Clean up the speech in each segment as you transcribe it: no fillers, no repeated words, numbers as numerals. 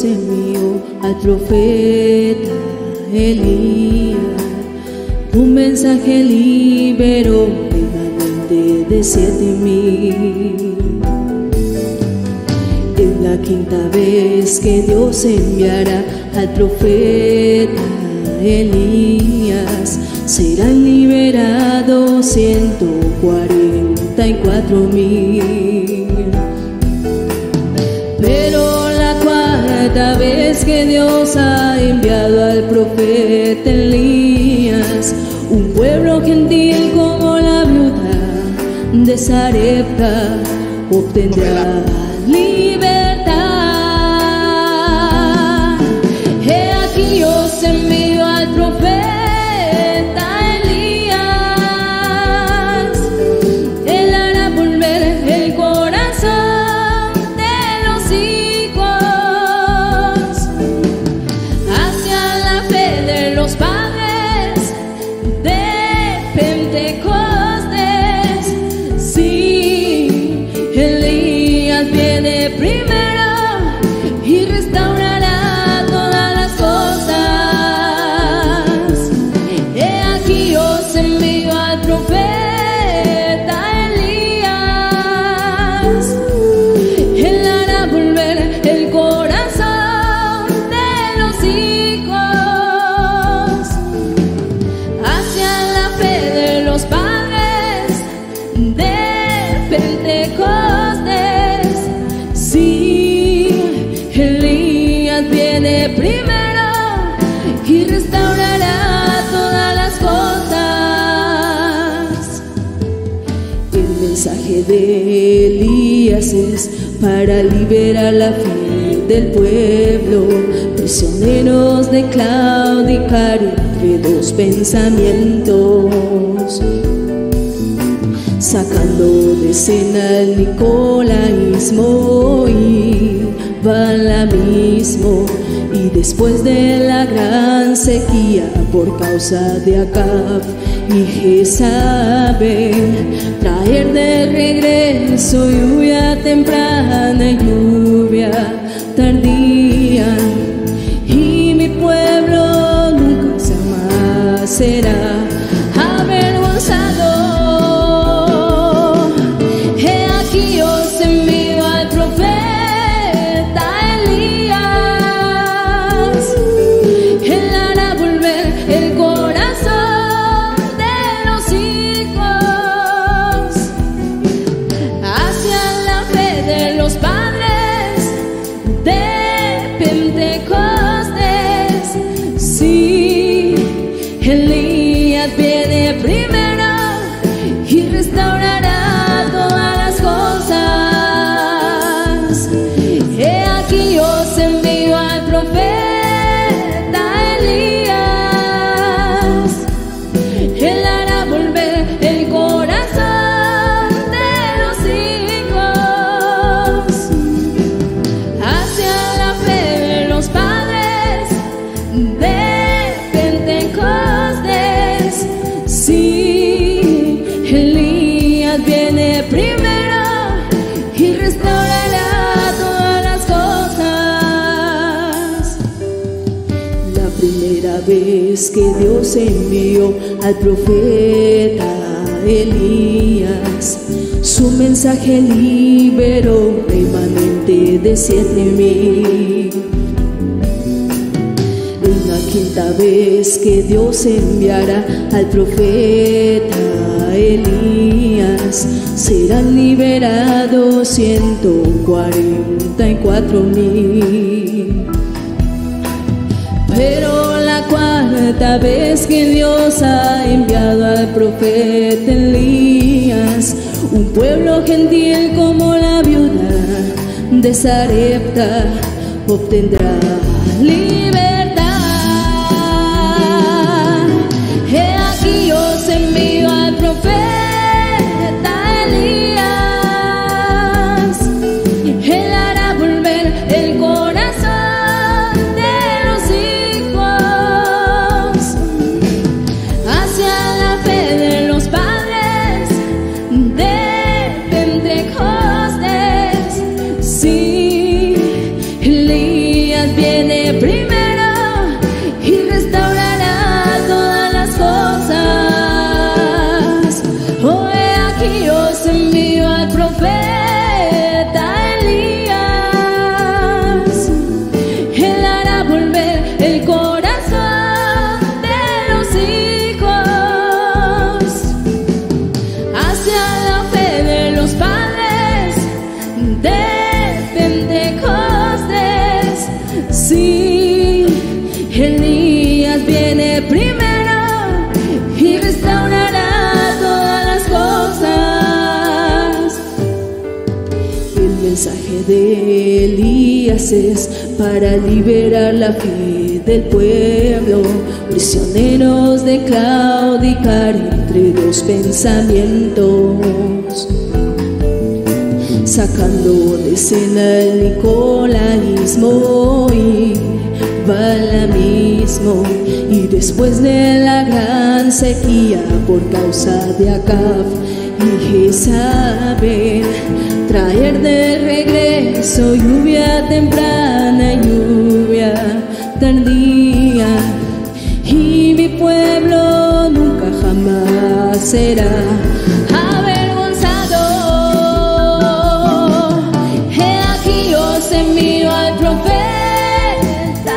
Dios envió al profeta Elías. Un mensaje liberó remanente de 7,000. Es la quinta vez que Dios enviará al profeta Elías. Serán liberados 144,000. Pero la cuarta vez que Dios ha enviado al profeta Elías, un pueblo gentil como la viuda de Sarepta obtendrá libertad. He aquí yo os envío al profeta Elías. Él hará volver el corazón de los hijos hacia la fe de los padres de Pentecostés. Sí, Elías viene primero y restaurará todas las cosas. He aquí os envío al profeta Elías. Él hará volver el corazón de los hijos hacia la fe de los padres de Pentecostés. Sí, Elías viene primero y restaurará todas las cosas. El mensaje de Elías es para liberar la fe del pueblo, prisioneros de claudicar entre dos pensamientos, sacando de escena el nicolaísmo y balaamismo. Y después de la gran sequía por causa de Acab y Jezabel, traer de regreso lluvia temprana y lluvia tardía, y mi pueblo nunca jamás será avergonzado. He aquí os envío al profeta Elías. Él hará volver el corazón de los hijos hacia la fe de los padres de Pentecostés. Sí, Elías viene primero y restaurará todas las cosas. He aquí os envío al profeta Elías. Él hará volver el corazón de los hijos hacia la fe de los padres de Pentecostés. Sí, Elías viene primero y restaurará todas las cosas. La primera vez que Dios envió al profeta Elías, su mensaje liberó remanente de 7,000. La quinta vez que Dios enviará al profeta Elías, serán liberados 144,000. Pero la cuarta vez que Dios ha enviado al profeta Elías, un pueblo gentil como la viuda de Sarepta obtendrá libertad. He aquí yo os envío al profeta Elías. Él hará volver el corazón de los hijos hacia la fe de los padres de Pentecostés. Sí, Elías de Elías es para liberar la fe del pueblo, prisioneros de claudicar entre dos pensamientos, sacando de escena el nicolaísmo y balamismo, y después de la gran sequía por causa de Acab y Jezabel, traer de regreso lluvia temprana y lluvia tardía, y mi pueblo nunca jamás será avergonzado. He aquí os envío al profeta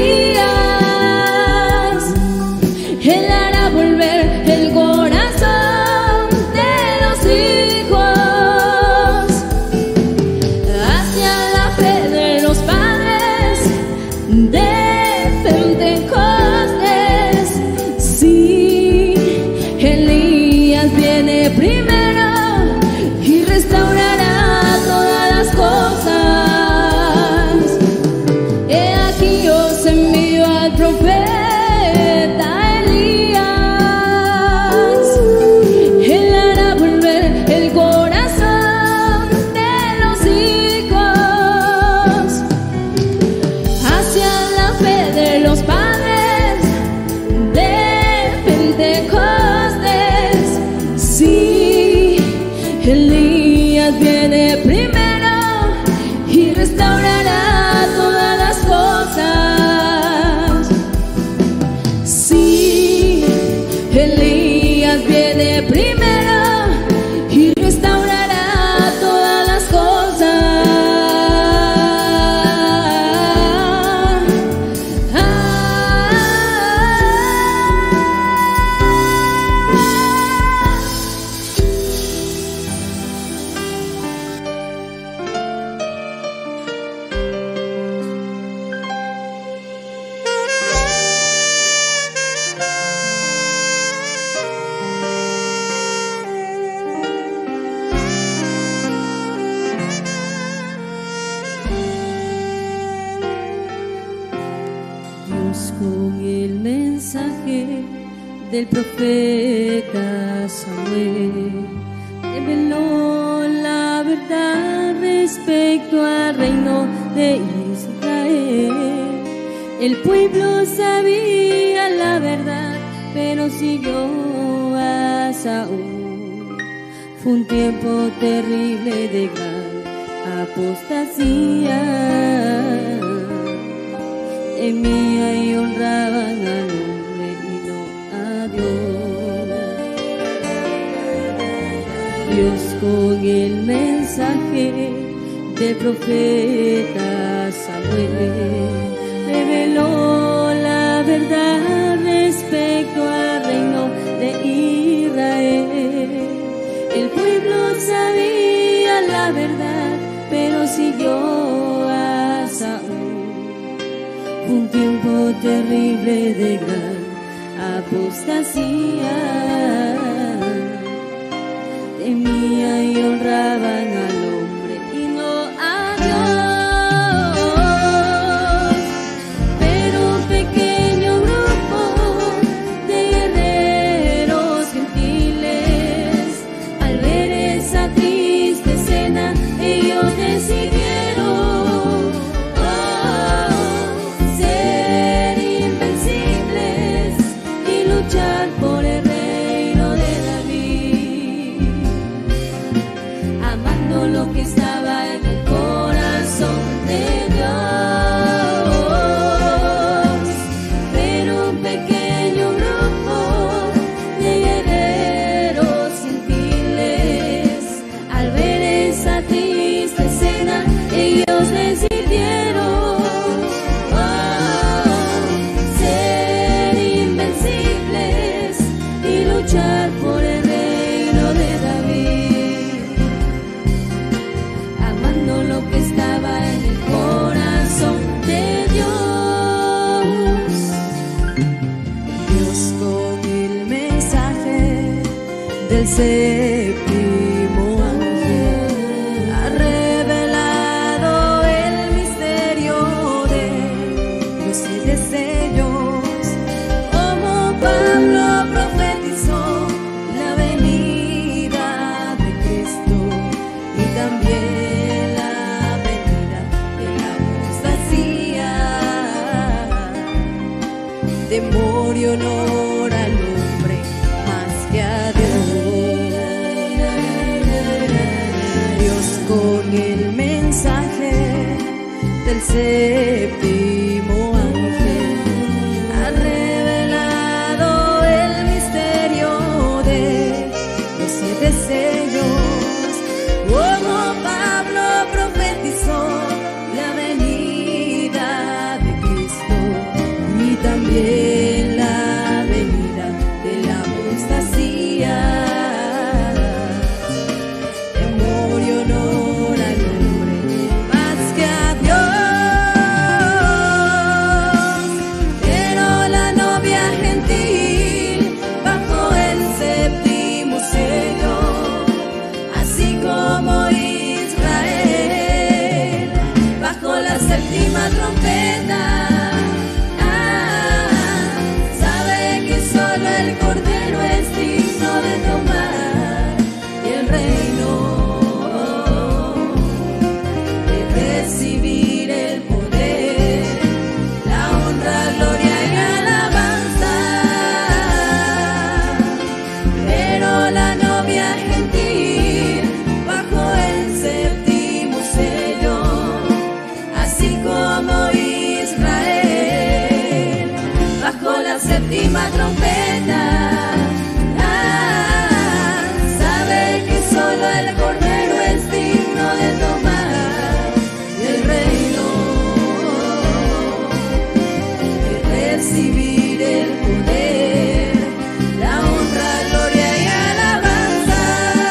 Elías, él hará volver el corazón de los hijos hacia la fe de los padres de Pentecostés. Sí, Elías viene primero y restaurará todas las cosas. He aquí os envío al profeta Elías, él hará volver el corazón de los hijos hacia la fe de los padres de Pentecostés. Sí, Elías viene primero y restaurará todas las cosas. Sí, Elías viene primero y restaurará todas las cosas. Dios con el mensaje del profeta Samuel reveló la verdad respecto al reino de Israel. El pueblo sabía la verdad, pero siguió a Saúl. Fue un tiempo terrible de gran apostasía. Temía y honraban al hombre y no a Dios. Dios con el mensaje del profeta Samuel reveló la verdad respecto al reino de Israel. El pueblo sabía la verdad, pero siguió a Saúl. Un tiempo terrible de gran apostasía. Temía y honraban al hombre y no a Dios. Pero un pequeño grupo de guerreros gentiles, al ver esa triste escena, ellos decidieron ser invencibles y luchar por el reino de David, amando lo que estaba en el corazón de Dios. Pero un pequeño grupo de guerreros gentiles, al ver esa triste escena, ellos decidieron ser invencibles y luchar por el reino de David, amando lo que estaba en el corazón de Dios. Dios con el mensaje del séptimo ángel ha revelado 7 sellos, como Pablo profetizó la venida de Cristo y también la venida de la apostasía. Temor y honor al hombre más que a Dios. Dios con el mensaje del séptimo ángel ha revelado el misterio de los 7 sellos, como Pablo profetizó la venida de Cristo y también la venida de la apostasía. Temor y honor al hombre más que a Dios. Pero la novia gentil bajo el séptimo sello, así como Israel bajo la séptima trompeta, sabe que solo el Cordero es digno de tomar el reino, de recibir el poder, la honra, gloria y alabanza. Pero la novia gentil bajo el séptimo sello, así como Israel bajo la séptima trompeta, sabe que solo el Cordero es digno de tomar el reino, de recibir el poder, la honra, gloria y alabanza.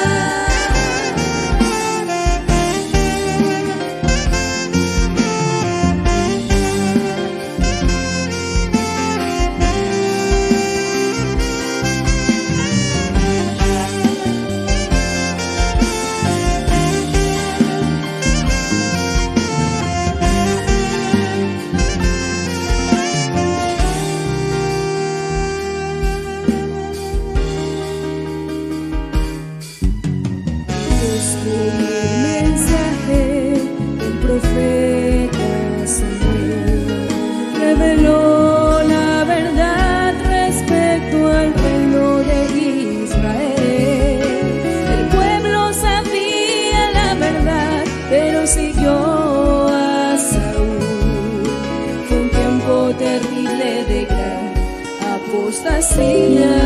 Dios con el mensaje del profeta Samuel reveló la verdad respecto al reino de Israel. El pueblo sabía la verdad, pero siguió a Saúl. Fue un tiempo terrible de gran apostasía.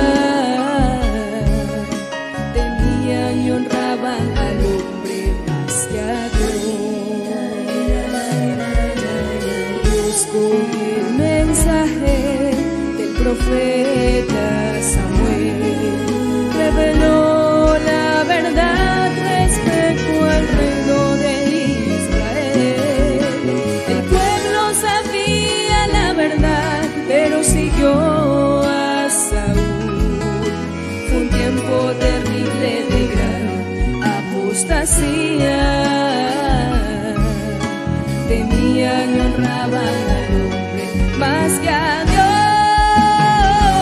Temían y honraban al hombre más que a Dios. Dios con el mensaje del profeta Samuel reveló la verdad respecto al reino de Israel. El pueblo sabía la verdad, pero siguió a Saúl. Fue un tiempo terrible de gran apostasía. Temían y honraban al hombre más que a Dios.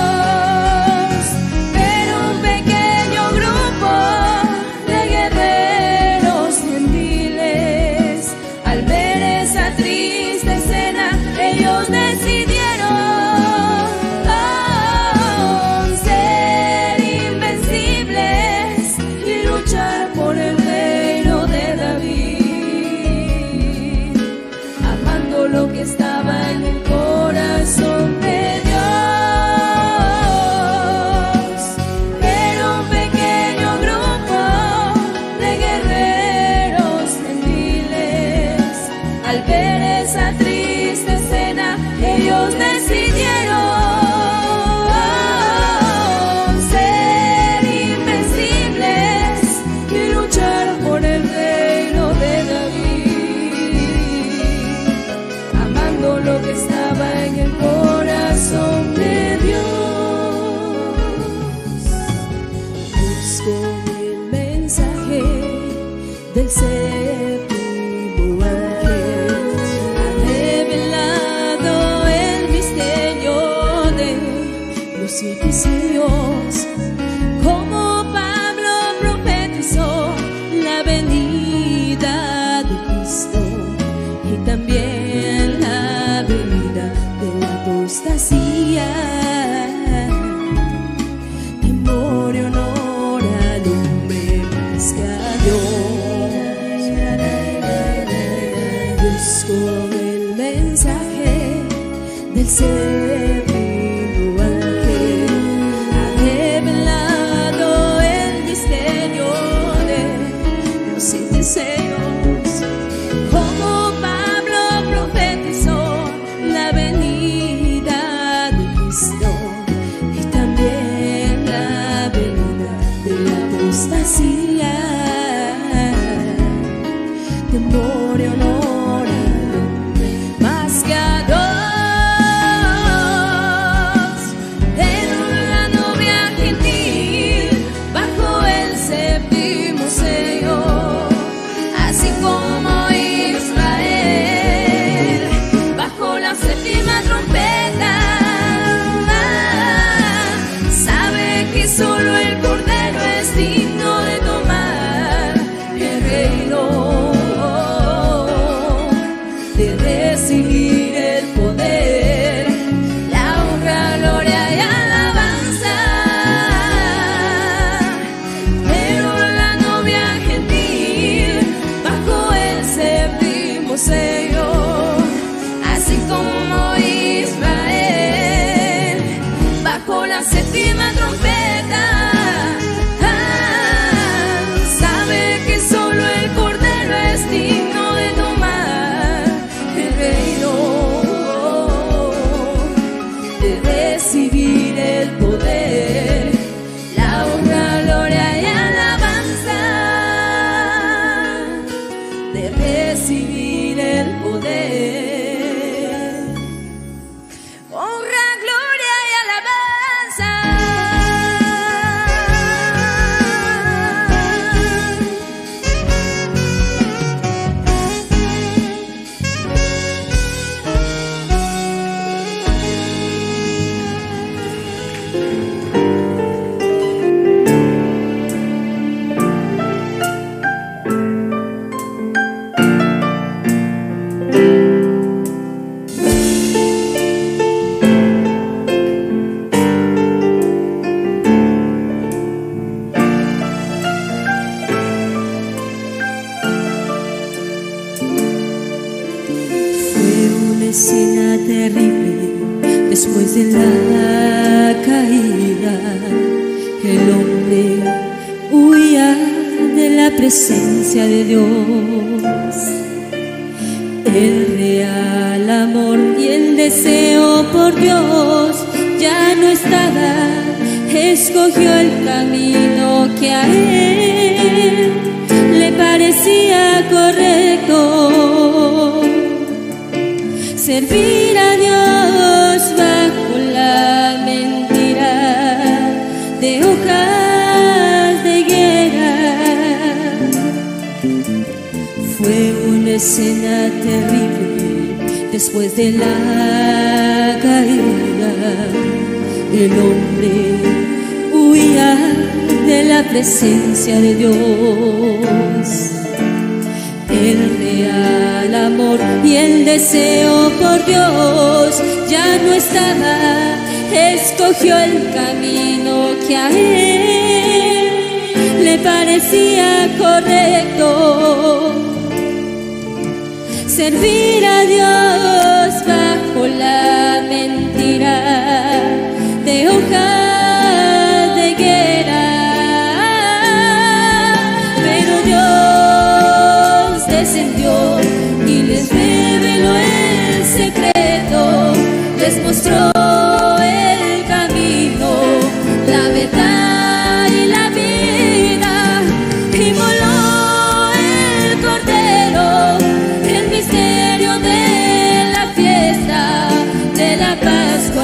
apostasía, temor y honor al hombre más que a Dios. Busco el mensaje del séptimo ángel, ha revelado el misterio de los 7 sellos. Como Pablo profetizó la venida de Cristo y también la venida de la apostasía, temor y honor al hombre más que a Dios. Solo el Cordero es digno de tomar el reino, de recibir el poder, la honra, gloria y alabanza. Pero la novia gentil bajo el séptimo sello, así como Israel bajo la séptima trompeta. Recibir el poder, la honra, gloria y alabanza, de recibir el poder, honra, gloria y alabanza. Escena terrible después de la caída, el hombre huía de la presencia de Dios. El real amor y el deseo por Dios ya no estaba, escogió el camino que a él le parecía correcto. Servir a Dios bajo la mentira de hojas de higuera. Fue una escena terrible después de la caída. El hombre huía de la presencia de Dios. El real amor y el deseo por Dios ya no estaba, escogió el camino que a él le parecía correcto. Servir a Dios bajo la mentira de hojas de higuera. Pero Dios descendió y les reveló el secreto, les mostró el camino, la verdad y la vida, y voló el Cordero, el misterio de la fiesta de la Pascua.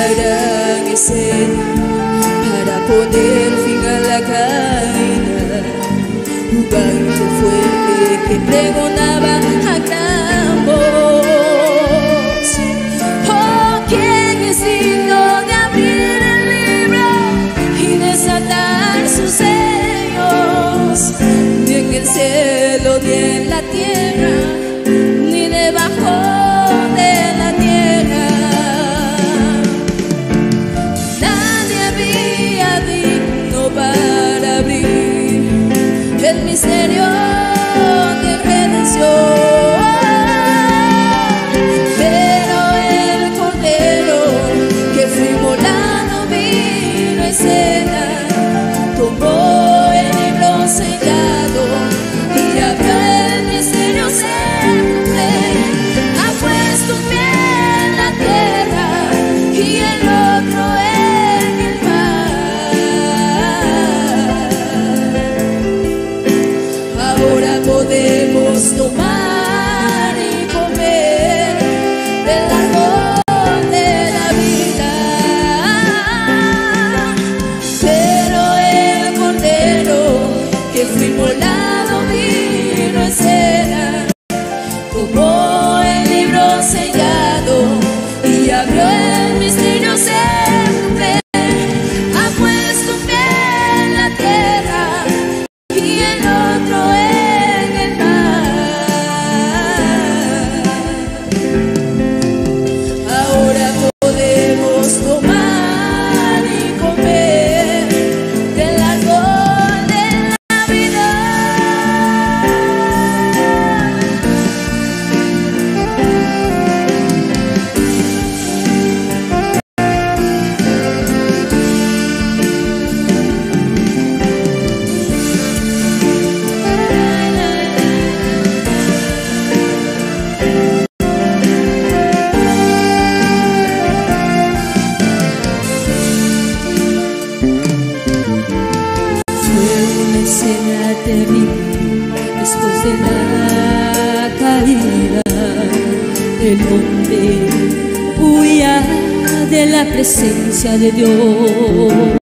la gran escena para poner fin a la caída. Un baile fuerte que pregonaba a gran voz. Oh, ¿quién es digno de abrir el libro y desatar sus sellos? Ni en el cielo ni en la tierra, ni debajo de la tierra. Nadie había digno para abrir el misterio de redención. Pero el Cordero que fue inmolado vino a escena, tomó el libro sellado y abrió el misterio siempre. Ha puesto un pie en la tierra y el otro en el mar. Ahora podemos tomar y comer del árbol de la vida. Pero el Cordero que fue inmolado vino a escena, tomó el libro sellado y abrió el misterio siempre. Ha puesto un pie en la tierra y el otro en el mar. Ahora podemos tomar y comer del árbol de la vida. Fue una escena terrible después de la caída. El hombre huía de la presencia de Dios.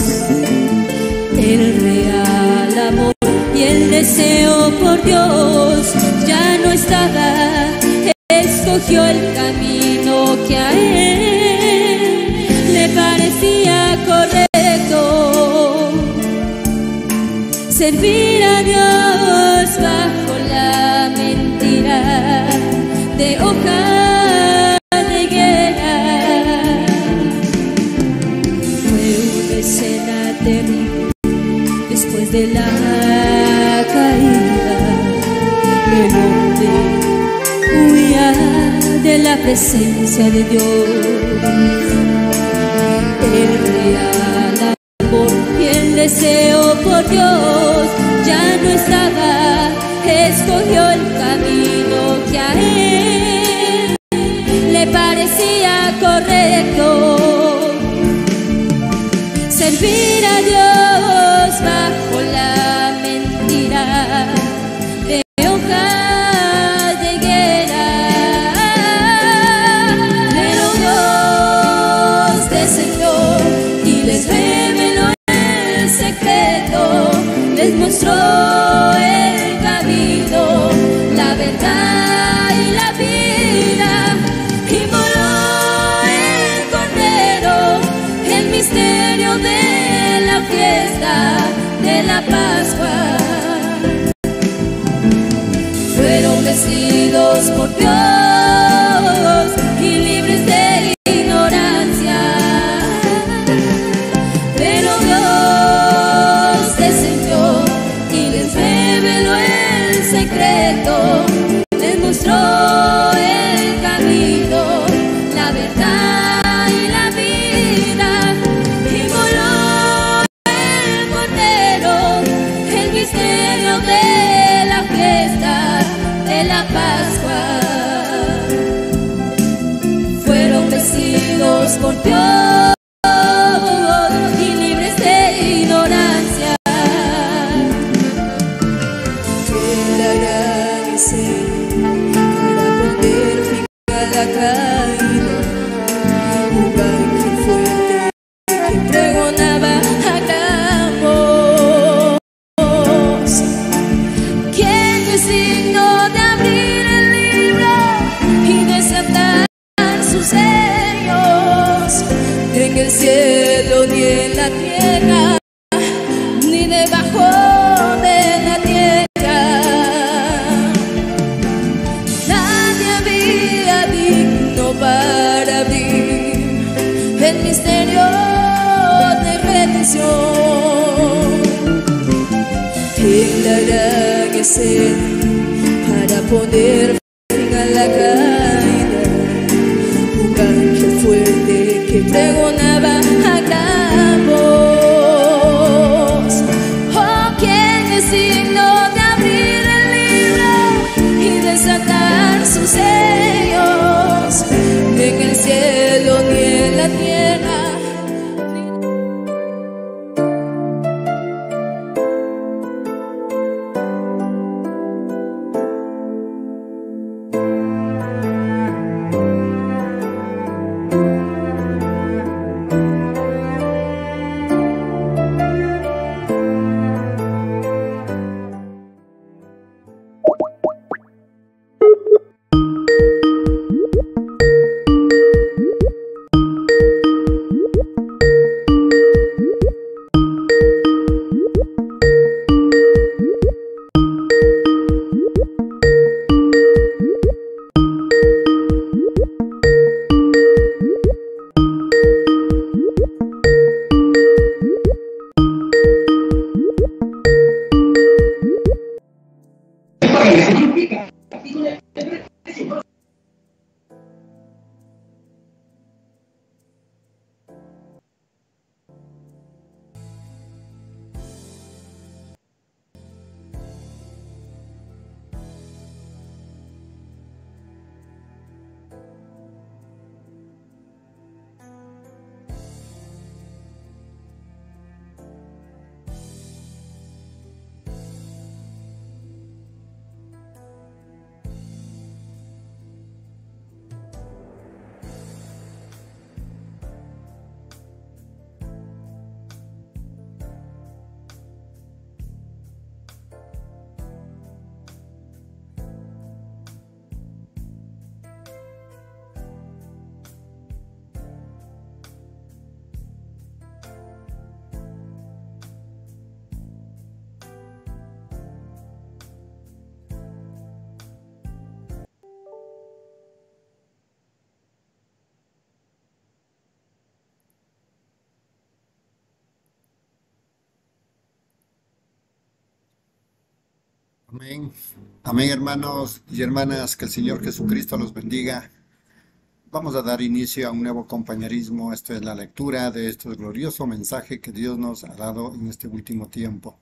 El real amor y el deseo por Dios ya no estaba. Escogió el camino que a él le parecía correcto: servir a Dios bajo la mentira de hoja de higuera. Fue una escena terrible después de la caída. El hombre huía de la presencia de Dios. El real amor y el deseo por Dios ya no estaba. Escogió el camino que a él le parecía correcto: servir a Dios bajo la mentira de hoja de higuera. Pero Dios descendió y les reveló el secreto, les mostró el camino, la verdad y la vida. Inmoló el Cordero, el misterio de la fiesta de la Pascua. Fueron vestidos por Dios y libres de ignorancia. Pero Dios descendió y les reveló el secreto, les mostró el camino, la verdad y la vida. Inmoló el Cordero, el misterio de la fiesta de la Pascua. Fueron vestidos por Dios y libres de ignorancia. Fue la gran escena para poner fin a la caída. Un baile cielo ni en la tierra, ni debajo de la tierra. Nadie había digno para abrir el misterio de redención. En la gran escena para poner fin a la caída, un ángel fuerte que pregonaba a gran voz: oh, ¿quién es digno de abrir el libro y desatar sus sellos? Ni en el cielo ni en la tierra. Amén. Amén, hermanos y hermanas, que el Señor Jesucristo los bendiga. Vamos a dar inicio a un nuevo compañerismo. Esto es la lectura de este glorioso mensaje que Dios nos ha dado en este último tiempo.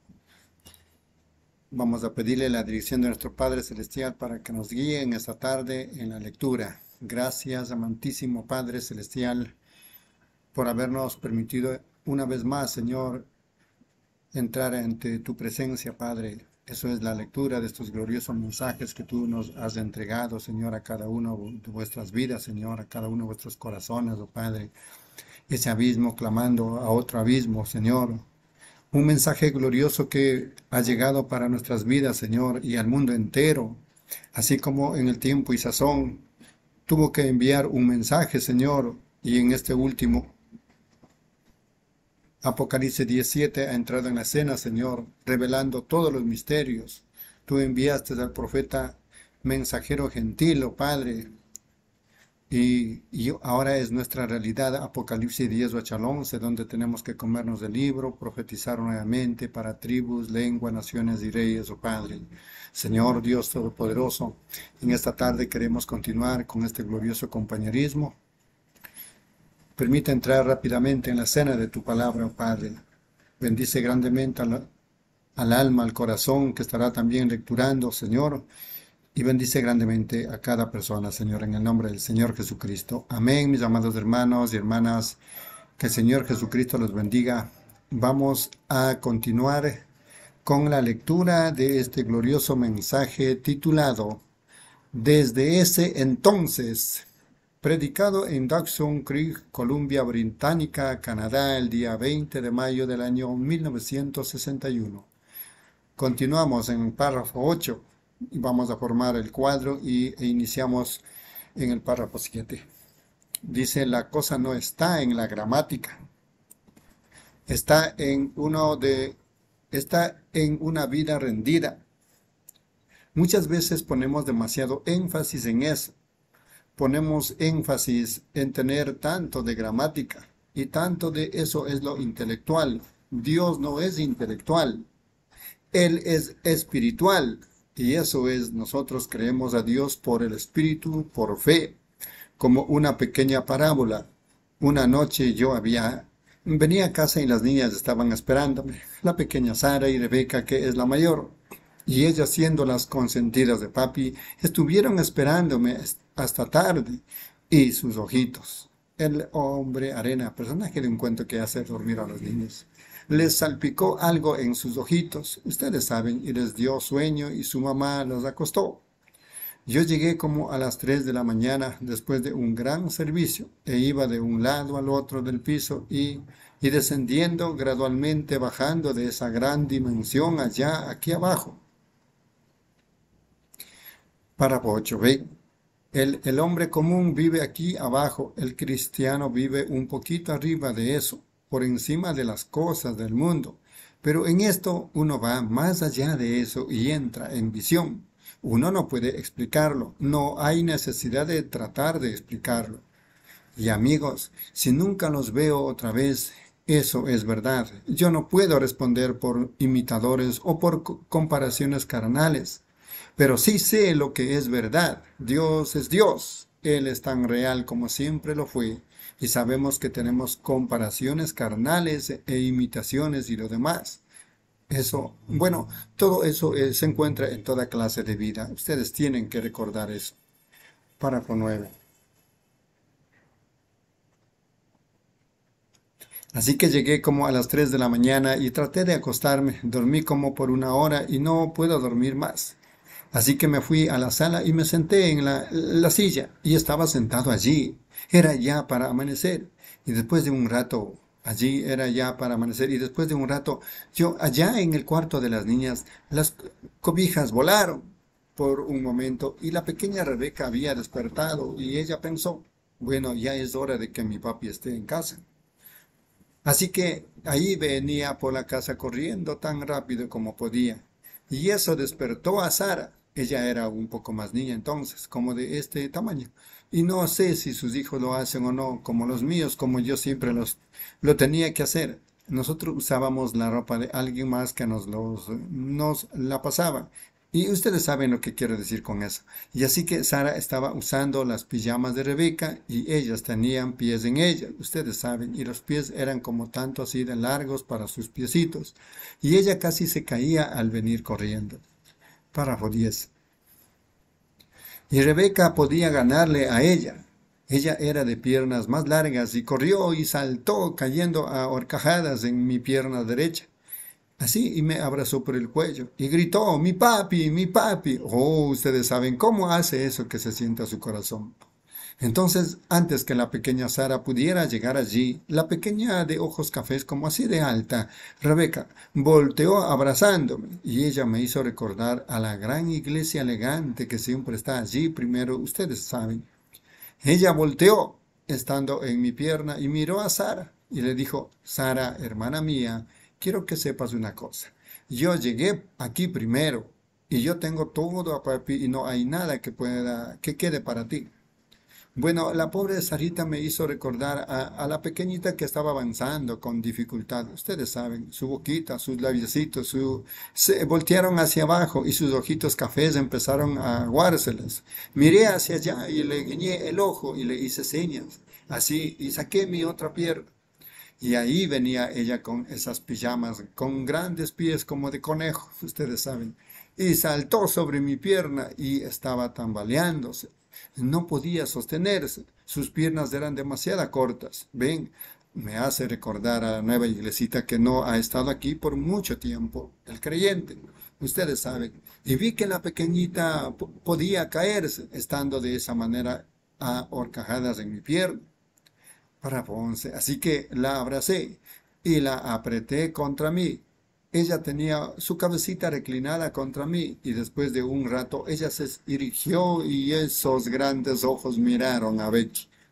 Vamos a pedirle la dirección de nuestro Padre Celestial para que nos guíe en esta tarde en la lectura. Gracias, amantísimo Padre Celestial, por habernos permitido una vez más, Señor, entrar ante tu presencia, Padre. Eso es la lectura de estos gloriosos mensajes que tú nos has entregado, Señor, a cada uno de vuestras vidas, Señor, a cada uno de vuestros corazones, oh Padre. Ese abismo clamando a otro abismo, Señor. Un mensaje glorioso que ha llegado para nuestras vidas, Señor, y al mundo entero. Así como en el tiempo y sazón tuvo que enviar un mensaje, Señor, y en este último Apocalipsis 17 ha entrado en la escena, Señor, revelando todos los misterios. Tú enviaste al profeta mensajero gentil, oh Padre, y ahora es nuestra realidad, Apocalipsis 10, 8 al 11, donde tenemos que comernos el libro, profetizar nuevamente para tribus, lenguas, naciones y reyes, oh Padre. Señor Dios Todopoderoso, en esta tarde queremos continuar con este glorioso compañerismo. Permite entrar rápidamente en la escena de tu palabra, oh Padre. Bendice grandemente al alma, al corazón que estará también lecturando, Señor. Y bendice grandemente a cada persona, Señor, en el nombre del Señor Jesucristo. Amén, mis amados hermanos y hermanas. Que el Señor Jesucristo los bendiga. Vamos a continuar con la lectura de este glorioso mensaje titulado Desde ese entonces, predicado en Dawson Creek, Columbia Británica, Canadá, el día 20 de mayo del año 1961. Continuamos en el párrafo 8 y vamos a formar el cuadro e iniciamos en el párrafo 7. Dice, la cosa no está en la gramática, está en está en una vida rendida. Muchas veces ponemos demasiado énfasis en eso. Ponemos énfasis en tener tanto de gramática y tanto de eso es lo intelectual. Dios no es intelectual, Él es espiritual. Y eso es, nosotros creemos a Dios por el Espíritu, por fe, como una pequeña parábola. Una noche venía a casa y las niñas estaban esperándome, la pequeña Sara y Rebeca, que es la mayor. Y ellas, siendo las consentidas de papi, estuvieron esperándome hasta tarde. Y sus ojitos, el hombre arena, personaje de un cuento que hace dormir a los niños, les salpicó algo en sus ojitos, ustedes saben, y les dio sueño y su mamá los acostó. Yo llegué como a las 3 de la mañana después de un gran servicio e iba de un lado al otro del piso y descendiendo gradualmente, bajando de esa gran dimensión allá, aquí abajo. Para Pocho, ve, el hombre común vive aquí abajo, el cristiano vive un poquito arriba de eso, por encima de las cosas del mundo. Pero en esto uno va más allá de eso y entra en visión. Uno no puede explicarlo, no hay necesidad de tratar de explicarlo. Y amigos, si nunca los veo otra vez, eso es verdad. Yo no puedo responder por imitadores o por comparaciones carnales, pero sí sé lo que es verdad. Dios es Dios. Él es tan real como siempre lo fue. Y sabemos que tenemos comparaciones carnales e imitaciones y lo demás. Eso, bueno, todo eso se encuentra en toda clase de vida. Ustedes tienen que recordar eso. Párrafo 9. Así que llegué como a las 3 de la mañana y traté de acostarme. Dormí como por una hora y no puedo dormir más. Así que me fui a la sala y me senté en la silla y estaba sentado allí. Era ya para amanecer. Y después de un rato, allí era ya para amanecer. Y después de un rato, yo allá en el cuarto de las niñas, las cobijas volaron por un momento y la pequeña Rebeca había despertado y ella pensó, bueno, ya es hora de que mi papi esté en casa. Así que ahí venía por la casa corriendo tan rápido como podía. Y eso despertó a Sara. Ella era un poco más niña entonces, como de este tamaño. Y no sé si sus hijos lo hacen o no, como los míos, como yo siempre lo tenía que hacer. Nosotros usábamos la ropa de alguien más que nos la pasaba. Y ustedes saben lo que quiero decir con eso. Y así que Sara estaba usando las pijamas de Rebeca y ellas tenían pies en ellas, ustedes saben, y los pies eran como tanto así de largos para sus piecitos. Y ella casi se caía al venir corriendo. Párrafo 10. Y Rebeca podía ganarle a ella. Ella era de piernas más largas y corrió y saltó cayendo a horcajadas en mi pierna derecha. Así, y me abrazó por el cuello y gritó, mi papi, mi papi. Oh, ustedes saben cómo hace eso que se sienta su corazón. Entonces, antes que la pequeña Sara pudiera llegar allí, la pequeña de ojos cafés como así de alta, Rebeca, volteó abrazándome y ella me hizo recordar a la gran iglesia elegante que siempre está allí primero, ustedes saben. Ella volteó, estando en mi pierna, y miró a Sara y le dijo, Sara, hermana mía, quiero que sepas una cosa. Yo llegué aquí primero y yo tengo todo a papi y no hay nada que quede para ti. Bueno, la pobre Sarita me hizo recordar a la pequeñita que estaba avanzando con dificultad. Ustedes saben, su boquita, sus labiecitos, se voltearon hacia abajo y sus ojitos cafés empezaron a aguárselas. Miré hacia allá y le guiñé el ojo y le hice señas, así, y saqué mi otra pierna. Y ahí venía ella con esas pijamas, con grandes pies como de conejo, ustedes saben, y saltó sobre mi pierna y estaba tambaleándose. No podía sostenerse, sus piernas eran demasiado cortas. Ven, me hace recordar a la nueva iglesita que no ha estado aquí por mucho tiempo, el creyente, ustedes saben. Y vi que la pequeñita podía caerse, estando de esa manera a horcajadas en mi pierna. Párrafo 11. Así que la abracé y la apreté contra mí. Ella tenía su cabecita reclinada contra mí y después de un rato ella se irguió y esos grandes ojos miraron a Becky.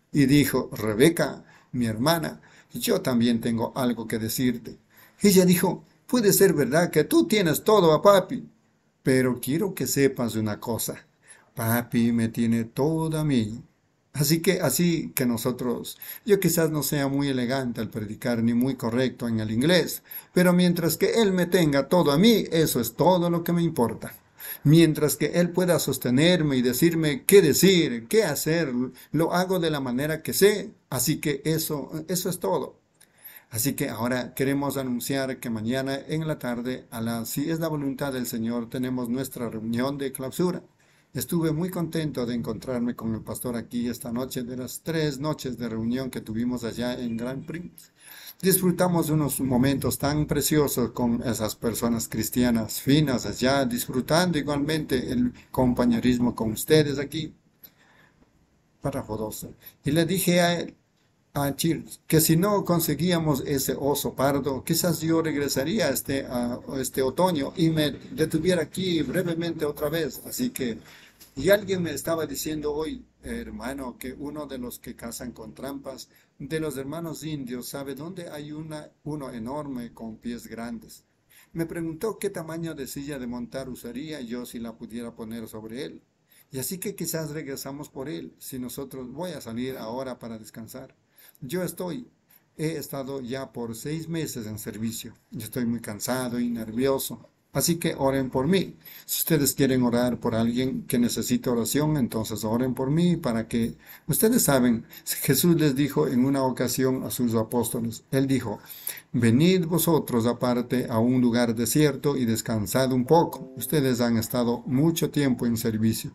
y dijo, Rebeca, mi hermana, yo también tengo algo que decirte. Ella dijo, puede ser verdad que tú tienes todo a papi, pero quiero que sepas una cosa. Papi me tiene todo a mí. Así que nosotros, yo quizás no sea muy elegante al predicar ni muy correcto en el inglés, pero mientras que Él me tenga todo a mí, eso es todo lo que me importa. Mientras que Él pueda sostenerme y decirme qué decir, qué hacer, lo hago de la manera que sé. Así que eso es todo. Así que ahora queremos anunciar que mañana en la tarde, si es la voluntad del Señor, tenemos nuestra reunión de clausura. Estuve muy contento de encontrarme con el pastor aquí esta noche, de las 3 noches de reunión que tuvimos allá en Grand Prix. Disfrutamos unos momentos tan preciosos con esas personas cristianas finas allá, disfrutando igualmente el compañerismo con ustedes aquí. Párrafo 12. Y le dije a él, que si no conseguíamos ese oso pardo, quizás yo regresaría a este otoño y me detuviera aquí brevemente otra vez. Y alguien me estaba diciendo hoy, hermano, que uno de los que cazan con trampas, de los hermanos indios, sabe dónde hay uno enorme con pies grandes. Me preguntó qué tamaño de silla de montar usaría yo si la pudiera poner sobre él. Y así que quizás regresamos por él, si nosotros voy a salir ahora para descansar. Yo he estado ya por 6 meses en servicio. Yo estoy muy cansado y nervioso. Así que oren por mí. Si ustedes quieren orar por alguien que necesite oración, entonces oren por mí para que, ustedes saben, Jesús les dijo en una ocasión a sus apóstoles, Él dijo, venid vosotros aparte a un lugar desierto y descansad un poco. Ustedes han estado mucho tiempo en servicio.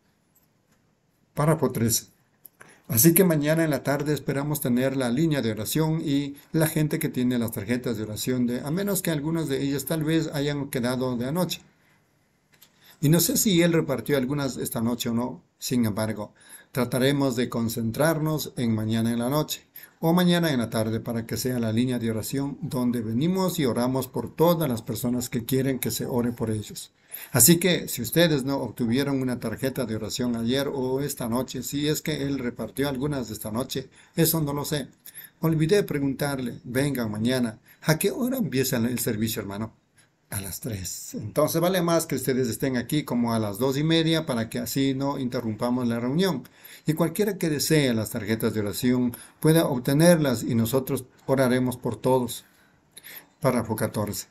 Párrafo 13. Así que mañana en la tarde esperamos tener la línea de oración y la gente que tiene las tarjetas de oración, a menos que algunas de ellas tal vez hayan quedado de anoche. Y no sé si él repartió algunas esta noche o no. Sin embargo, trataremos de concentrarnos en mañana en la noche o mañana en la tarde para que sea la línea de oración donde venimos y oramos por todas las personas que quieren que se ore por ellos. Así que si ustedes no obtuvieron una tarjeta de oración ayer o esta noche, si es que él repartió algunas de esta noche, eso no lo sé. Olvidé preguntarle, vengan mañana, ¿a qué hora empieza el servicio, hermano? A las 3. Entonces vale más que ustedes estén aquí como a las 2:30 para que así no interrumpamos la reunión. Y cualquiera que desee las tarjetas de oración pueda obtenerlas y nosotros oraremos por todos. Párrafo 14.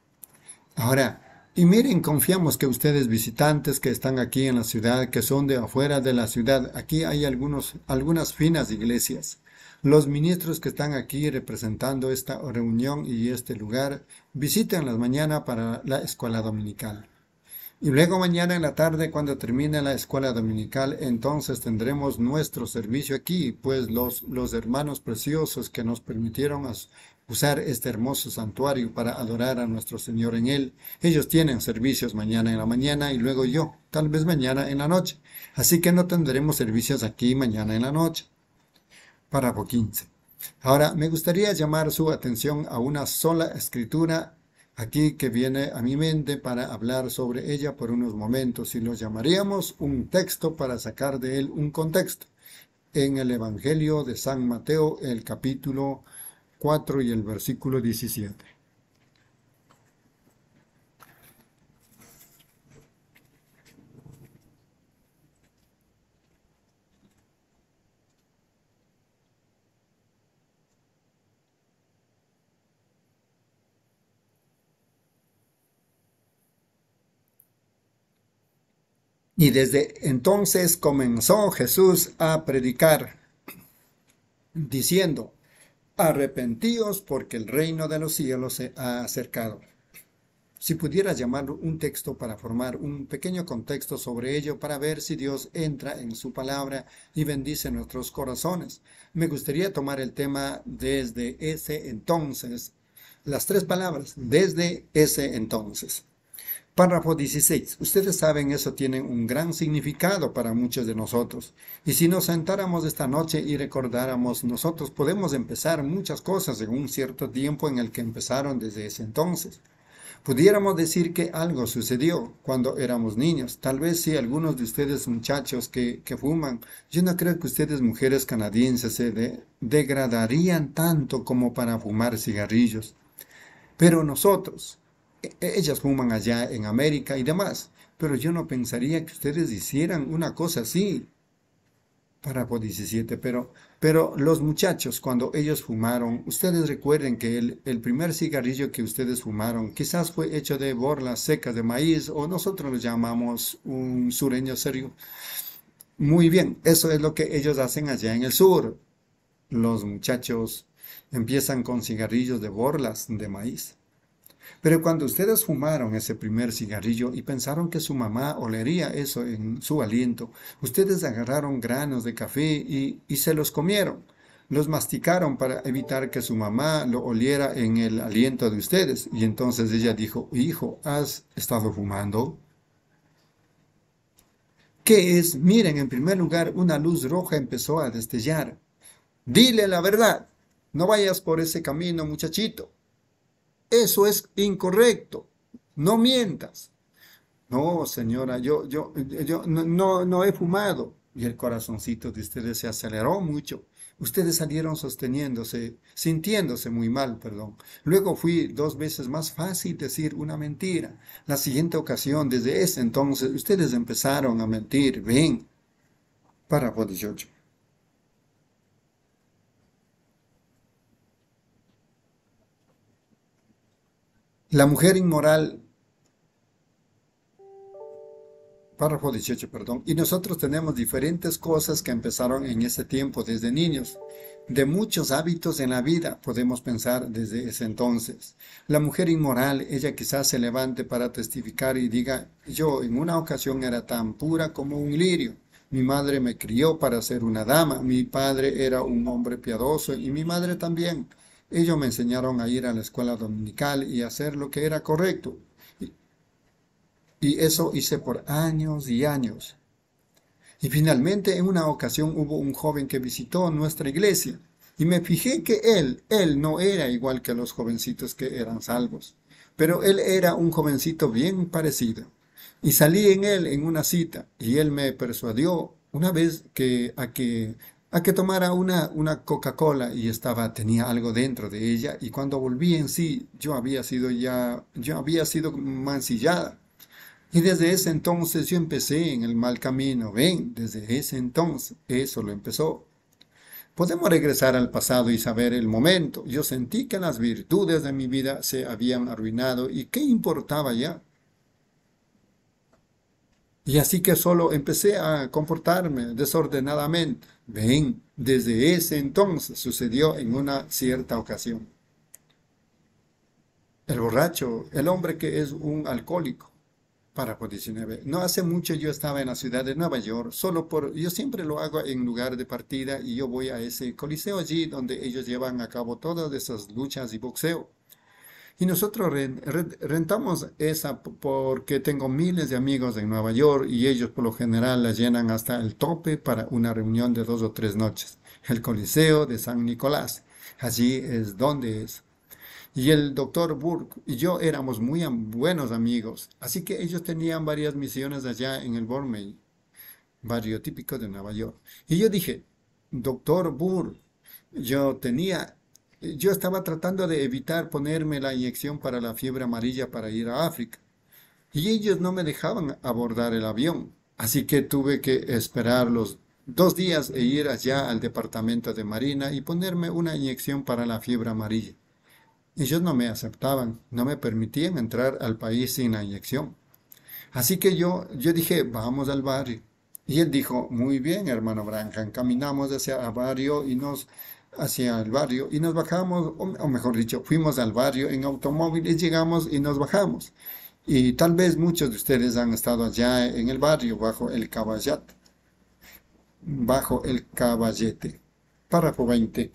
Ahora, y miren, confiamos que ustedes visitantes que están aquí en la ciudad, que son de afuera de la ciudad, aquí hay algunas finas iglesias. Los ministros que están aquí representando esta reunión y este lugar, visítenlas mañana para la escuela dominical. Y luego mañana en la tarde, cuando termine la escuela dominical, entonces tendremos nuestro servicio aquí, pues los hermanos preciosos que nos permitieron usar este hermoso santuario para adorar a nuestro Señor en él, ellos tienen servicios mañana en la mañana y luego yo, tal vez mañana en la noche. Así que no tendremos servicios aquí mañana en la noche. Párrafo 15. Ahora, me gustaría llamar su atención a una sola escritura aquí que viene a mi mente para hablar sobre ella por unos momentos y lo llamaríamos un texto para sacar de él un contexto. En el Evangelio de San Mateo, el capítulo 4 y el versículo 17. Y desde entonces comenzó Jesús a predicar, diciendo, arrepentíos porque el reino de los cielos se ha acercado. Si pudieras llamarlo un texto para formar un pequeño contexto sobre ello, para ver si Dios entra en su palabra y bendice nuestros corazones, me gustaría tomar el tema desde ese entonces, las 3 palabras, desde ese entonces. Párrafo 16. Ustedes saben, eso tiene un gran significado para muchos de nosotros. Y si nos sentáramos esta noche y recordáramos, nosotros podemos empezar muchas cosas en un cierto tiempo en el que empezaron desde ese entonces. Pudiéramos decir que algo sucedió cuando éramos niños. Tal vez si algunos de ustedes muchachos que fuman, yo no creo que ustedes mujeres canadienses se degradarían tanto como para fumar cigarrillos. Pero nosotros, ellas fuman allá en América y demás, pero yo no pensaría que ustedes hicieran una cosa así. Párrafo 17, pero los muchachos, cuando ellos fumaron, ustedes recuerden que el primer cigarrillo que ustedes fumaron quizás fue hecho de borlas secas de maíz o nosotros lo llamamos un sureño serio. Muy bien, eso es lo que ellos hacen allá en el sur. Los muchachos empiezan con cigarrillos de borlas de maíz. Pero cuando ustedes fumaron ese primer cigarrillo y pensaron que su mamá olería eso en su aliento, ustedes agarraron granos de café y se los comieron. Los masticaron para evitar que su mamá lo oliera en el aliento de ustedes. Y entonces ella dijo, hijo, ¿has estado fumando? ¿Qué es? Miren, en primer lugar, una luz roja empezó a destellar. Dile la verdad. No vayas por ese camino, muchachito. Eso es incorrecto. No mientas. No, señora, yo no he fumado. Y el corazoncito de ustedes se aceleró mucho. Ustedes salieron sosteniéndose, sintiéndose muy mal, perdón. Luego fui 2 veces más fácil decir una mentira. La siguiente ocasión, desde ese entonces, ustedes empezaron a mentir. Ven, párrafo 18. La mujer inmoral. Párrafo 18, perdón. Y nosotros tenemos diferentes cosas que empezaron en ese tiempo desde niños. De muchos hábitos en la vida podemos pensar desde ese entonces. La mujer inmoral, ella quizás se levante para testificar y diga, yo en una ocasión era tan pura como un lirio. Mi madre me crió para ser una dama, mi padre era un hombre piadoso y mi madre también. Ellos me enseñaron a ir a la escuela dominical y hacer lo que era correcto. Y eso hice por años y años. Y finalmente en una ocasión hubo un joven que visitó nuestra iglesia y me fijé que él no era igual que los jovencitos que eran salvos, pero él era un jovencito bien parecido. Y salí en él en una cita y él me persuadió una vez a que tomara una Coca-Cola y tenía algo dentro de ella y cuando volví en sí yo había sido mancillada. Y desde ese entonces yo empecé en el mal camino. Ven, desde ese entonces eso lo empezó. Podemos regresar al pasado y saber el momento. Yo sentí que las virtudes de mi vida se habían arruinado y qué importaba ya. Y así que solo empecé a comportarme desordenadamente. Ven, desde ese entonces sucedió en una cierta ocasión. El borracho, el hombre que es un alcohólico. Párrafo 19. No hace mucho yo estaba en la ciudad de Nueva York, yo siempre lo hago en lugar de partida y yo voy a ese coliseo allí donde ellos llevan a cabo todas esas luchas y boxeo. Y nosotros rentamos esa porque tengo miles de amigos en Nueva York y ellos por lo general la llenan hasta el tope para una reunión de 2 o 3 noches. El Coliseo de San Nicolás. Allí es donde es. Y el doctor Burke y yo éramos muy buenos amigos, así que ellos tenían varias misiones allá en el Bormey, barrio típico de Nueva York. Y yo dije, doctor Burke, yo estaba tratando de evitar ponerme la inyección para la fiebre amarilla para ir a África. Y ellos no me dejaban abordar el avión, así que tuve que esperar los 2 días e ir allá al departamento de Marina y ponerme una inyección para la fiebre amarilla. Ellos no me aceptaban, no me permitían entrar al país sin la inyección. Así que yo dije, vamos al barrio. Y él dijo, muy bien, hermano Branham, caminamos hacia el barrio y nos bajamos, o mejor dicho, fuimos al barrio en automóvil y llegamos y nos bajamos. Y tal vez muchos de ustedes han estado allá en el barrio bajo el caballete. Párrafo 20.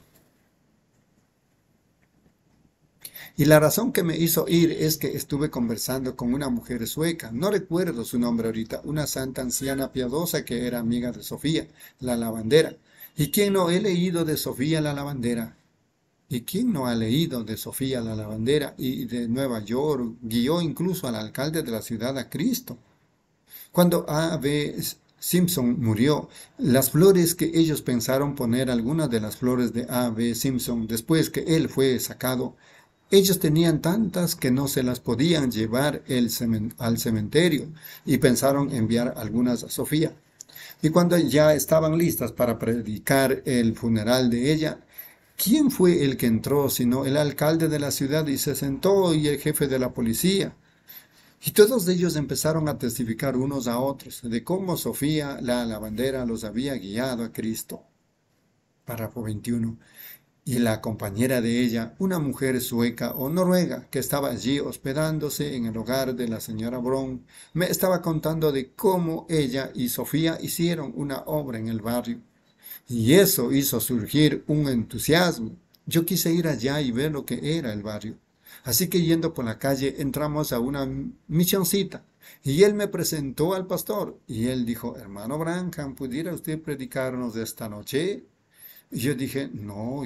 Y la razón que me hizo ir es que estuve conversando con una mujer sueca, no recuerdo su nombre ahorita, una santa anciana piadosa que era amiga de Sofía, la lavandera. ¿Y quién no he leído de Sofía la lavandera? ¿Y quién no ha leído de Sofía la lavandera y de Nueva York? Guió incluso al alcalde de la ciudad a Cristo. Cuando A.B. Simpson murió, las flores que ellos pensaron poner, algunas de las flores de A.B. Simpson, después que él fue sacado, ellos tenían tantas que no se las podían llevar al cementerio y pensaron enviar algunas a Sofía. Y cuando ya estaban listas para predicar el funeral de ella, ¿quién fue el que entró sino el alcalde de la ciudad y se sentó y el jefe de la policía? Y todos ellos empezaron a testificar unos a otros de cómo Sofía, la lavandera, los había guiado a Cristo. Párrafo 21. Y la compañera de ella, una mujer sueca o noruega que estaba allí hospedándose en el hogar de la señora Brown, me estaba contando de cómo ella y Sofía hicieron una obra en el barrio. Y eso hizo surgir un entusiasmo. Yo quise ir allá y ver lo que era el barrio. Así que yendo por la calle entramos a una misioncita y él me presentó al pastor y él dijo, hermano Branham, ¿pudiera usted predicarnos esta noche? Y yo dije, no,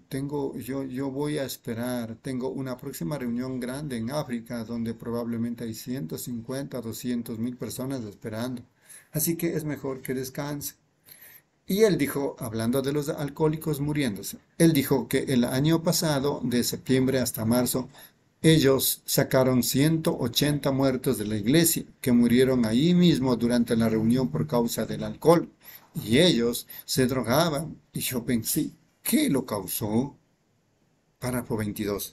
yo voy a esperar, tengo una próxima reunión grande en África donde probablemente hay 150, 200,000 personas esperando. Así que es mejor que descanse. Y él dijo, hablando de los alcohólicos muriéndose, él dijo que el año pasado, de septiembre hasta marzo, ellos sacaron 180 muertos de la iglesia que murieron ahí mismo durante la reunión por causa del alcohol. Y ellos se drogaban. Y yo pensé, ¿qué lo causó? Párrafo 22.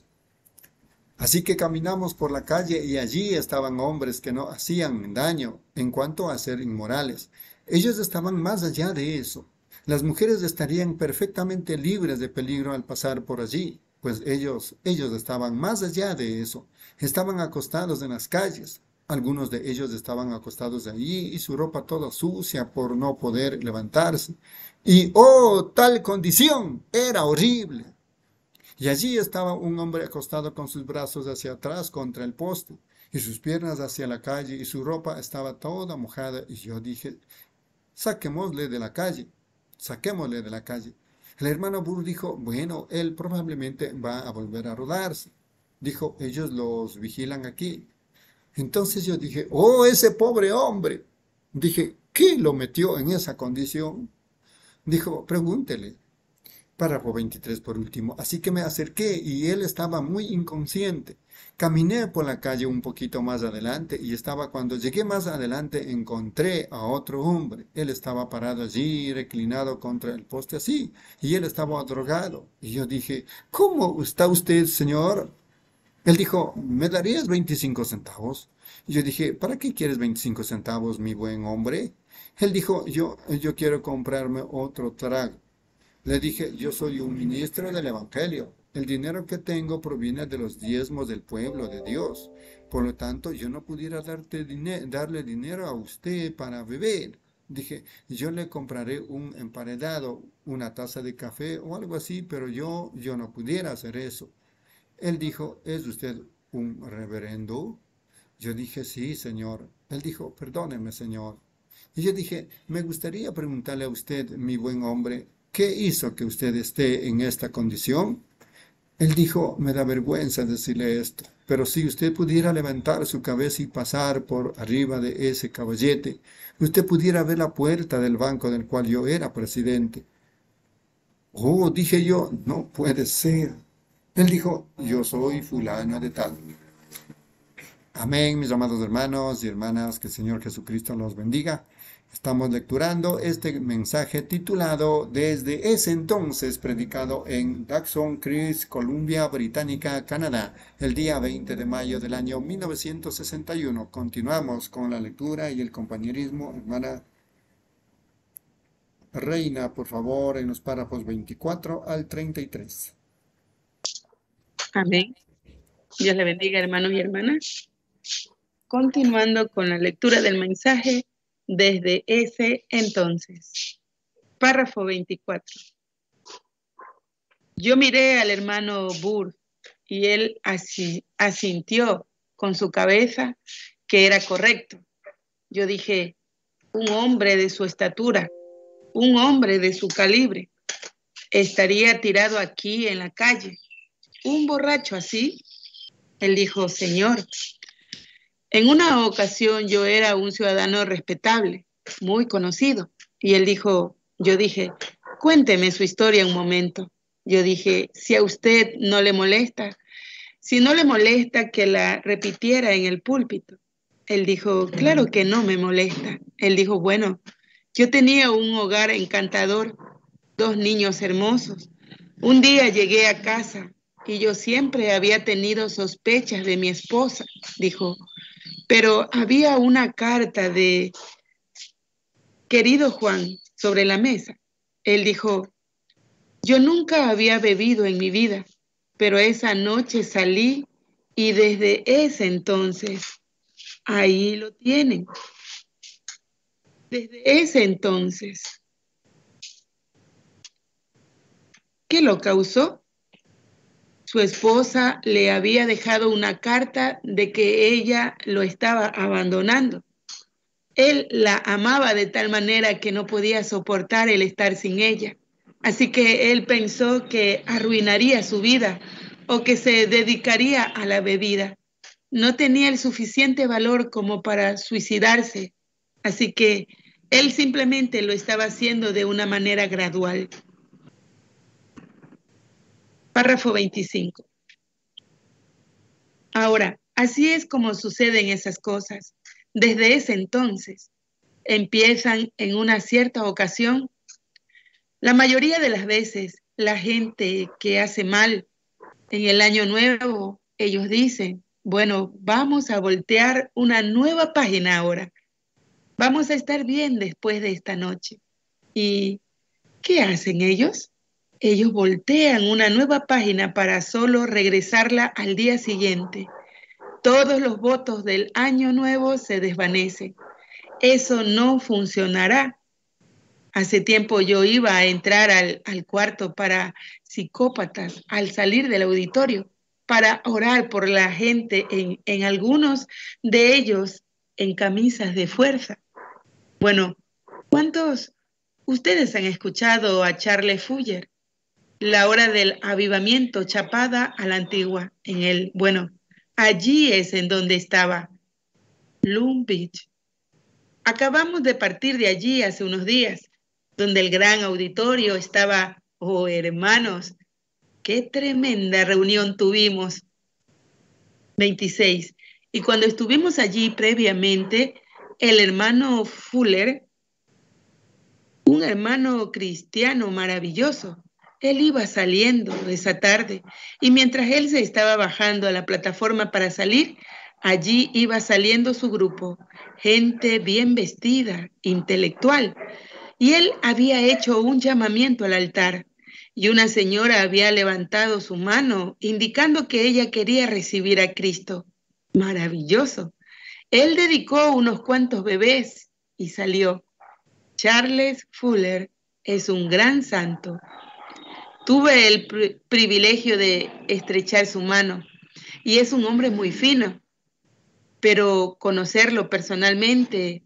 Así que caminamos por la calle y allí estaban hombres que no hacían daño en cuanto a ser inmorales. Ellos estaban más allá de eso. Las mujeres estarían perfectamente libres de peligro al pasar por allí, pues ellos estaban más allá de eso. Estaban acostados en las calles. Algunos de ellos estaban acostados allí y su ropa toda sucia por no poder levantarse. Y, ¡oh, tal condición! Era horrible. Y allí estaba un hombre acostado con sus brazos hacia atrás contra el poste y sus piernas hacia la calle y su ropa estaba toda mojada. Y yo dije, saquémosle de la calle, saquémosle de la calle. El hermano Burr dijo, bueno, él probablemente va a volver a rodarse. Dijo, ellos los vigilan aquí. Entonces yo dije, oh, ese pobre hombre. Dije, ¿qué lo metió en esa condición? Dijo, pregúntele. Párrafo 23 por último. Así que me acerqué y él estaba muy inconsciente. Caminé por la calle un poquito más adelante y cuando llegué más adelante encontré a otro hombre. Él estaba parado allí, reclinado contra el poste así, y él estaba drogado. Y yo dije, ¿cómo está usted, señor? Él dijo, ¿me darías 25 centavos? Y yo dije, ¿para qué quieres 25 centavos, mi buen hombre? Él dijo, yo quiero comprarme otro trago. Le dije, yo soy un ministro del Evangelio. El dinero que tengo proviene de los diezmos del pueblo de Dios. Por lo tanto, yo no pudiera darle dinero a usted para beber. Dije, yo le compraré un emparedado, una taza de café o algo así, pero yo no pudiera hacer eso. Él dijo, ¿es usted un reverendo? Yo dije, sí, señor. Él dijo, perdóneme, señor. Y yo dije, me gustaría preguntarle a usted, mi buen hombre, ¿qué hizo que usted esté en esta condición? Él dijo, me da vergüenza decirle esto, pero si usted pudiera levantar su cabeza y pasar por arriba de ese caballete, usted pudiera ver la puerta del banco del cual yo era presidente. Oh, dije yo, no puede ser. Él dijo, yo soy fulano de tal. Amén, mis amados hermanos y hermanas, que el Señor Jesucristo los bendiga. Estamos lecturando este mensaje titulado Desde ese entonces, predicado en Dawson Creek, Columbia Británica, Canadá, el día 20 de mayo del año 1961. Continuamos con la lectura y el compañerismo. Hermana Reina, por favor, en los párrafos 24 al 33. Amén. Dios le bendiga, hermanos y hermanas. Continuando con la lectura del mensaje desde ese entonces. Párrafo 24. Yo miré al hermano Burr y él asintió con su cabeza que era correcto. Yo dije, un hombre de su estatura, un hombre de su calibre. estaría tirado aquí en la calle. Un borracho así. Él dijo, Señor, en una ocasión yo era un ciudadano respetable, muy conocido. Y él dijo, yo dije, cuénteme su historia un momento. Yo dije, si a usted no le molesta, si no le molesta que la repitiera en el púlpito. Él dijo, claro que no me molesta. Él dijo, bueno, yo tenía un hogar encantador, 2 niños hermosos. Un día llegué a casa y yo siempre había tenido sospechas de mi esposa, dijo, pero había una carta de querido Juan sobre la mesa. Él dijo, yo nunca había bebido en mi vida, pero esa noche salí y desde ese entonces, ahí lo tienen. Desde ese entonces, ¿qué lo causó? Su esposa le había dejado una carta de que ella lo estaba abandonando. Él la amaba de tal manera que no podía soportar el estar sin ella. Así que él pensó que arruinaría su vida o que se dedicaría a la bebida. No tenía el suficiente valor como para suicidarse. Así que él simplemente lo estaba haciendo de una manera gradual. Párrafo 25. Ahora, así es como suceden esas cosas. Desde ese entonces, empiezan en una cierta ocasión. La mayoría de las veces, la gente que hace mal en el año nuevo, ellos dicen, bueno, vamos a voltear una nueva página ahora. Vamos a estar bien después de esta noche. ¿Y qué hacen ellos? Ellos voltean una nueva página para solo regresarla al día siguiente. Todos los votos del año nuevo se desvanecen. Eso no funcionará. Hace tiempo yo iba a entrar al cuarto para psicópatas al salir del auditorio para orar por la gente, en algunos de ellos en camisas de fuerza. Bueno, ¿cuántos ustedes han escuchado a Charles Fuller? La hora del avivamiento chapada a la antigua. Allí es en donde estaba Long Beach. Acabamos de partir de allí hace unos días, donde el gran auditorio estaba, oh hermanos, qué tremenda reunión tuvimos. 26. Y cuando estuvimos allí previamente, el hermano Fuller, un hermano cristiano maravilloso, él iba saliendo esa tarde y mientras él se estaba bajando a la plataforma para salir, allí iba saliendo su grupo, gente bien vestida, intelectual, y él había hecho un llamamiento al altar y una señora había levantado su mano indicando que ella quería recibir a Cristo. Maravilloso. Él dedicó unos cuantos bebés y salió. Charles Fuller es un gran santo. Tuve el privilegio de estrechar su mano y es un hombre muy fino, pero conocerlo personalmente,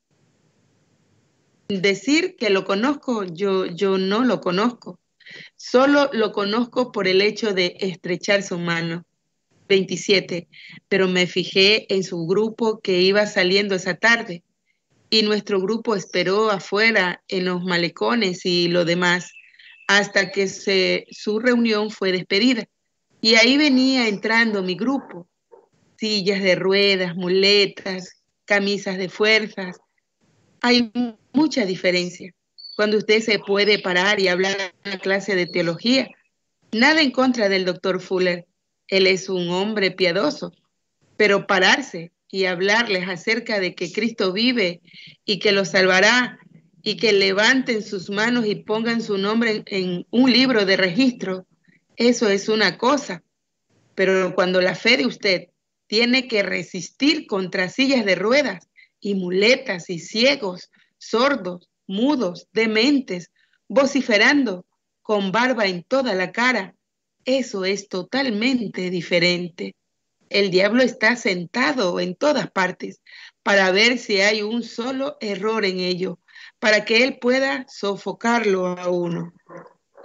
decir que lo conozco, yo no lo conozco, solo lo conozco por el hecho de estrechar su mano. 27, pero me fijé en su grupo que iba saliendo esa tarde y nuestro grupo esperó afuera en los malecones y lo demás hasta que su reunión fue despedida. Y ahí venía entrando mi grupo, sillas de ruedas, muletas, camisas de fuerzas. Hay mucha diferencia. Cuando usted se puede parar y hablar en una clase de teología, nada en contra del doctor Fuller, él es un hombre piadoso, pero pararse y hablarles acerca de que Cristo vive y que los salvará y que levanten sus manos y pongan su nombre en un libro de registro, eso es una cosa. Pero cuando la fe de usted tiene que resistir contra sillas de ruedas y muletas y ciegos, sordos, mudos, dementes, vociferando, con barba en toda la cara, eso es totalmente diferente. El diablo está sentado en todas partes para ver si hay un solo error en ello, para que él pueda sofocarlo a uno.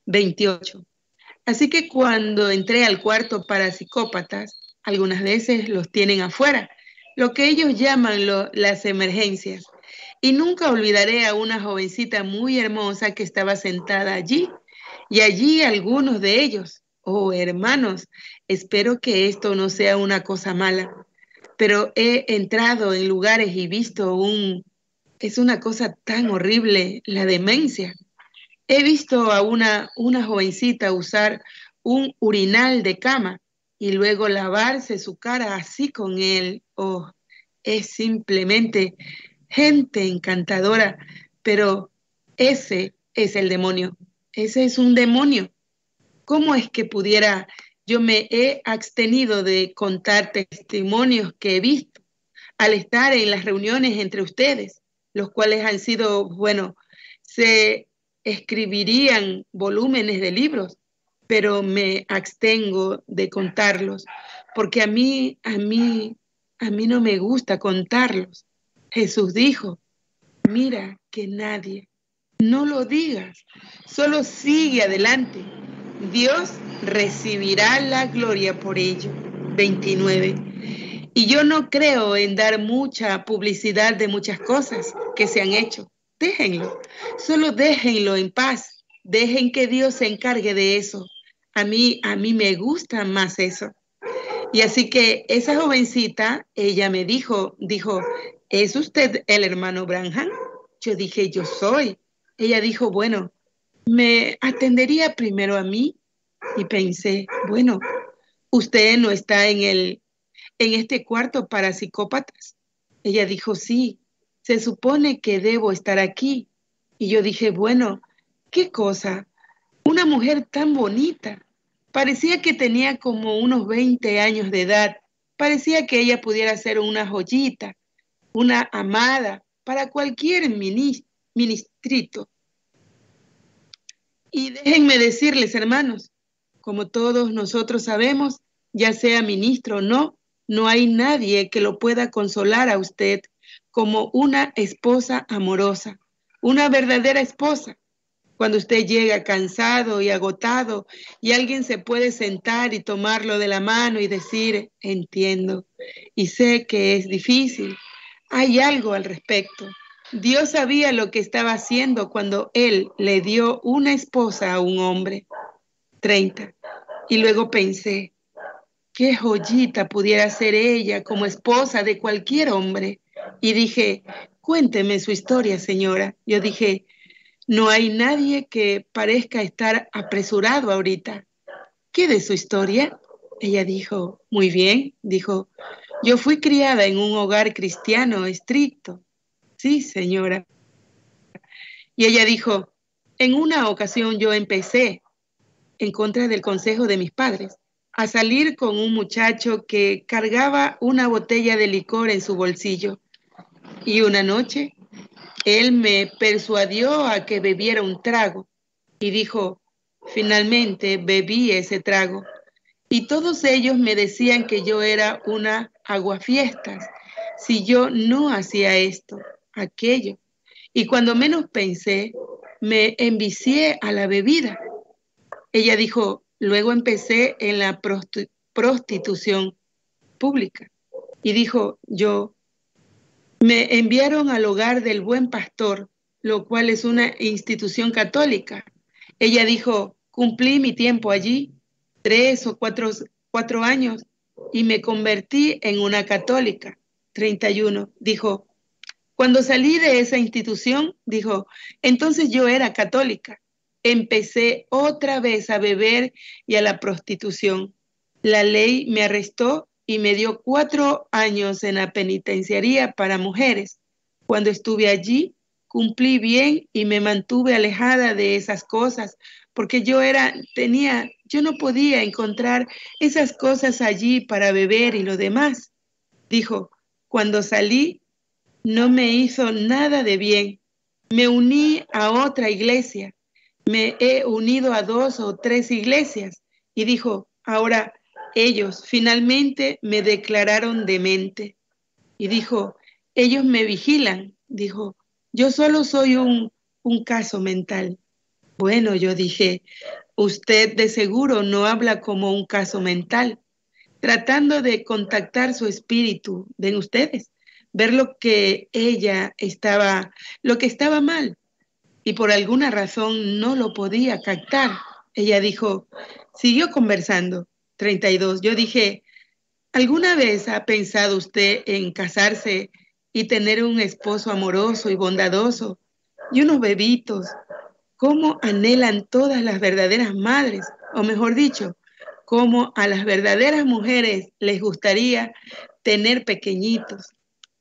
28. Así que cuando entré al cuarto para psicópatas, algunas veces los tienen afuera, lo que ellos llaman las emergencias. Y nunca olvidaré a una jovencita muy hermosa que estaba sentada allí. Y allí algunos de ellos, oh hermanos, espero que esto no sea una cosa mala, pero he entrado en lugares y visto es una cosa tan horrible, la demencia. He visto a una jovencita usar un urinal de cama y luego lavarse su cara así con él. Oh, es simplemente gente encantadora, pero ese es el demonio. Ese es un demonio. ¿Cómo es que pudiera? Yo me he abstenido de contar testimonios que he visto al estar en las reuniones entre ustedes, los cuales han sido, bueno, se escribirían volúmenes de libros, pero me abstengo de contarlos, porque a mí no me gusta contarlos. Jesús dijo, mira que nadie, no lo digas, solo sigue adelante. Dios recibirá la gloria por ello. 29. Y yo no creo en dar mucha publicidad de muchas cosas que se han hecho. Déjenlo, solo déjenlo en paz. Dejen que Dios se encargue de eso. A mí me gusta más eso. Y así que esa jovencita, ella me dijo, ¿es usted el hermano Branham? Yo dije, yo soy. Ella dijo, bueno, ¿me atendería primero a mí? Y pensé, bueno, usted no está en este cuarto para psicópatas. Ella dijo, sí, se supone que debo estar aquí. Y yo dije, bueno, ¿qué cosa? Una mujer tan bonita. Parecía que tenía como unos 20 años de edad. Parecía que ella pudiera ser una joyita, una amada para cualquier ministrito. Y déjenme decirles, hermanos, como todos nosotros sabemos, ya sea ministro o no, no hay nadie que lo pueda consolar a usted como una esposa amorosa, una verdadera esposa. Cuando usted llega cansado y agotado y alguien se puede sentar y tomarlo de la mano y decir, entiendo, y sé que es difícil, hay algo al respecto. Dios sabía lo que estaba haciendo cuando Él le dio una esposa a un hombre. 30. Y luego pensé, qué joyita pudiera ser ella como esposa de cualquier hombre. Y dije, cuénteme su historia, señora. Yo dije, no hay nadie que parezca estar apresurado ahorita. ¿Qué de su historia? Ella dijo, muy bien, dijo, yo fui criada en un hogar cristiano estricto. Sí, señora. Y ella dijo, en una ocasión yo empecé, en contra del consejo de mis padres, a salir con un muchacho que cargaba una botella de licor en su bolsillo. Y una noche él me persuadió a que bebiera un trago y dijo, finalmente bebí ese trago. Y todos ellos me decían que yo era una aguafiestas si yo no hacía esto, aquello. Y cuando menos pensé, me envicié a la bebida. Ella dijo, luego empecé en la prostitución pública. Y dijo, yo me enviaron al hogar del Buen Pastor, lo cual es una institución católica. Ella dijo, cumplí mi tiempo allí, 3 o 4 años, y me convertí en una católica. 31. Dijo, cuando salí de esa institución, dijo, entonces yo era católica. Empecé otra vez a beber y a la prostitución. La ley me arrestó y me dio 4 años en la penitenciaría para mujeres. Cuando estuve allí, cumplí bien y me mantuve alejada de esas cosas, porque yo no podía encontrar esas cosas allí para beber y lo demás. Dijo, cuando salí, no me hizo nada de bien. Me uní a otra iglesia. Me he unido a 2 o 3 iglesias. Y dijo, ahora ellos finalmente me declararon demente. Y dijo, ellos me vigilan. Dijo, yo solo soy un caso mental. Bueno, yo dije, usted de seguro no habla como un caso mental, tratando de contactar su espíritu de ustedes, ver lo que estaba mal, y por alguna razón no lo podía captar. Ella dijo, siguió conversando. 32. Yo dije, ¿alguna vez ha pensado usted en casarse y tener un esposo amoroso y bondadoso y unos bebitos? ¿Cómo anhelan todas las verdaderas madres? O mejor dicho, cómo a las verdaderas mujeres les gustaría tener pequeñitos.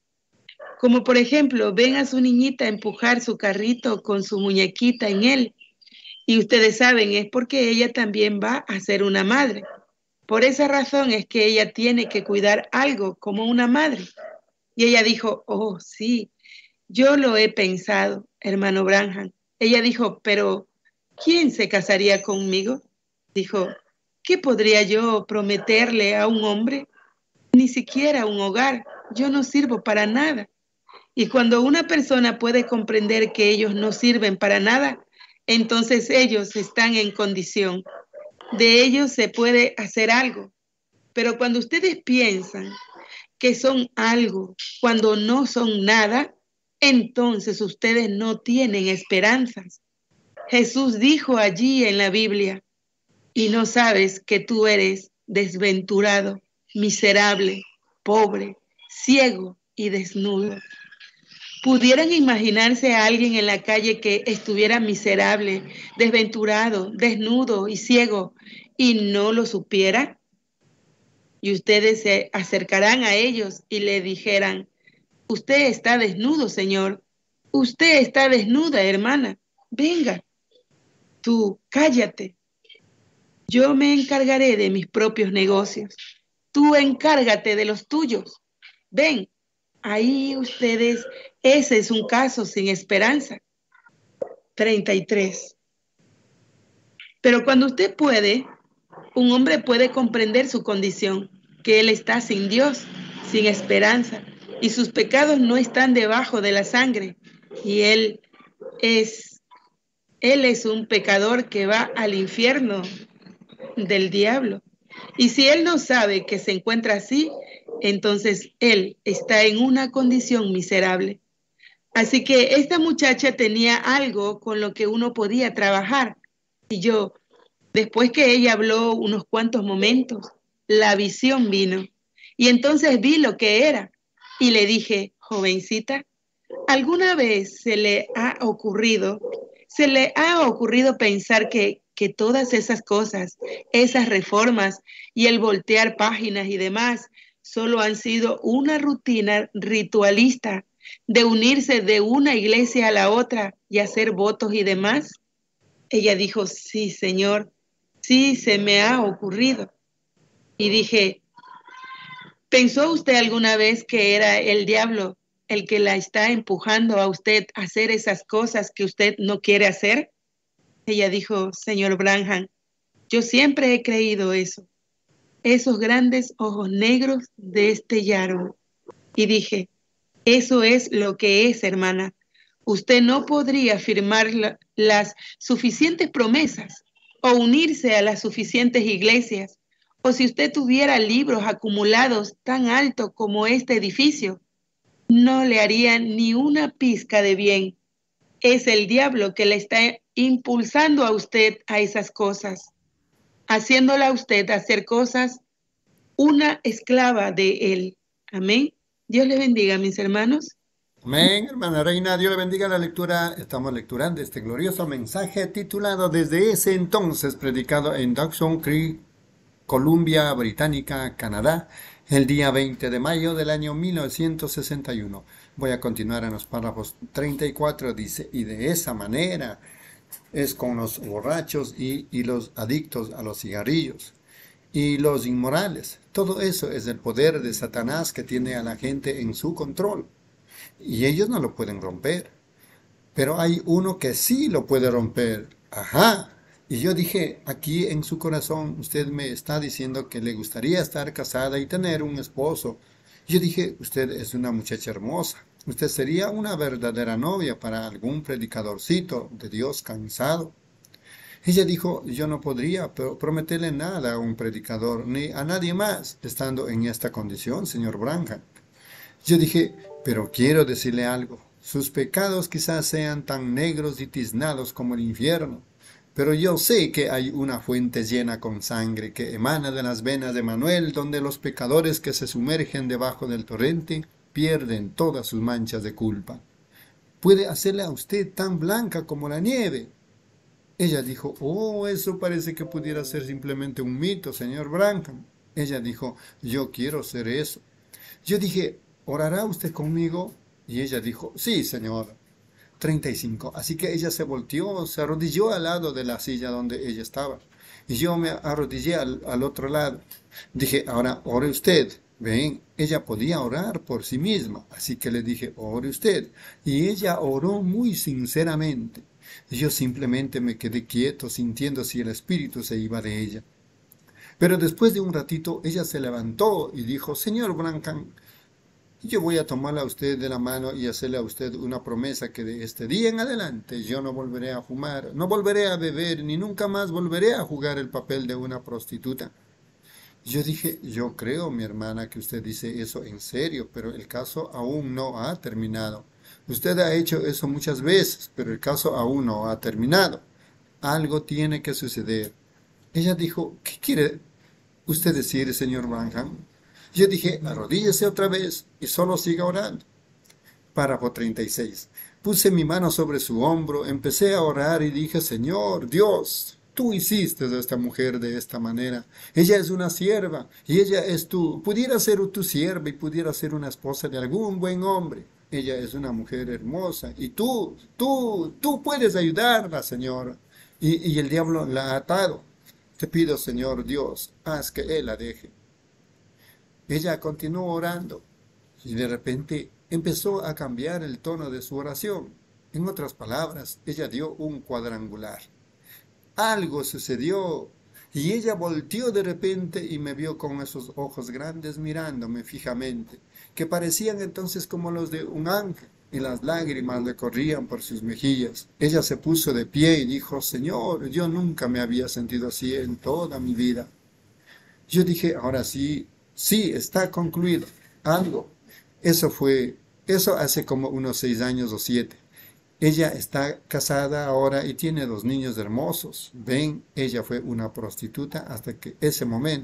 Como por ejemplo, ven a su niñita empujar su carrito con su muñequita en él. Y ustedes saben, es porque ella también va a ser una madre. Por esa razón es que ella tiene que cuidar algo como una madre. Y ella dijo, oh, sí, yo lo he pensado, hermano Branham. Ella dijo, pero ¿quién se casaría conmigo? Dijo, ¿qué podría yo prometerle a un hombre? Ni siquiera un hogar. Yo no sirvo para nada. Y cuando una persona puede comprender que ellos no sirven para nada, entonces ellos están en condición. De ellos se puede hacer algo. Pero cuando ustedes piensan que son algo, cuando no son nada, entonces ustedes no tienen esperanzas. Jesús dijo allí en la Biblia, y no sabes que tú eres desventurado, miserable, pobre, ciego y desnudo. ¿Pudieran imaginarse a alguien en la calle que estuviera miserable, desventurado, desnudo y ciego y no lo supiera? Y ustedes se acercarán a ellos y le dijeran, usted está desnudo, señor. Usted está desnuda, hermana. Venga, tú, cállate. Yo me encargaré de mis propios negocios. Tú encárgate de los tuyos. Ven, ahí ustedes, ese es un caso sin esperanza. 33. Pero cuando usted puede, un hombre puede comprender su condición, que él está sin Dios, sin esperanza, y sus pecados no están debajo de la sangre, y es, él es un pecador que va al infierno del diablo. Y si él no sabe que se encuentra así, entonces él está en una condición miserable. Así que esta muchacha tenía algo con lo que uno podía trabajar. Y yo, después que ella habló unos cuantos momentos, la visión vino. Y entonces vi lo que era. Y le dije, jovencita, ¿alguna vez se le ha ocurrido pensar que todas esas cosas, esas reformas y el voltear páginas y demás, solo han sido una rutina ritualista de unirse de una iglesia a la otra y hacer votos y demás? Ella dijo, sí, señor, sí, se me ha ocurrido. Y dije, ¿pensó usted alguna vez que era el diablo el que la está empujando a usted a hacer esas cosas que usted no quiere hacer? Ella dijo, señor Branham, yo siempre he creído eso. Esos grandes ojos negros destellaron. Y dije, eso es lo que es, hermana. Usted no podría firmar las suficientes promesas o unirse a las suficientes iglesias. O si usted tuviera libros acumulados tan altos como este edificio, no le harían ni una pizca de bien. Es el diablo que le está impulsando a usted a esas cosas, haciéndola a usted hacer cosas una esclava de él. Amén. Dios le bendiga, mis hermanos. Amén, hermana Reina, Dios le bendiga la lectura. Estamos lecturando este glorioso mensaje titulado Desde ese entonces, predicado en Dawson Creek, Columbia Británica, Canadá, el día 20 de mayo del año 1961. Voy a continuar en los párrafos 34, dice, y de esa manera es con los borrachos y los adictos a los cigarrillos y los inmorales. Todo eso es el poder de Satanás que tiene a la gente en su control. Y ellos no lo pueden romper. Pero hay uno que sí lo puede romper. Ajá. Y yo dije, aquí en su corazón usted me está diciendo que le gustaría estar casada y tener un esposo. Yo dije, usted es una muchacha hermosa. Usted sería una verdadera novia para algún predicadorcito de Dios cansado. Ella dijo, yo no podría prometerle nada a un predicador, ni a nadie más, estando en esta condición, señor Branham. Yo dije, pero quiero decirle algo. Sus pecados quizás sean tan negros y tiznados como el infierno, pero yo sé que hay una fuente llena con sangre que emana de las venas de Manuel, donde los pecadores que se sumergen debajo del torrente pierden todas sus manchas de culpa. Puede hacerle a usted tan blanca como la nieve. Ella dijo, oh, eso parece que pudiera ser simplemente un mito, señor Branham. Ella dijo, yo quiero ser eso. Yo dije, ¿orará usted conmigo? Y ella dijo, sí, señor. 35. Así que ella se volteó, se arrodilló al lado de la silla donde ella estaba. Y yo me arrodillé al otro lado. Dije, ahora ore usted. Ven, ella podía orar por sí misma. Así que le dije, ore usted. Y ella oró muy sinceramente. Yo simplemente me quedé quieto, sintiendo si el espíritu se iba de ella. Pero después de un ratito, ella se levantó y dijo, señor Branham, yo voy a tomarla a usted de la mano y hacerle a usted una promesa que de este día en adelante yo no volveré a fumar, no volveré a beber, ni nunca más volveré a jugar el papel de una prostituta. Yo dije, yo creo, mi hermana, que usted dice eso en serio, pero el caso aún no ha terminado. Usted ha hecho eso muchas veces, pero el caso aún no ha terminado. Algo tiene que suceder. Ella dijo, ¿qué quiere usted decir, señor Branham? Yo dije, arrodíllese otra vez y solo siga orando. Párrafo 36. Puse mi mano sobre su hombro, empecé a orar y dije, Señor Dios, tú hiciste a esta mujer de esta manera. Ella es una sierva y ella es pudiera ser tu sierva y pudiera ser una esposa de algún buen hombre. Ella es una mujer hermosa y tú puedes ayudarla, Señor. Y el diablo la ha atado. Te pido, Señor Dios, haz que él la deje. Ella continuó orando y de repente empezó a cambiar el tono de su oración. En otras palabras, ella dio un cuadrangular. Algo sucedió y ella volteó de repente y me vio con esos ojos grandes mirándome fijamente, que parecían entonces como los de un ángel, y las lágrimas le corrían por sus mejillas. Ella se puso de pie y dijo, Señor, yo nunca me había sentido así en toda mi vida. Yo dije, ahora sí, sí, está concluido. Algo. Eso hace como unos 6 años o 7. Ella está casada ahora y tiene 2 niños hermosos. Ven, ella fue una prostituta hasta ese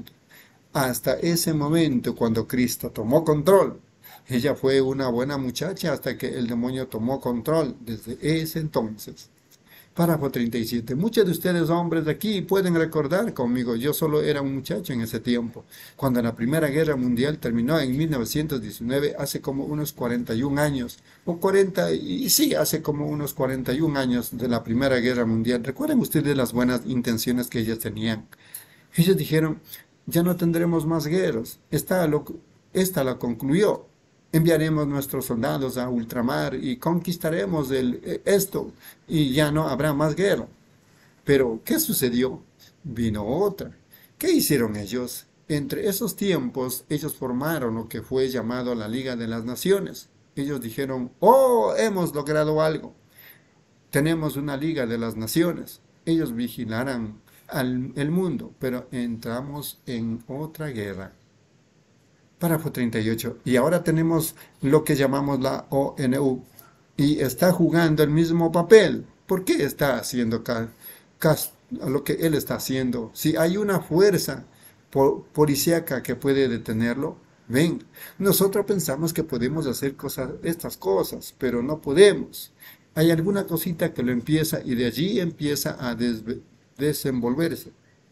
momento cuando Cristo tomó control. Ella fue una buena muchacha hasta que el demonio tomó control desde ese entonces. Párrafo 37. Muchos de ustedes hombres de aquí pueden recordar conmigo, yo solo era un muchacho en ese tiempo, cuando la Primera Guerra Mundial terminó en 1919, hace como unos 41 años, hace como unos 41 años de la Primera Guerra Mundial. ¿Recuerdan ustedes las buenas intenciones que ellos tenían? Ellos dijeron, ya no tendremos más guerras, esta la concluyó. Enviaremos nuestros soldados a ultramar y conquistaremos esto y ya no habrá más guerra. Pero, ¿qué sucedió? Vino otra. ¿Qué hicieron ellos? Entre esos tiempos, ellos formaron lo que fue llamado la Liga de las Naciones. Ellos dijeron, oh, hemos logrado algo. Tenemos una Liga de las Naciones. Ellos vigilarán el mundo, pero entramos en otra guerra. Párrafo 38. Y ahora tenemos lo que llamamos la ONU. Y está jugando el mismo papel. ¿Por qué está haciendo lo que él está haciendo? Si hay una fuerza policíaca que puede detenerlo, ven, nosotros pensamos que podemos hacer estas cosas, pero no podemos. Hay alguna cosita que lo empieza y de allí empieza a desenvolverse.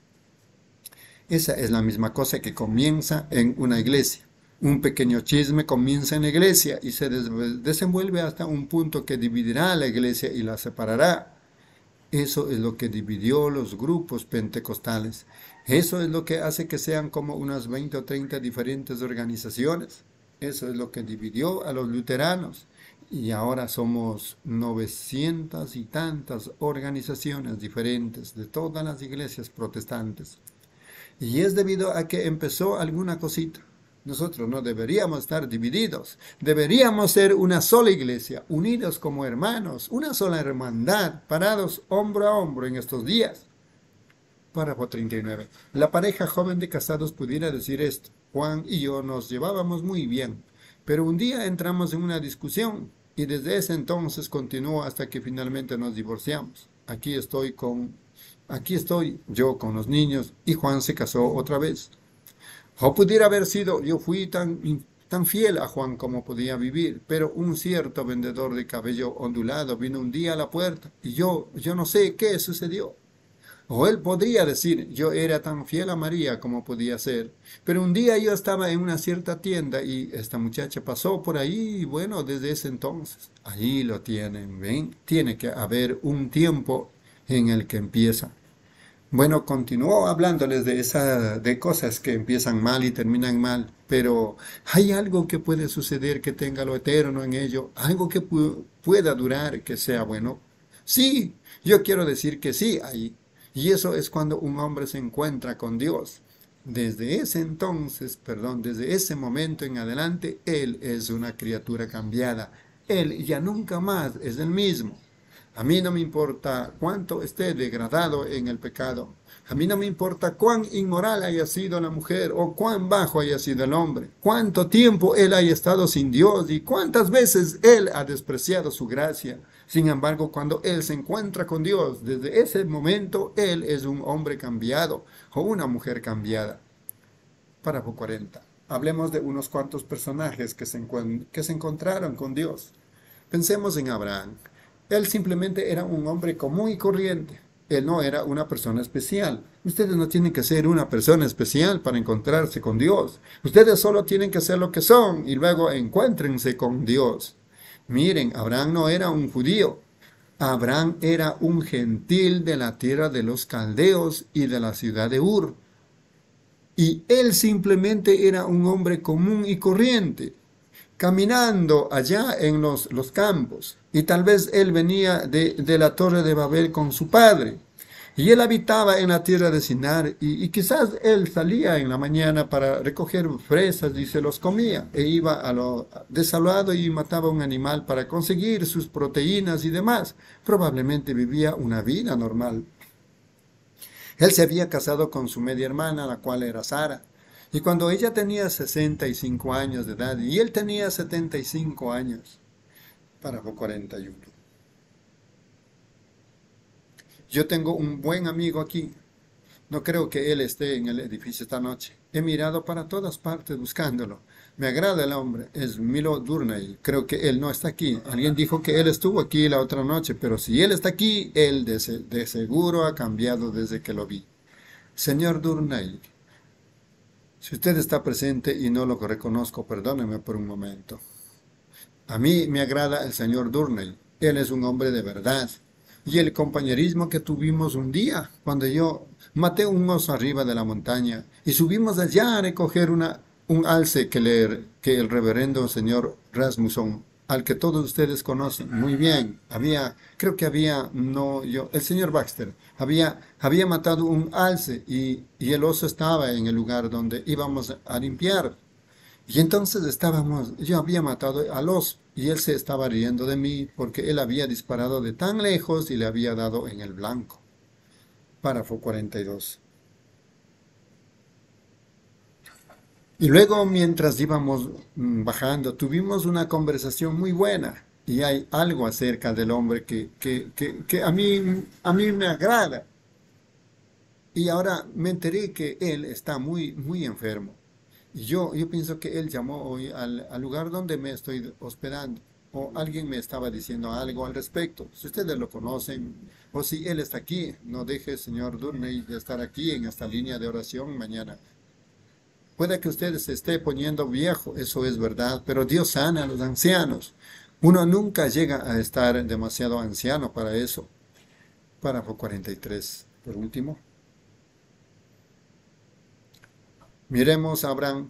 Esa es la misma cosa que comienza en una iglesia. Un pequeño chisme comienza en la iglesia y se desenvuelve hasta un punto que dividirá a la iglesia y la separará. Eso es lo que dividió los grupos pentecostales. Eso es lo que hace que sean como unas 20 o 30 diferentes organizaciones. Eso es lo que dividió a los luteranos. Y ahora somos 900 y tantas organizaciones diferentes de todas las iglesias protestantes. Y es debido a que empezó alguna cosita. Nosotros no deberíamos estar divididos. Deberíamos ser una sola iglesia, unidos como hermanos, una sola hermandad, parados hombro a hombro en estos días. Párrafo 39. La pareja joven de casados pudiera decir esto: Juan y yo nos llevábamos muy bien, pero un día entramos en una discusión y desde ese entonces continuó hasta que finalmente nos divorciamos. Aquí estoy yo con los niños y Juan se casó otra vez. O pudiera haber sido: yo fui tan fiel a Juan como podía vivir, pero un cierto vendedor de cabello ondulado vino un día a la puerta y yo no sé qué sucedió. O él podría decir: yo era tan fiel a María como podía ser, pero un día yo estaba en una cierta tienda y esta muchacha pasó por ahí y bueno, desde ese entonces, ahí lo tienen, ¿ven? Tiene que haber un tiempo en el que empieza. Bueno, continuó hablándoles de cosas que empiezan mal y terminan mal, pero hay algo que puede suceder que tenga lo eterno en ello, algo que pueda durar, que sea bueno. Sí, yo quiero decir que sí hay. Y eso es cuando un hombre se encuentra con Dios. Desde ese entonces, perdón, desde ese momento en adelante, él es una criatura cambiada. Él ya nunca más es el mismo. A mí no me importa cuánto esté degradado en el pecado. A mí no me importa cuán inmoral haya sido la mujer o cuán bajo haya sido el hombre. Cuánto tiempo él haya estado sin Dios y cuántas veces él ha despreciado su gracia. Sin embargo, cuando él se encuentra con Dios, desde ese momento él es un hombre cambiado o una mujer cambiada. Párrafo 40. Hablemos de unos cuantos personajes que se encontraron con Dios. Pensemos en Abraham. Él simplemente era un hombre común y corriente. Él no era una persona especial. Ustedes no tienen que ser una persona especial para encontrarse con Dios. Ustedes solo tienen que ser lo que son y luego encuéntrense con Dios. Miren, Abraham no era un judío. Abraham era un gentil de la tierra de los caldeos y de la ciudad de Ur. Y él simplemente era un hombre común y corriente, caminando allá en los campos. Y tal vez él venía de la torre de Babel con su padre. Y él habitaba en la tierra de Sinar y quizás él salía en la mañana para recoger fresas y se los comía. E iba a lo desolado y mataba un animal para conseguir sus proteínas y demás. Probablemente vivía una vida normal. Él se había casado con su media hermana, la cual era Sara. Y cuando ella tenía 65 años de edad y él tenía 75 años, párrafo 41. Yo tengo un buen amigo aquí. No creo que él esté en el edificio esta noche. He mirado para todas partes buscándolo. Me agrada el hombre, es Milo Durnay. Creo que él no está aquí. Alguien dijo que él estuvo aquí la otra noche, pero si él está aquí, él de seguro ha cambiado desde que lo vi. Señor Durnay, si usted está presente y no lo reconozco, perdóneme por un momento. A mí me agrada el señor Durnay. Él es un hombre de verdad. Y el compañerismo que tuvimos un día, cuando yo maté un oso arriba de la montaña y subimos allá a recoger un alce que el reverendo señor Rasmussen, al que todos ustedes conocen muy bien, el señor Baxter, había matado un alce y el oso estaba en el lugar donde íbamos a limpiar. Y entonces yo había matado al oso y él se estaba riendo de mí porque él había disparado de tan lejos y le había dado en el blanco. Párrafo 42. Y luego, mientras íbamos bajando, tuvimos una conversación muy buena. Y hay algo acerca del hombre que a mí me agrada. Y ahora me enteré que él está muy, muy enfermo. Y yo pienso que él llamó hoy al lugar donde me estoy hospedando. O alguien me estaba diciendo algo al respecto. Si ustedes lo conocen, o si él está aquí, no deje, señor Durnay, de estar aquí en esta línea de oración mañana. Puede que usted se esté poniendo viejo, eso es verdad, pero Dios sana a los ancianos. Uno nunca llega a estar demasiado anciano para eso. Párrafo 43, por último. Miremos a Abraham.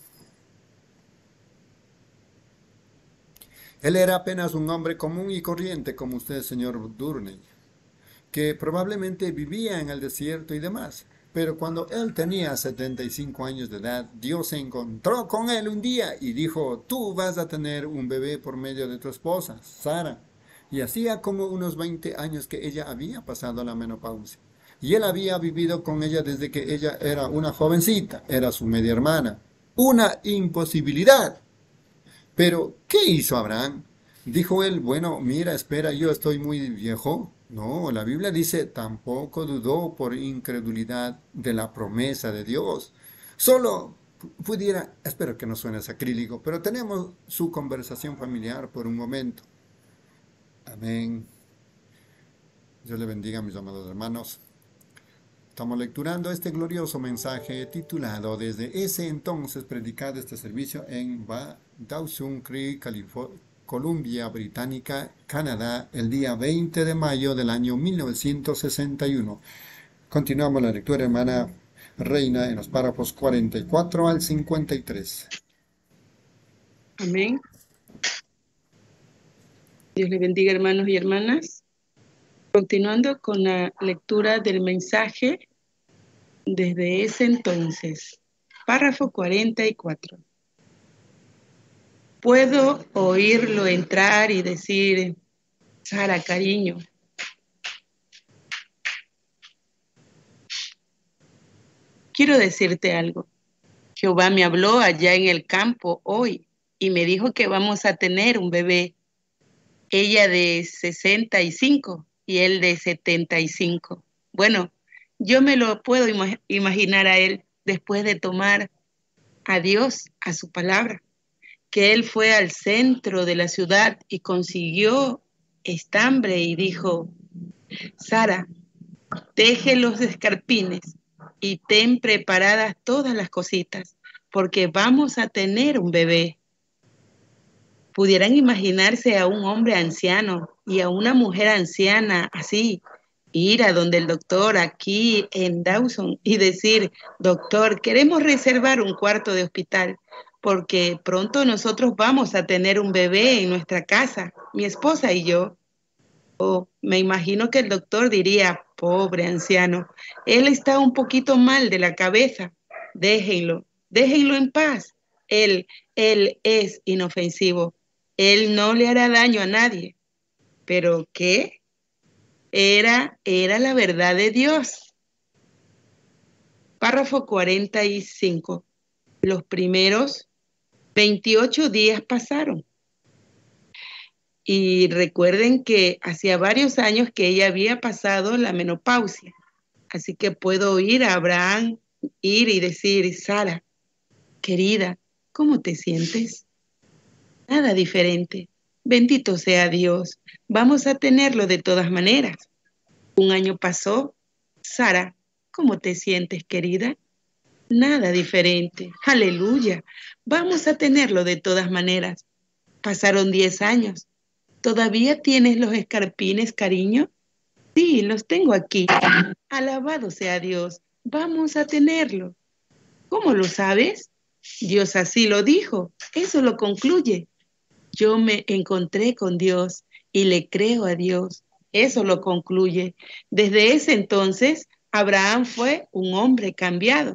Él era apenas un hombre común y corriente como usted, señor Durnay, que probablemente vivía en el desierto y demás. Pero cuando él tenía 75 años de edad, Dios se encontró con él un día y dijo: tú vas a tener un bebé por medio de tu esposa, Sara. Y hacía como unos 20 años que ella había pasado la menopausia. y él había vivido con ella desde que ella era una jovencita, era su media hermana. Una imposibilidad. Pero, ¿qué hizo Abraham? Dijo él, bueno, mira, espera, yo estoy muy viejo. No, la Biblia dice, tampoco dudó por incredulidad de la promesa de Dios. Solo pudiera, espero que no suene sacrílego, pero tenemos su conversación familiar por un momento. Amén. Dios le bendiga, mis amados hermanos. Estamos lecturando este glorioso mensaje titulado Desde ese entonces, predicado este servicio en Dawson Creek, Columbia Británica, Canadá, el día 20 de mayo del año 1961. Continuamos la lectura, hermana Reina, en los párrafos 44 al 53. Amén. Dios le bendiga, hermanos y hermanas. Continuando con la lectura del mensaje desde ese entonces. Párrafo 44. Puedo oírlo entrar y decir, Sara, cariño. Quiero decirte algo. Jehová me habló allá en el campo hoy y me dijo que vamos a tener un bebé. Ella de 65 y él de 75. Bueno, yo me lo puedo imaginar a él después de tomar a Dios a su palabra, que él fue al centro de la ciudad y consiguió estambre y dijo, Sara, teje los escarpines y ten preparadas todas las cositas, porque vamos a tener un bebé. Pudieran imaginarse a un hombre anciano y a una mujer anciana así, ir a donde el doctor aquí en Dawson y decir, doctor, queremos reservar un cuarto de hospital porque pronto nosotros vamos a tener un bebé en nuestra casa, mi esposa y yo. Oh, me imagino que el doctor diría, pobre anciano, él está un poquito mal de la cabeza, déjenlo en paz. Él es inofensivo. Él no le hará daño a nadie. ¿Pero qué? Era la verdad de Dios. Párrafo 45. Los primeros 28 días pasaron. Y recuerden que hacía varios años que ella había pasado la menopausia. Así que puedo oír a Abraham ir y decir, Sara, querida, ¿cómo te sientes? Nada diferente. Bendito sea Dios. Vamos a tenerlo de todas maneras. Un año pasó. Sara, ¿cómo te sientes, querida? Nada diferente. Aleluya. Vamos a tenerlo de todas maneras. Pasaron 10 años. ¿Todavía tienes los escarpines, cariño? Sí, los tengo aquí. Alabado sea Dios. Vamos a tenerlo. ¿Cómo lo sabes? Dios así lo dijo. Eso lo concluye. Yo me encontré con Dios y le creo a Dios. Eso lo concluye. Desde ese entonces, Abraham fue un hombre cambiado.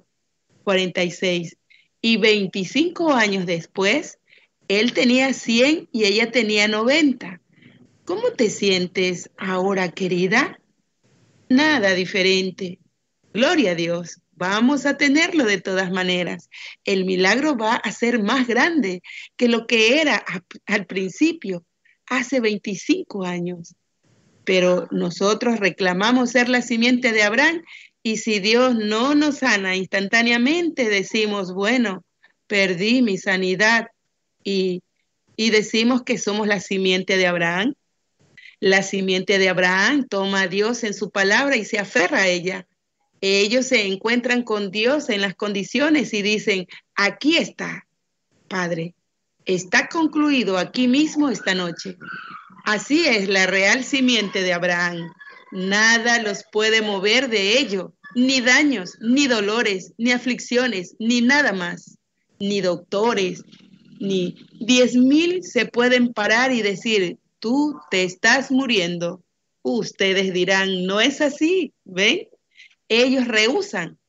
46. Y 25 años después, él tenía 100 y ella tenía 90. ¿Cómo te sientes ahora, querida? Nada diferente. Gloria a Dios. Vamos a tenerlo de todas maneras. El milagro va a ser más grande que lo que era al principio, hace 25 años. Pero nosotros reclamamos ser la simiente de Abraham y si Dios no nos sana instantáneamente, decimos, bueno, perdí mi sanidad y decimos que somos la simiente de Abraham. La simiente de Abraham toma a Dios en su palabra y se aferra a ella. Ellos se encuentran con Dios en las condiciones y dicen, aquí está, Padre, está concluido aquí mismo esta noche. Así es la real simiente de Abraham. Nada los puede mover de ello, ni daños, ni dolores, ni aflicciones, ni nada más, ni doctores, ni 10,000 se pueden parar y decir, tú te estás muriendo. Ustedes dirán, no es así, ¿ven? Ellos rehúsan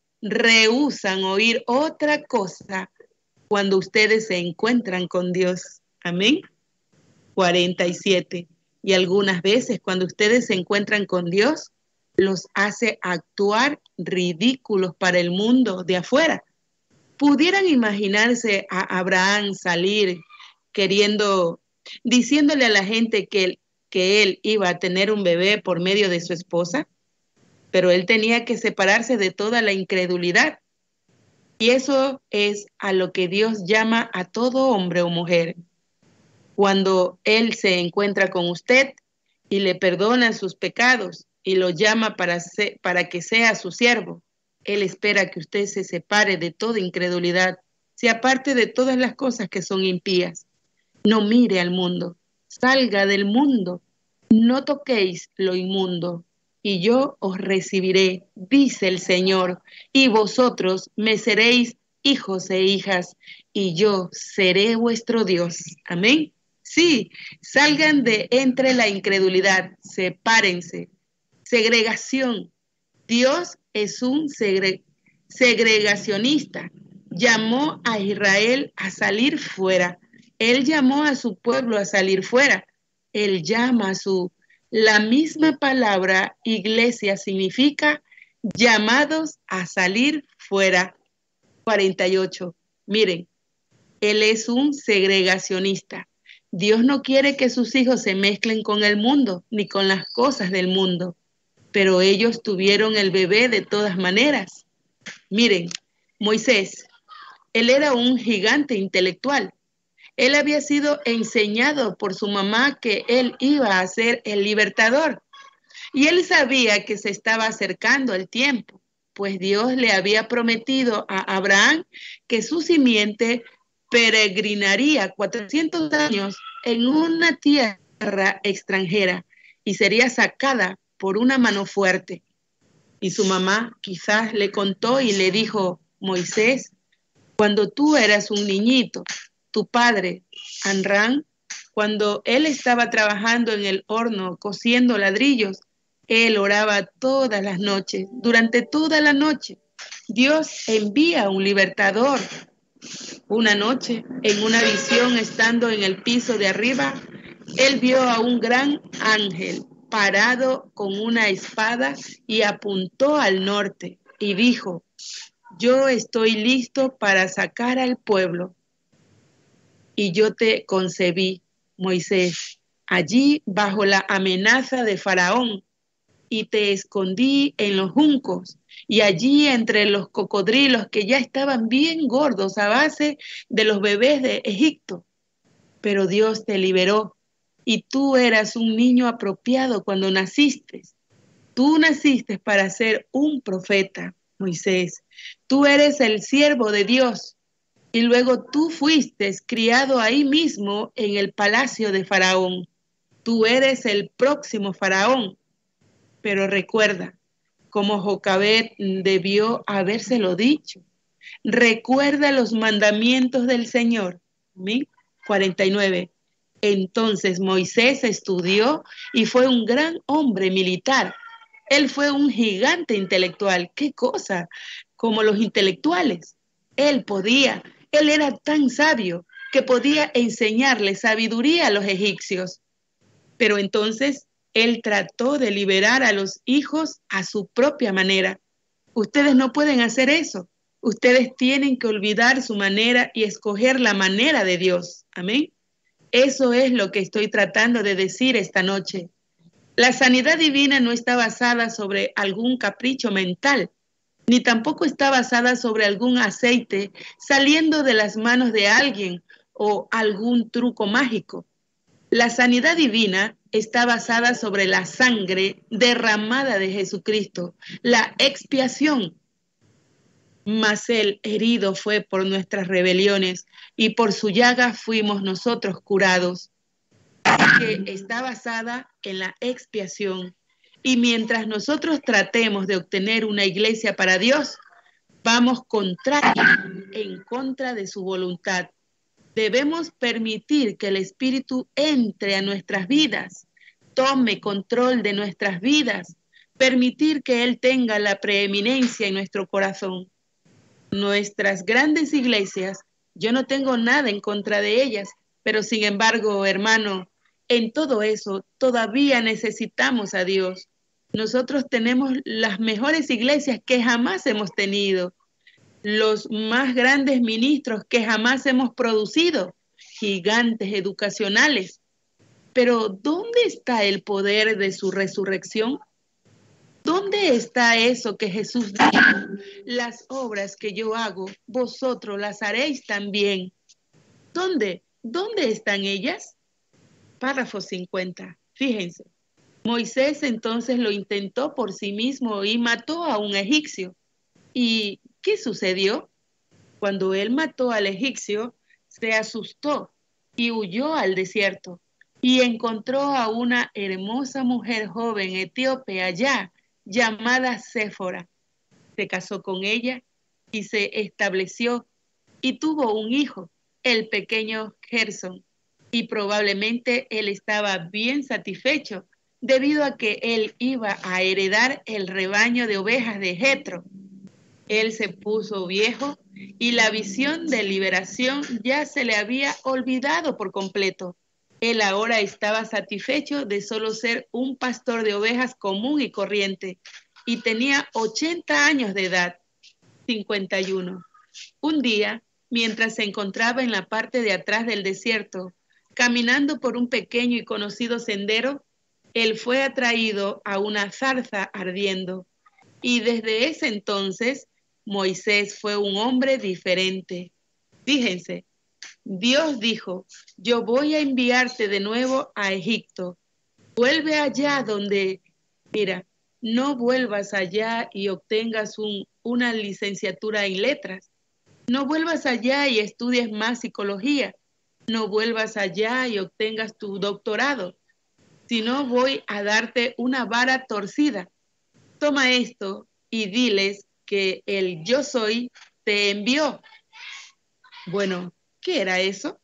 oír otra cosa cuando ustedes se encuentran con Dios. Amén. 47. Y algunas veces cuando ustedes se encuentran con Dios, los hace actuar ridículos para el mundo de afuera. Pudieran imaginarse a Abraham salir queriendo, diciéndole a la gente que él iba a tener un bebé por medio de su esposa, pero él tenía que separarse de toda la incredulidad. Y eso es a lo que Dios llama a todo hombre o mujer. Cuando Él se encuentra con usted y le perdona sus pecados y lo llama para que sea su siervo, Él espera que usted se separe de toda incredulidad, se aparte de todas las cosas que son impías. No mire al mundo, salga del mundo, no toquéis lo inmundo, y yo os recibiré, dice el Señor, y vosotros me seréis hijos e hijas, y yo seré vuestro Dios. Amén. Sí, salgan de entre la incredulidad, sepárense. Segregación. Dios es un segregacionista. Llamó a Israel a salir fuera. Él llamó a su pueblo a salir fuera. Él llama a la misma palabra iglesia significa llamados a salir fuera. 48. Miren, Él es un segregacionista. Dios no quiere que sus hijos se mezclen con el mundo ni con las cosas del mundo, pero ellos tuvieron el bebé de todas maneras. Miren, Moisés, él era un gigante intelectual. Él había sido enseñado por su mamá que él iba a ser el libertador. Y él sabía que se estaba acercando el tiempo, pues Dios le había prometido a Abraham que su simiente peregrinaría 400 años en una tierra extranjera y sería sacada por una mano fuerte. Y su mamá quizás le contó y le dijo, Moisés, cuando tú eras un niñito, tu padre, Amram, cuando él estaba trabajando en el horno cosiendo ladrillos, él oraba todas las noches, durante toda la noche. Dios envía un libertador. Una noche, en una visión, estando en el piso de arriba, él vio a un gran ángel parado con una espada y apuntó al norte y dijo, yo estoy listo para sacar al pueblo. Y yo te concebí, Moisés, allí bajo la amenaza de Faraón, y te escondí en los juncos, y allí entre los cocodrilos que ya estaban bien gordos a base de los bebés de Egipto. Pero Dios te liberó, y tú eras un niño apropiado cuando naciste. Tú naciste para ser un profeta, Moisés. Tú eres el siervo de Dios. Y luego tú fuiste criado ahí mismo en el palacio de Faraón. Tú eres el próximo Faraón. Pero recuerda, como Jocabed debió habérselo dicho, recuerda los mandamientos del Señor. 49. Entonces Moisés estudió y fue un gran hombre militar. Él fue un gigante intelectual. ¿Qué cosa? Como los intelectuales. Él era tan sabio que podía enseñarle sabiduría a los egipcios. Pero entonces él trató de liberar a los hijos a su propia manera. Ustedes no pueden hacer eso. Ustedes tienen que olvidar su manera y escoger la manera de Dios. Amén. Eso es lo que estoy tratando de decir esta noche. La sanidad divina no está basada sobre algún capricho mental, ni tampoco está basada sobre algún aceite saliendo de las manos de alguien o algún truco mágico. La sanidad divina está basada sobre la sangre derramada de Jesucristo, la expiación. Mas el herido fue por nuestras rebeliones y por su llaga fuimos nosotros curados. Así que está basada en la expiación. Y mientras nosotros tratemos de obtener una iglesia para Dios, vamos en contra de su voluntad. Debemos permitir que el Espíritu entre a nuestras vidas, tome control de nuestras vidas, permitir que Él tenga la preeminencia en nuestro corazón. Nuestras grandes iglesias, yo no tengo nada en contra de ellas, pero sin embargo, hermano, en todo eso todavía necesitamos a Dios. Nosotros tenemos las mejores iglesias que jamás hemos tenido, los más grandes ministros que jamás hemos producido, gigantes educacionales. Pero ¿dónde está el poder de su resurrección? ¿Dónde está eso que Jesús dijo? Las obras que yo hago, vosotros las haréis también. ¿Dónde? ¿Dónde están ellas? Párrafo 50. Fíjense. Moisés entonces lo intentó por sí mismo y mató a un egipcio. ¿Y qué sucedió? Cuando él mató al egipcio, se asustó y huyó al desierto y encontró a una hermosa mujer joven etíope allá, llamada Séfora. Se casó con ella y se estableció y tuvo un hijo, el pequeño Gerson. Y probablemente él estaba bien satisfecho debido a que él iba a heredar el rebaño de ovejas de Jetro. Él se puso viejo y la visión de liberación ya se le había olvidado por completo. Él ahora estaba satisfecho de solo ser un pastor de ovejas común y corriente y tenía 80 años de edad, 51. Un día, mientras se encontraba en la parte de atrás del desierto, caminando por un pequeño y conocido sendero, él fue atraído a una zarza ardiendo. Y desde ese entonces, Moisés fue un hombre diferente. Fíjense, Dios dijo, yo voy a enviarte de nuevo a Egipto. Vuelve allá donde, mira, no vuelvas allá y obtengas una licenciatura en letras. No vuelvas allá y estudies más psicología. No vuelvas allá y obtengas tu doctorado. Sino voy a darte una vara torcida. Toma esto y diles que el yo soy te envió. Bueno, ¿qué era eso?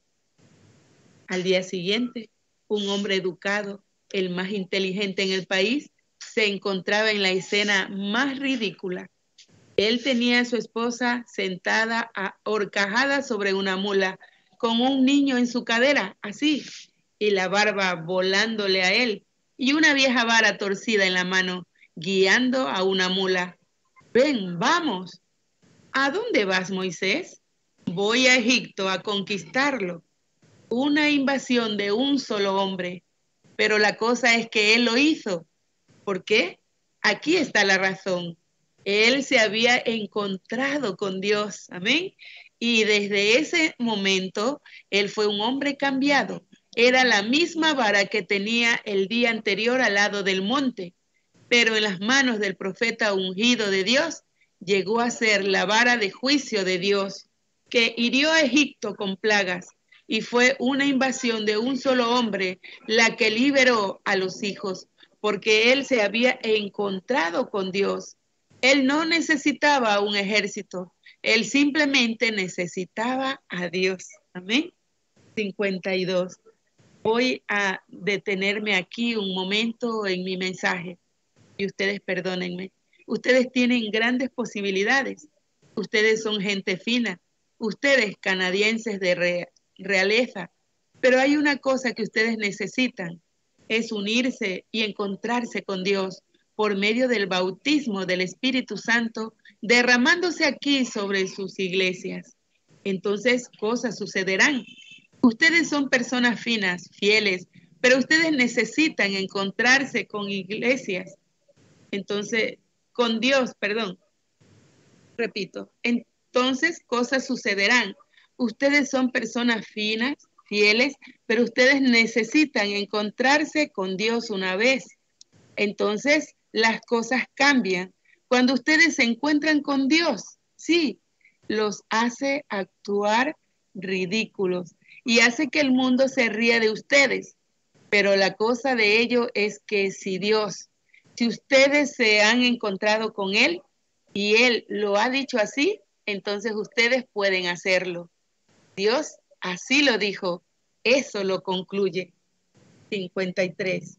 Al día siguiente, un hombre educado, el más inteligente en el país, se encontraba en la escena más ridícula. Él tenía a su esposa sentada ahorcajada sobre una mula, con un niño en su cadera, así, y la barba volándole a él, y una vieja vara torcida en la mano, guiando a una mula. Ven, vamos. ¿A dónde vas, Moisés? Voy a Egipto a conquistarlo. Una invasión de un solo hombre. Pero la cosa es que él lo hizo. ¿Por qué? Aquí está la razón. Él se había encontrado con Dios. Amén. Y desde ese momento, él fue un hombre cambiado. Era la misma vara que tenía el día anterior al lado del monte. Pero en las manos del profeta ungido de Dios, llegó a ser la vara de juicio de Dios, que hirió a Egipto con plagas, y fue una invasión de un solo hombre la que liberó a los hijos, porque él se había encontrado con Dios. Él no necesitaba un ejército, él simplemente necesitaba a Dios. Amén. 52. Voy a detenerme aquí un momento en mi mensaje y ustedes perdónenme. Ustedes tienen grandes posibilidades. Ustedes son gente fina. Ustedes canadienses de realeza. Pero hay una cosa que ustedes necesitan. Es unirse y encontrarse con Dios por medio del bautismo del Espíritu Santo derramándose aquí sobre sus iglesias. Entonces cosas sucederán. Ustedes son personas finas, fieles, pero ustedes necesitan encontrarse con iglesias. Entonces, con Dios, perdón, repito, entonces cosas sucederán. Ustedes son personas finas, fieles, pero ustedes necesitan encontrarse con Dios una vez. Entonces, las cosas cambian. Cuando ustedes se encuentran con Dios, sí, los hace actuar ridículos y hace que el mundo se ría de ustedes. Pero la cosa de ello es que si ustedes se han encontrado con Él y Él lo ha dicho así, entonces ustedes pueden hacerlo. Dios así lo dijo. Eso lo concluye. 53.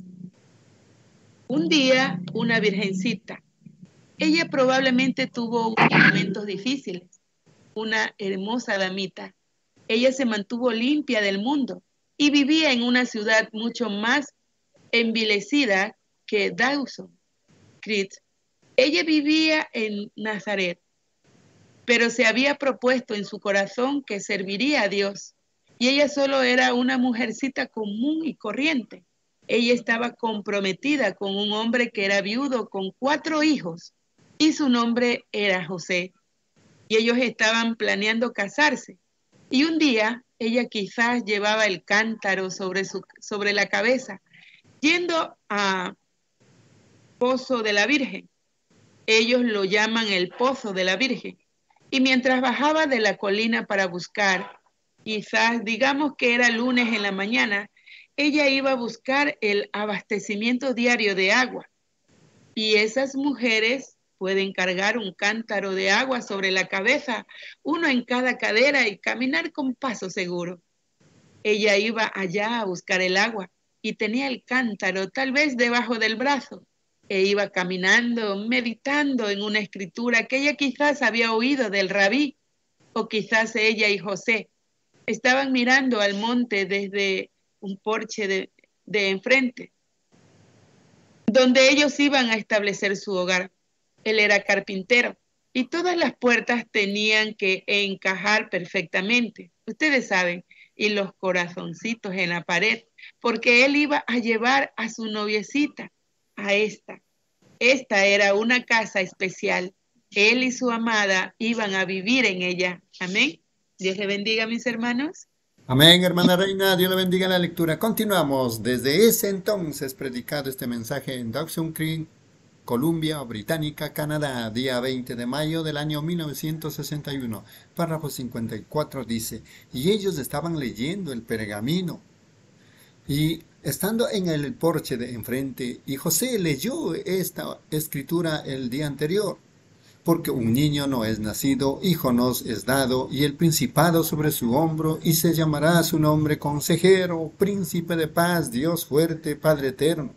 Un día, una virgencita. Ella probablemente tuvo momentos difíciles. Una hermosa damita. Ella se mantuvo limpia del mundo y vivía en una ciudad mucho más envilecida que Dawson. Creed. Ella vivía en Nazaret, pero se había propuesto en su corazón que serviría a Dios. Y ella solo era una mujercita común y corriente. Ella estaba comprometida con un hombre que era viudo con 4 hijos y su nombre era José. Y ellos estaban planeando casarse. Y un día ella quizás llevaba el cántaro sobre la cabeza, yendo a Pozo de la Virgen. Ellos lo llaman el Pozo de la Virgen. Y mientras bajaba de la colina para buscar, quizás digamos que era lunes en la mañana, ella iba a buscar el abastecimiento diario de agua. Y esas mujeres pueden cargar un cántaro de agua sobre la cabeza, uno en cada cadera, y caminar con paso seguro. Ella iba allá a buscar el agua y tenía el cántaro tal vez debajo del brazo. E iba caminando, meditando en una escritura que ella quizás había oído del rabí, o quizás ella y José estaban mirando al monte desde un porche de enfrente, donde ellos iban a establecer su hogar. Él era carpintero y todas las puertas tenían que encajar perfectamente, ustedes saben, y los corazoncitos en la pared, porque él iba a llevar a su noviecita a esta. Esta era una casa especial. Él y su amada iban a vivir en ella. Amén. Dios le bendiga, mis hermanos. Amén, hermana Reina, Dios le bendiga la lectura. Continuamos. Desde ese entonces predicado este mensaje en Dawson Creek, Columbia Británica, Canadá, día 20 de mayo del año 1961. Párrafo 54 dice: y ellos estaban leyendo el pergamino. Y estando en el porche de enfrente, y José leyó esta escritura el día anterior. Porque un niño no es nacido, hijo nos es dado, y el principado sobre su hombro, y se llamará su nombre Consejero, Príncipe de Paz, Dios fuerte, Padre eterno.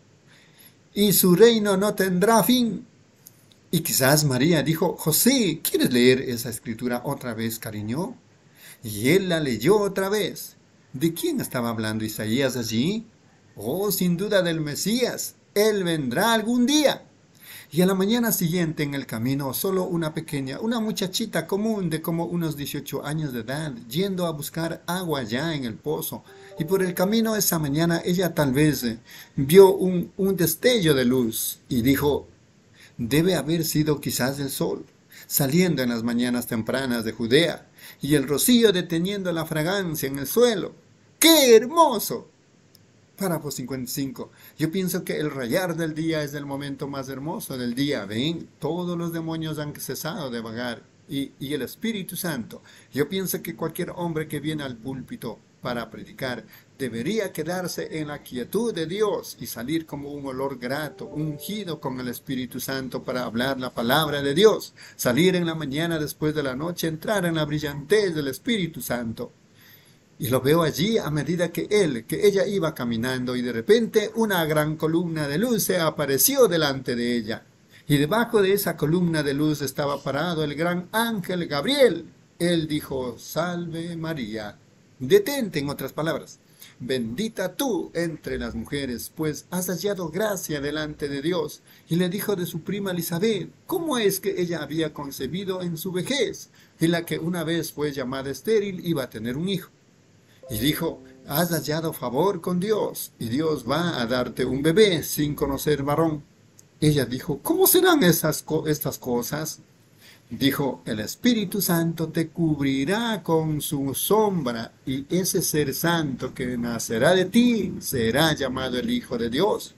Y su reino no tendrá fin. Y quizás María dijo: José, ¿quieres leer esa escritura otra vez, cariño? Y él la leyó otra vez. ¿De quién estaba hablando Isaías allí? Oh, sin duda del Mesías. Él vendrá algún día. Y a la mañana siguiente en el camino, solo una muchachita común de como unos 18 años de edad, yendo a buscar agua allá en el pozo. Y por el camino esa mañana ella tal vez vio un destello de luz y dijo: debe haber sido quizás el sol, saliendo en las mañanas tempranas de Judea, y el rocío deteniendo la fragancia en el suelo. ¡Qué hermoso! Párrafo 55. Yo pienso que el rayar del día es el momento más hermoso del día. Ven, todos los demonios han cesado de vagar. Y el Espíritu Santo. Yo pienso que cualquier hombre que viene al púlpito para predicar debería quedarse en la quietud de Dios y salir como un olor grato, ungido con el Espíritu Santo para hablar la palabra de Dios. Salir en la mañana después de la noche, entrar en la brillantez del Espíritu Santo. Y lo veo allí a medida que ella iba caminando, y de repente una gran columna de luz se apareció delante de ella. Y debajo de esa columna de luz estaba parado el gran ángel Gabriel. Él dijo: salve María. Detente, en otras palabras. Bendita tú entre las mujeres, pues has hallado gracia delante de Dios. Y le dijo de su prima Elizabeth, cómo es que ella había concebido en su vejez, y la que una vez fue llamada estéril iba a tener un hijo. Y dijo: has hallado favor con Dios, y Dios va a darte un bebé sin conocer varón. Ella dijo: ¿cómo serán estas cosas? Dijo: el Espíritu Santo te cubrirá con su sombra, y ese ser santo que nacerá de ti será llamado el Hijo de Dios.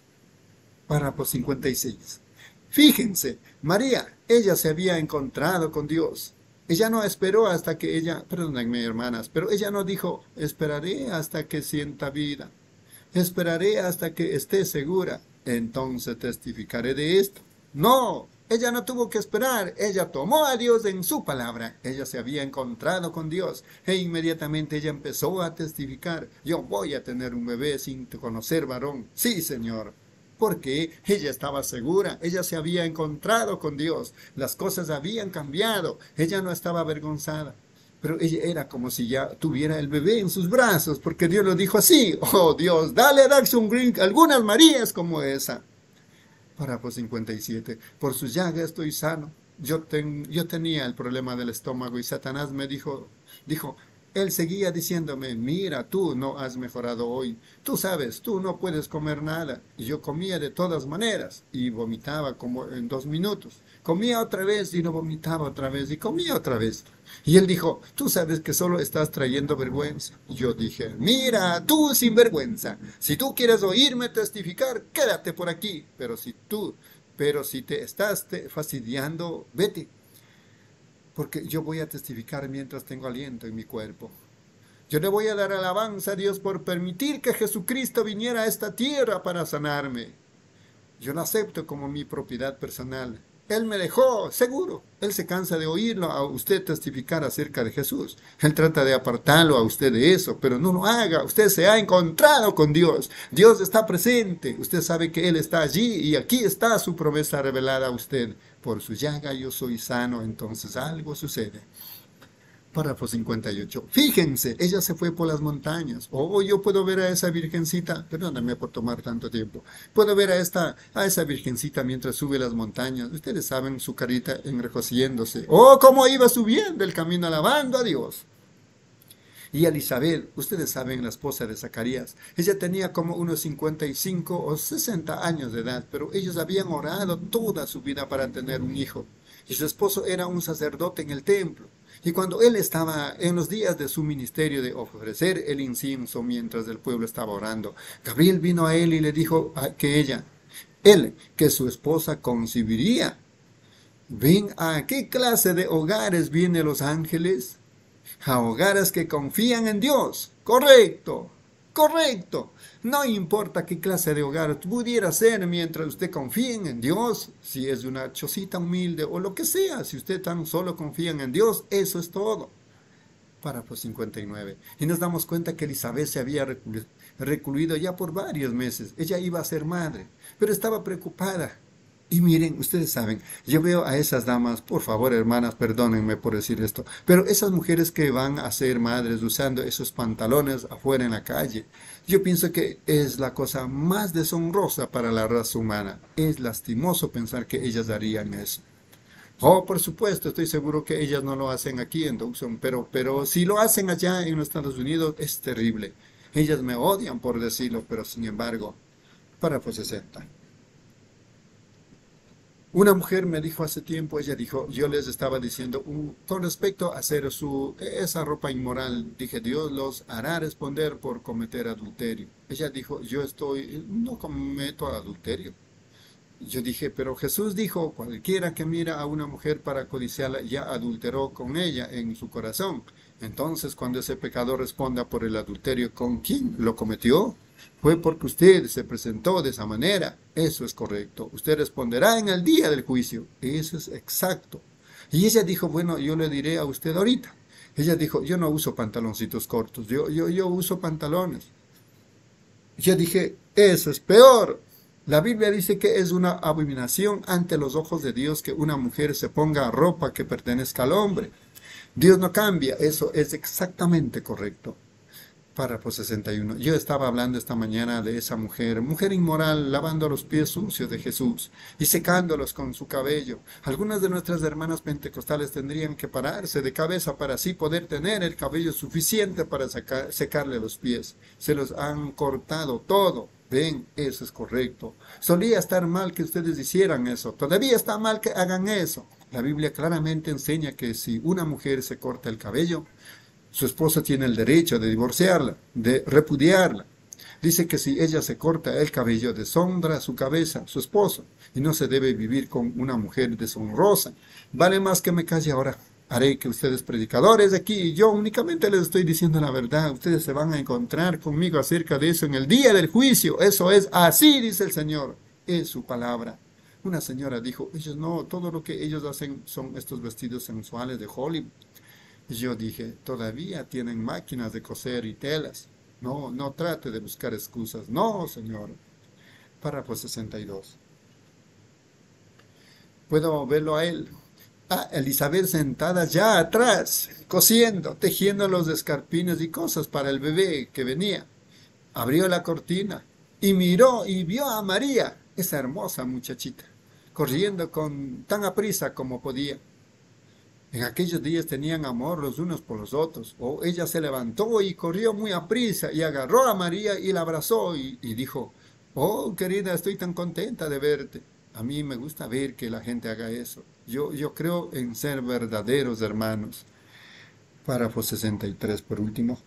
Párrafo 56. Fíjense, María, ella se había encontrado con Dios. Ella no esperó hasta que perdónenme hermanas, pero ella no dijo: esperaré hasta que sienta vida, esperaré hasta que esté segura, entonces testificaré de esto. No, ella no tuvo que esperar, ella tomó a Dios en su palabra. Ella se había encontrado con Dios e inmediatamente ella empezó a testificar: yo voy a tener un bebé sin conocer varón. Sí, Señor. Porque ella estaba segura, ella se había encontrado con Dios, las cosas habían cambiado, ella no estaba avergonzada, pero ella era como si ya tuviera el bebé en sus brazos, porque Dios lo dijo así: oh Dios, dale a Dawson Creek algunas Marías como esa. Párrafo 57. Por su llaga estoy sano. Yo tenía el problema del estómago y Satanás me dijo, él seguía diciéndome, mira, tú no has mejorado hoy. Tú sabes, tú no puedes comer nada. Y yo comía de todas maneras y vomitaba como en 2 minutos. Comía otra vez y no vomitaba otra vez y comía otra vez. Y él dijo, tú sabes que solo estás trayendo vergüenza. Y yo dije, mira, tú sinvergüenza, si tú quieres oírme testificar, quédate por aquí. Pero si te estás fastidiando, vete. Porque yo voy a testificar mientras tengo aliento en mi cuerpo. Yo le voy a dar alabanza a Dios por permitir que Jesucristo viniera a esta tierra para sanarme. Yo lo acepto como mi propiedad personal. Él me dejó, seguro. Él se cansa de oírlo a usted testificar acerca de Jesús. Él trata de apartarlo a usted de eso, pero no lo haga. Usted se ha encontrado con Dios. Dios está presente. Usted sabe que Él está allí y aquí está su promesa revelada a usted. Por su llaga yo soy sano, entonces algo sucede. Párrafo 58. Fíjense, ella se fue por las montañas. Oh, yo puedo ver a esa virgencita, perdóname por tomar tanto tiempo. Puedo ver a esa virgencita mientras sube las montañas. Ustedes saben su carita enrojeciéndose. Oh, cómo iba subiendo el camino alabando a Dios. Y Elizabeth, ustedes saben, la esposa de Zacarías, ella tenía como unos 55 o 60 años de edad, pero ellos habían orado toda su vida para tener un hijo. Y su esposo era un sacerdote en el templo. Y cuando él estaba en los días de su ministerio de ofrecer el incienso mientras el pueblo estaba orando, Gabriel vino a él y le dijo que su esposa concibiría. ¿Ven a qué clase de hogares vienen los ángeles? A hogares que confían en Dios. Correcto, correcto. No importa qué clase de hogar pudiera ser mientras usted confíe en Dios, si es una chocita humilde o lo que sea, si usted tan solo confía en Dios, eso es todo. Párrafo 59. Y nos damos cuenta que Elizabeth se había recluido ya por varios meses. Ella iba a ser madre, pero estaba preocupada. Y miren, ustedes saben, yo veo a esas damas, por favor hermanas, perdónenme por decir esto, pero esas mujeres que van a ser madres usando esos pantalones afuera en la calle, yo pienso que es la cosa más deshonrosa para la raza humana. Es lastimoso pensar que ellas harían eso. Oh, por supuesto, estoy seguro que ellas no lo hacen aquí en Dawson, pero si lo hacen allá en los Estados Unidos es terrible. Ellas me odian por decirlo, pero sin embargo, párrafo 60. Una mujer me dijo hace tiempo, ella dijo, yo les estaba diciendo, con respecto a hacer esa ropa inmoral, dije, Dios los hará responder por cometer adulterio. Ella dijo, no cometo adulterio. Yo dije, pero Jesús dijo, cualquiera que mira a una mujer para codiciarla ya adulteró con ella en su corazón. Entonces, cuando ese pecador responda por el adulterio, ¿con quién lo cometió? Fue porque usted se presentó de esa manera. Eso es correcto. Usted responderá en el día del juicio. Eso es exacto. Y ella dijo, bueno, yo le diré a usted ahorita. Ella dijo, yo no uso pantaloncitos cortos, yo uso pantalones. Yo dije, eso es peor. La Biblia dice que es una abominación ante los ojos de Dios que una mujer se ponga ropa que pertenezca al hombre. Dios no cambia, eso es exactamente correcto. Párrafo 61. Yo estaba hablando esta mañana de esa mujer inmoral, lavando los pies sucios de Jesús y secándolos con su cabello. Algunas de nuestras hermanas pentecostales tendrían que pararse de cabeza para así poder tener el cabello suficiente para secarle los pies. Se los han cortado todo. Ven, eso es correcto. Solía estar mal que ustedes hicieran eso. Todavía está mal que hagan eso. La Biblia claramente enseña que si una mujer se corta el cabello, su esposo tiene el derecho de divorciarla, de repudiarla. Dice que si ella se corta el cabello, deshonra su cabeza, su esposo, y no se debe vivir con una mujer deshonrosa. Vale más que me calle ahora. Haré que ustedes predicadores de aquí, yo únicamente les estoy diciendo la verdad. Ustedes se van a encontrar conmigo acerca de eso en el día del juicio. Eso es así, dice el Señor. Es su palabra. Una señora dijo, ellos no, todo lo que ellos hacen son estos vestidos sensuales de Hollywood. Yo dije, todavía tienen máquinas de coser y telas. No trate de buscar excusas. No, Señor. Párrafo 62. Puedo verlo a él. Elizabeth sentada ya atrás, cosiendo, tejiendo los escarpines y cosas para el bebé que venía. Abrió la cortina y miró y vio a María. esa hermosa muchachita, corriendo con tan aprisa como podía. En aquellos días tenían amor los unos por los otros. O ella se levantó y corrió muy aprisa y agarró a María y la abrazó y dijo, oh, querida, estoy tan contenta de verte. A mí me gusta ver que la gente haga eso. Yo creo en ser verdaderos hermanos. Párrafo 63 por último.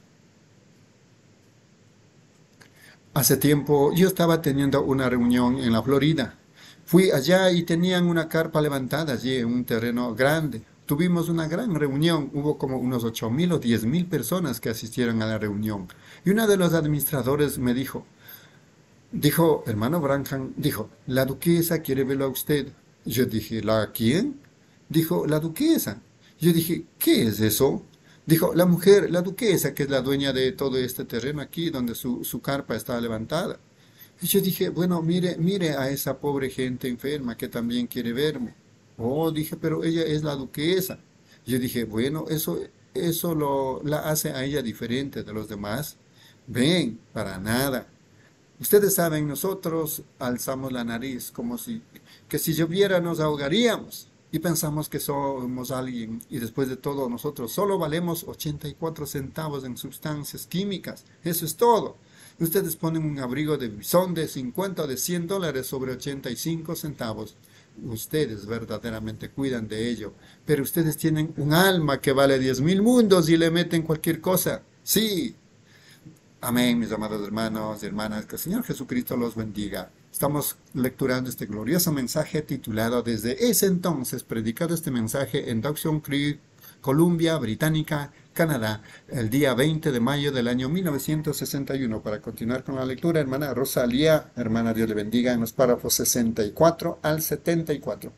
Hace tiempo yo estaba teniendo una reunión en la Florida. Fui allá y tenían una carpa levantada allí en un terreno grande. Tuvimos una gran reunión, hubo como unos 8.000 o 10.000 personas que asistieron a la reunión. Y uno de los administradores me dijo, hermano Branham, dijo, la duquesa quiere verlo a usted. Yo dije, ¿la quién? Dijo, la duquesa. Yo dije, ¿qué es eso? Dijo, la mujer, la duquesa, que es la dueña de todo este terreno aquí, donde su carpa está levantada. Y yo dije, bueno, mire a esa pobre gente enferma que también quiere verme. Oh, dije, pero ella es la duquesa. Yo dije, bueno, eso la hace a ella diferente de los demás. Ven, para nada. Ustedes saben, nosotros alzamos la nariz como que si lloviera nos ahogaríamos y pensamos que somos alguien y después de todo nosotros solo valemos 84 centavos en sustancias químicas. Eso es todo. Ustedes ponen un abrigo de bisón de 50 o de $100 sobre 85 centavos. Ustedes verdaderamente cuidan de ello, pero ustedes tienen un alma que vale 10.000 mundos y le meten cualquier cosa. Sí. Amén, mis amados hermanos y hermanas, que el Señor Jesucristo los bendiga. Estamos lecturando este glorioso mensaje titulado Desde ese entonces, predicado este mensaje en Dawson Creek, Columbia Británica, Canadá, el día 20 de mayo del año 1961. Para continuar con la lectura, hermana Rosalía, hermana, Dios le bendiga, en los párrafos 64 al 74.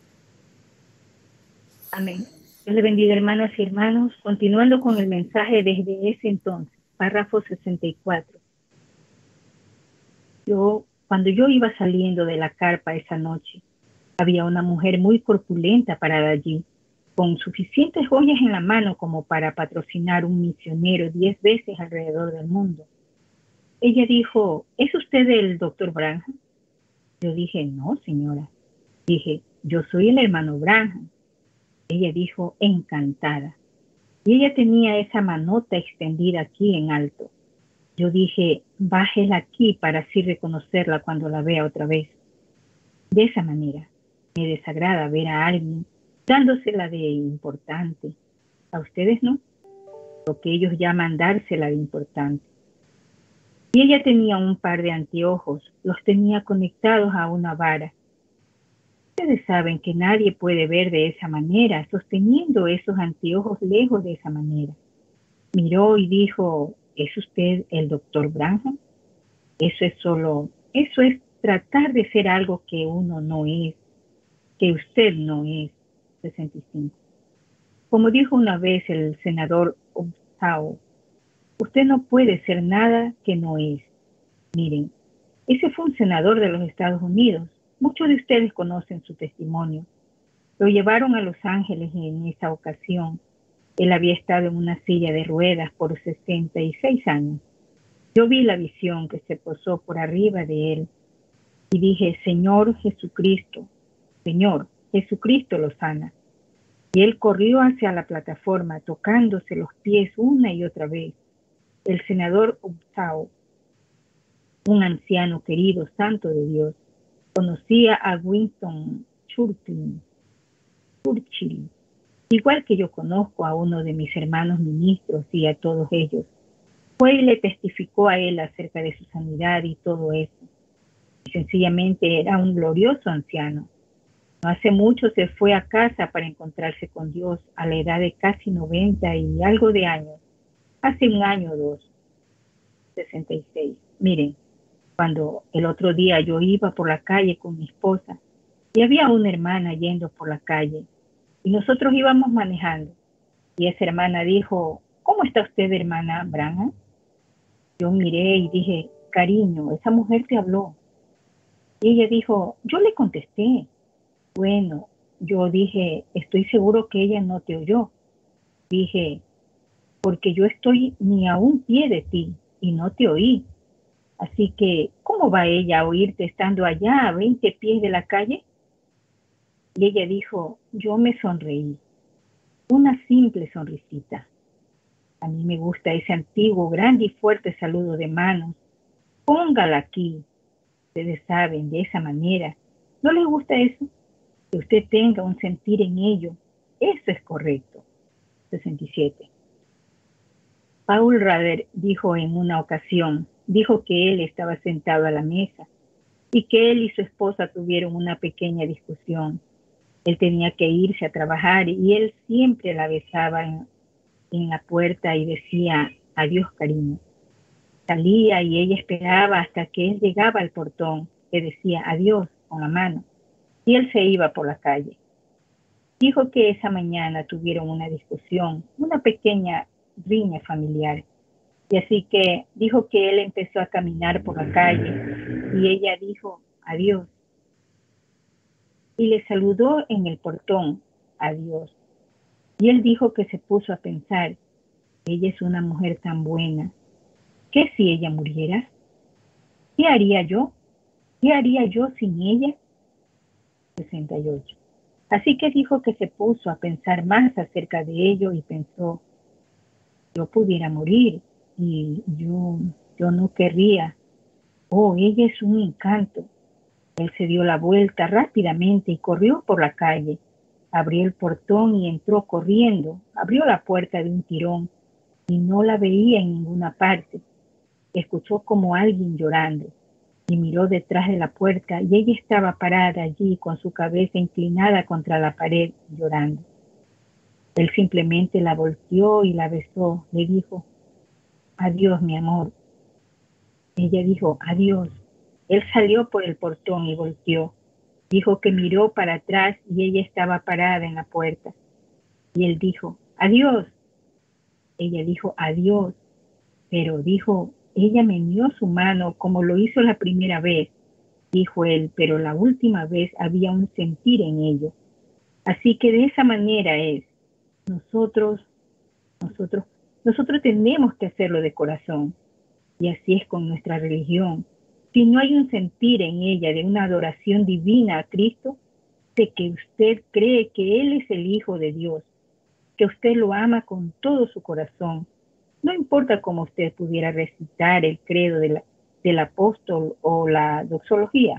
Amén. Dios le bendiga, hermanos y hermanos. Continuando con el mensaje desde ese entonces. Párrafo 64. Cuando yo iba saliendo de la carpa esa noche, había una mujer muy corpulenta parada allí, con suficientes joyas en la mano como para patrocinar un misionero 10 veces alrededor del mundo. Ella dijo, ¿es usted el doctor Branham? Yo dije, no, señora. Dije, yo soy el hermano Branham. Ella dijo, encantada. Y ella tenía esa manota extendida aquí en alto. Yo dije, bájela aquí para así reconocerla cuando la vea otra vez. De esa manera, me desagrada ver a alguien dándosela de importante. ¿A ustedes no? Lo que ellos llaman dársela de importante. Y ella tenía un par de anteojos, los tenía conectados a una vara. Ustedes saben que nadie puede ver de esa manera, sosteniendo esos anteojos lejos de esa manera. Miró y dijo, ¿es usted el doctor Branham? Eso es tratar de ser algo que uno no es, que usted no es. 65. Como dijo una vez el senador Upshaw, usted no puede ser nada que no es. Miren, ese fue un senador de los Estados Unidos. Muchos de ustedes conocen su testimonio. Lo llevaron a Los Ángeles en esa ocasión. Él había estado en una silla de ruedas por 66 años. Yo vi la visión que se posó por arriba de él y dije, Señor Jesucristo lo sana. Y él corrió hacia la plataforma, tocándose los pies una y otra vez. El senador Upshaw, un anciano querido, santo de Dios, conocía a Winston Churchill, igual que yo conozco a uno de mis hermanos ministros y a todos ellos. Fue y le testificó a él acerca de su sanidad y todo eso. Y sencillamente era un glorioso anciano. No hace mucho se fue a casa para encontrarse con Dios a la edad de casi 90 y algo de años. Hace un año o dos. 66. Miren, cuando el otro día yo iba por la calle con mi esposa y había una hermana yendo por la calle y nosotros íbamos manejando y esa hermana dijo, ¿cómo está usted, hermana Branham? Yo miré y dije, cariño, esa mujer te habló. Y ella dijo, yo le contesté. Bueno, yo dije, estoy seguro que ella no te oyó. Dije, porque yo estoy ni a un pie de ti y no te oí. Así que, ¿cómo ¿cómo va ella a oírte estando allá a 20 pies de la calle? Y ella dijo, yo me sonreí, una simple sonrisita. A mí me gusta ese antiguo, grande y fuerte saludo de manos. Póngala aquí. Ustedes saben, de esa manera. ¿No les gusta eso? Que usted tenga un sentir en ello. Eso es correcto. 67. Paul Rader dijo en una ocasión, dijo que él estaba sentado a la mesa y que él y su esposa tuvieron una pequeña discusión. Él tenía que irse a trabajar y él siempre la besaba en la puerta y decía, adiós, cariño. Salía y ella esperaba hasta que él llegaba al portón, le decía adiós con la mano, y él se iba por la calle. Dijo que esa mañana tuvieron una discusión, una pequeña riña familiar, y así que dijo que él empezó a caminar por la calle y ella dijo adiós, y le saludó en el portón, adiós. Y él dijo que se puso a pensar, ella es una mujer tan buena, ¿qué si ella muriera? ¿Qué haría yo? ¿Qué haría yo sin ella? 68. Así que dijo que se puso a pensar más acerca de ello y pensó, yo pudiera morir y yo no querría. Oh, ella es un encanto. Él se dio la vuelta rápidamente y corrió por la calle. Abrió el portón y entró corriendo. Abrió la puerta de un tirón y no la veía en ninguna parte. Escuchó como alguien llorando y miró detrás de la puerta y ella estaba parada allí con su cabeza inclinada contra la pared llorando. Él simplemente la volteó y la besó. Le dijo, adiós, mi amor. Ella dijo, adiós. Él salió por el portón y volteó. Dijo que miró para atrás y ella estaba parada en la puerta. Y él dijo, adiós. Ella dijo, adiós. Pero dijo, ella me dio su mano como lo hizo la primera vez. Dijo él, pero la última vez había un sentir en ello. Así que de esa manera es. Nosotros tenemos que hacerlo de corazón. Y así es con nuestra religión. Si no hay un sentir en ella de una adoración divina a Cristo, de que usted cree que Él es el Hijo de Dios, que usted lo ama con todo su corazón, no importa cómo usted pudiera recitar el credo del apóstol o la doxología,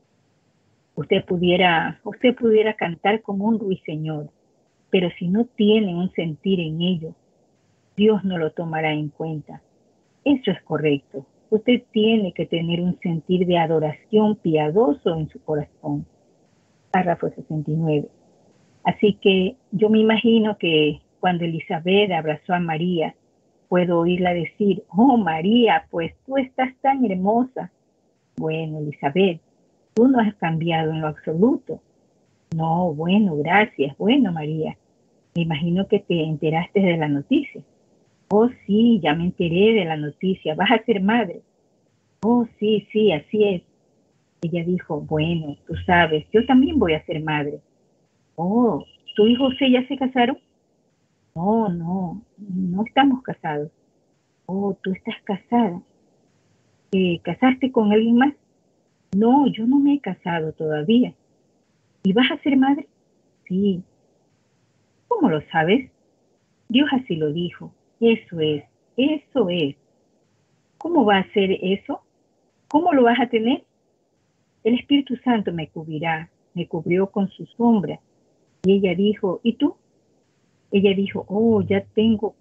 usted pudiera cantar como un ruiseñor, pero si no tiene un sentir en ello, Dios no lo tomará en cuenta. Eso es correcto. Usted tiene que tener un sentir de adoración piadoso en su corazón. Párrafo 69. Así que yo me imagino que cuando Elizabeth abrazó a María, puedo oírla decir, oh María, pues tú estás tan hermosa. Bueno, Elizabeth, tú no has cambiado en lo absoluto. No, bueno, gracias. Bueno, María, me imagino que te enteraste de la noticia. Oh, sí, ya me enteré de la noticia. ¿Vas a ser madre? Oh, sí, sí, así es. Ella dijo, bueno, tú sabes, yo también voy a ser madre. Oh, ¿tú y José ya se casaron? No, no estamos casados. Oh, tú estás casada. ¿Te casaste con alguien más? No, yo no me he casado todavía. ¿Y vas a ser madre? Sí. ¿Cómo lo sabes? Dios así lo dijo. Eso es, eso es. ¿Cómo va a ser eso? ¿Cómo lo vas a tener? El Espíritu Santo me cubrirá, me cubrió con su sombra. Y ella dijo, ¿y tú? Ella dijo, oh, ya tengo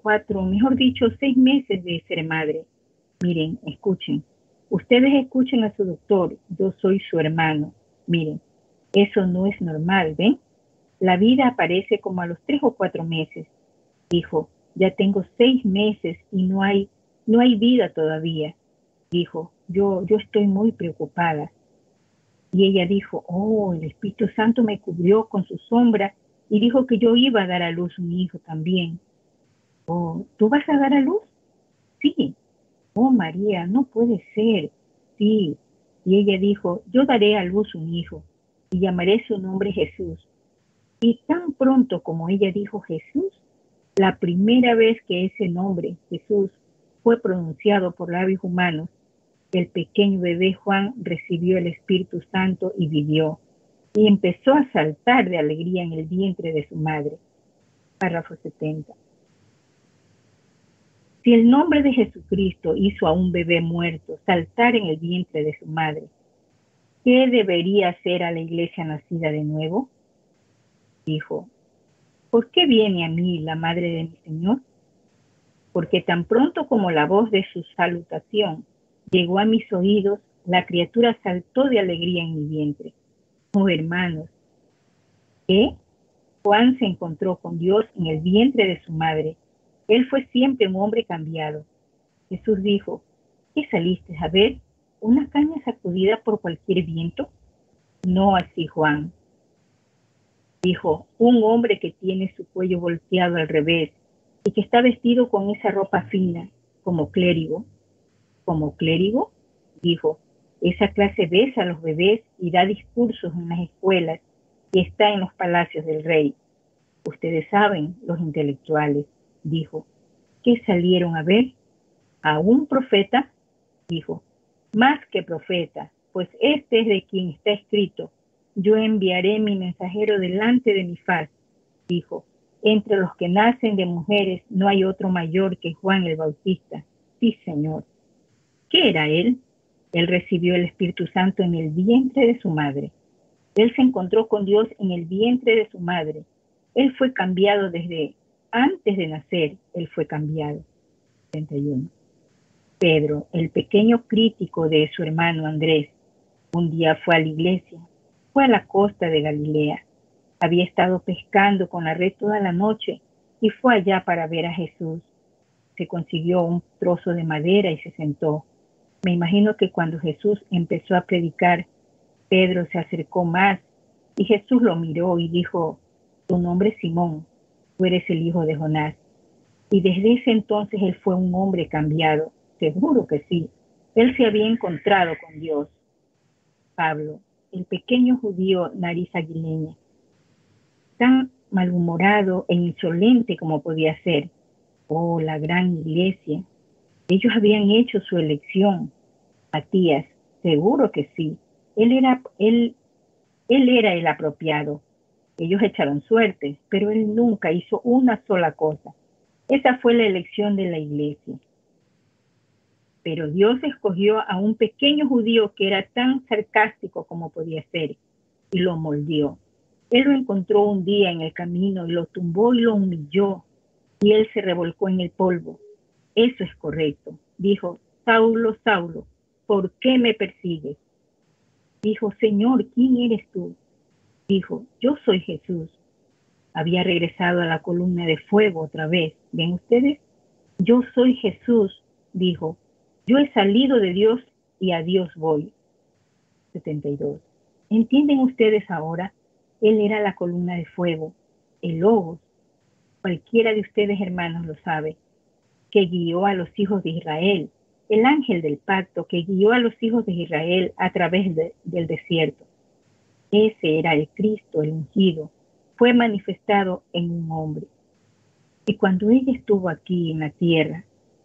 6 meses de ser madre. Miren, escuchen. Ustedes escuchen a su doctor, yo soy su hermano. Miren, eso no es normal, ¿ven? La vida aparece como a los 3 o 4 meses. Dijo, ya tengo 6 meses y no hay vida todavía. Dijo, yo estoy muy preocupada. Y ella dijo, oh, el Espíritu Santo me cubrió con su sombra y dijo que yo iba a dar a luz un hijo también. Oh, ¿tú vas a dar a luz? Sí. Oh, María, no puede ser. Sí. Y ella dijo, yo daré a luz un hijo y llamaré su nombre Jesús. Y tan pronto como ella dijo Jesús, la primera vez que ese nombre, Jesús, fue pronunciado por labios humanos, El pequeño bebé Juan recibió el Espíritu Santo y vivió, y empezó a saltar de alegría en el vientre de su madre. Párrafo 70. Si el nombre de Jesucristo hizo a un bebé muerto saltar en el vientre de su madre, ¿qué debería hacer a la iglesia nacida de nuevo? Dijo, ¿por qué viene a mí la madre de mi Señor? Porque tan pronto como la voz de su salutación llegó a mis oídos, la criatura saltó de alegría en mi vientre. Oh, hermanos, ¿qué? Juan se encontró con Dios en el vientre de su madre. Él fue siempre un hombre cambiado. Jesús dijo, ¿qué saliste a ver? ¿Una caña sacudida por cualquier viento? No así, Juan. Dijo, un hombre que tiene su cuello volteado al revés y que está vestido con esa ropa fina, como clérigo. ¿Como clérigo? Dijo, esa clase besa a los bebés y da discursos en las escuelas y está en los palacios del rey. Ustedes saben, los intelectuales, dijo, ¿qué salieron a ver? ¿A un profeta? Dijo, más que profeta, pues este es de quien está escrito, yo enviaré mi mensajero delante de mi faz. Dijo, entre los que nacen de mujeres no hay otro mayor que Juan el Bautista. Sí, Señor. ¿Qué era él? Él recibió el Espíritu Santo en el vientre de su madre. Él se encontró con Dios en el vientre de su madre. Él fue cambiado desde antes de nacer. Él fue cambiado. 31. Pedro, el pequeño crítico de su hermano Andrés, un día fue a la iglesia. Fue a la costa de Galilea. Había estado pescando con la red toda la noche y fue allá para ver a Jesús. Se consiguió un trozo de madera y se sentó. Me imagino que cuando Jesús empezó a predicar, Pedro se acercó más y Jesús lo miró y dijo, tu nombre es Simón, tú eres el hijo de Jonás. Y desde ese entonces él fue un hombre cambiado. Seguro que sí. Él se había encontrado con Dios. Pablo, el pequeño judío nariz aguileña, tan malhumorado e insolente como podía ser. Oh, la gran iglesia. Ellos habían hecho su elección. Matías, seguro que sí. Él era el apropiado. Ellos echaron suerte, pero él nunca hizo una sola cosa. Esa fue la elección de la iglesia. Pero Dios escogió a un pequeño judío que era tan sarcástico como podía ser y lo moldeó. Él lo encontró un día en el camino y lo tumbó y lo humilló y él se revolcó en el polvo. Eso es correcto. Dijo, Saulo, Saulo, ¿por qué me persigues? Dijo, Señor, ¿quién eres tú? Dijo, yo soy Jesús. Había regresado a la columna de fuego otra vez. ¿Ven ustedes? Yo soy Jesús, dijo. Yo he salido de Dios y a Dios voy. 72. ¿Entienden ustedes ahora? Él era la columna de fuego, el Logos. Cualquiera de ustedes, hermanos, lo sabe, que guió a los hijos de Israel, el ángel del pacto que guió a los hijos de Israel a través del desierto. Ese era el Cristo, el ungido, fue manifestado en un hombre. Y cuando ella estuvo aquí en la tierra,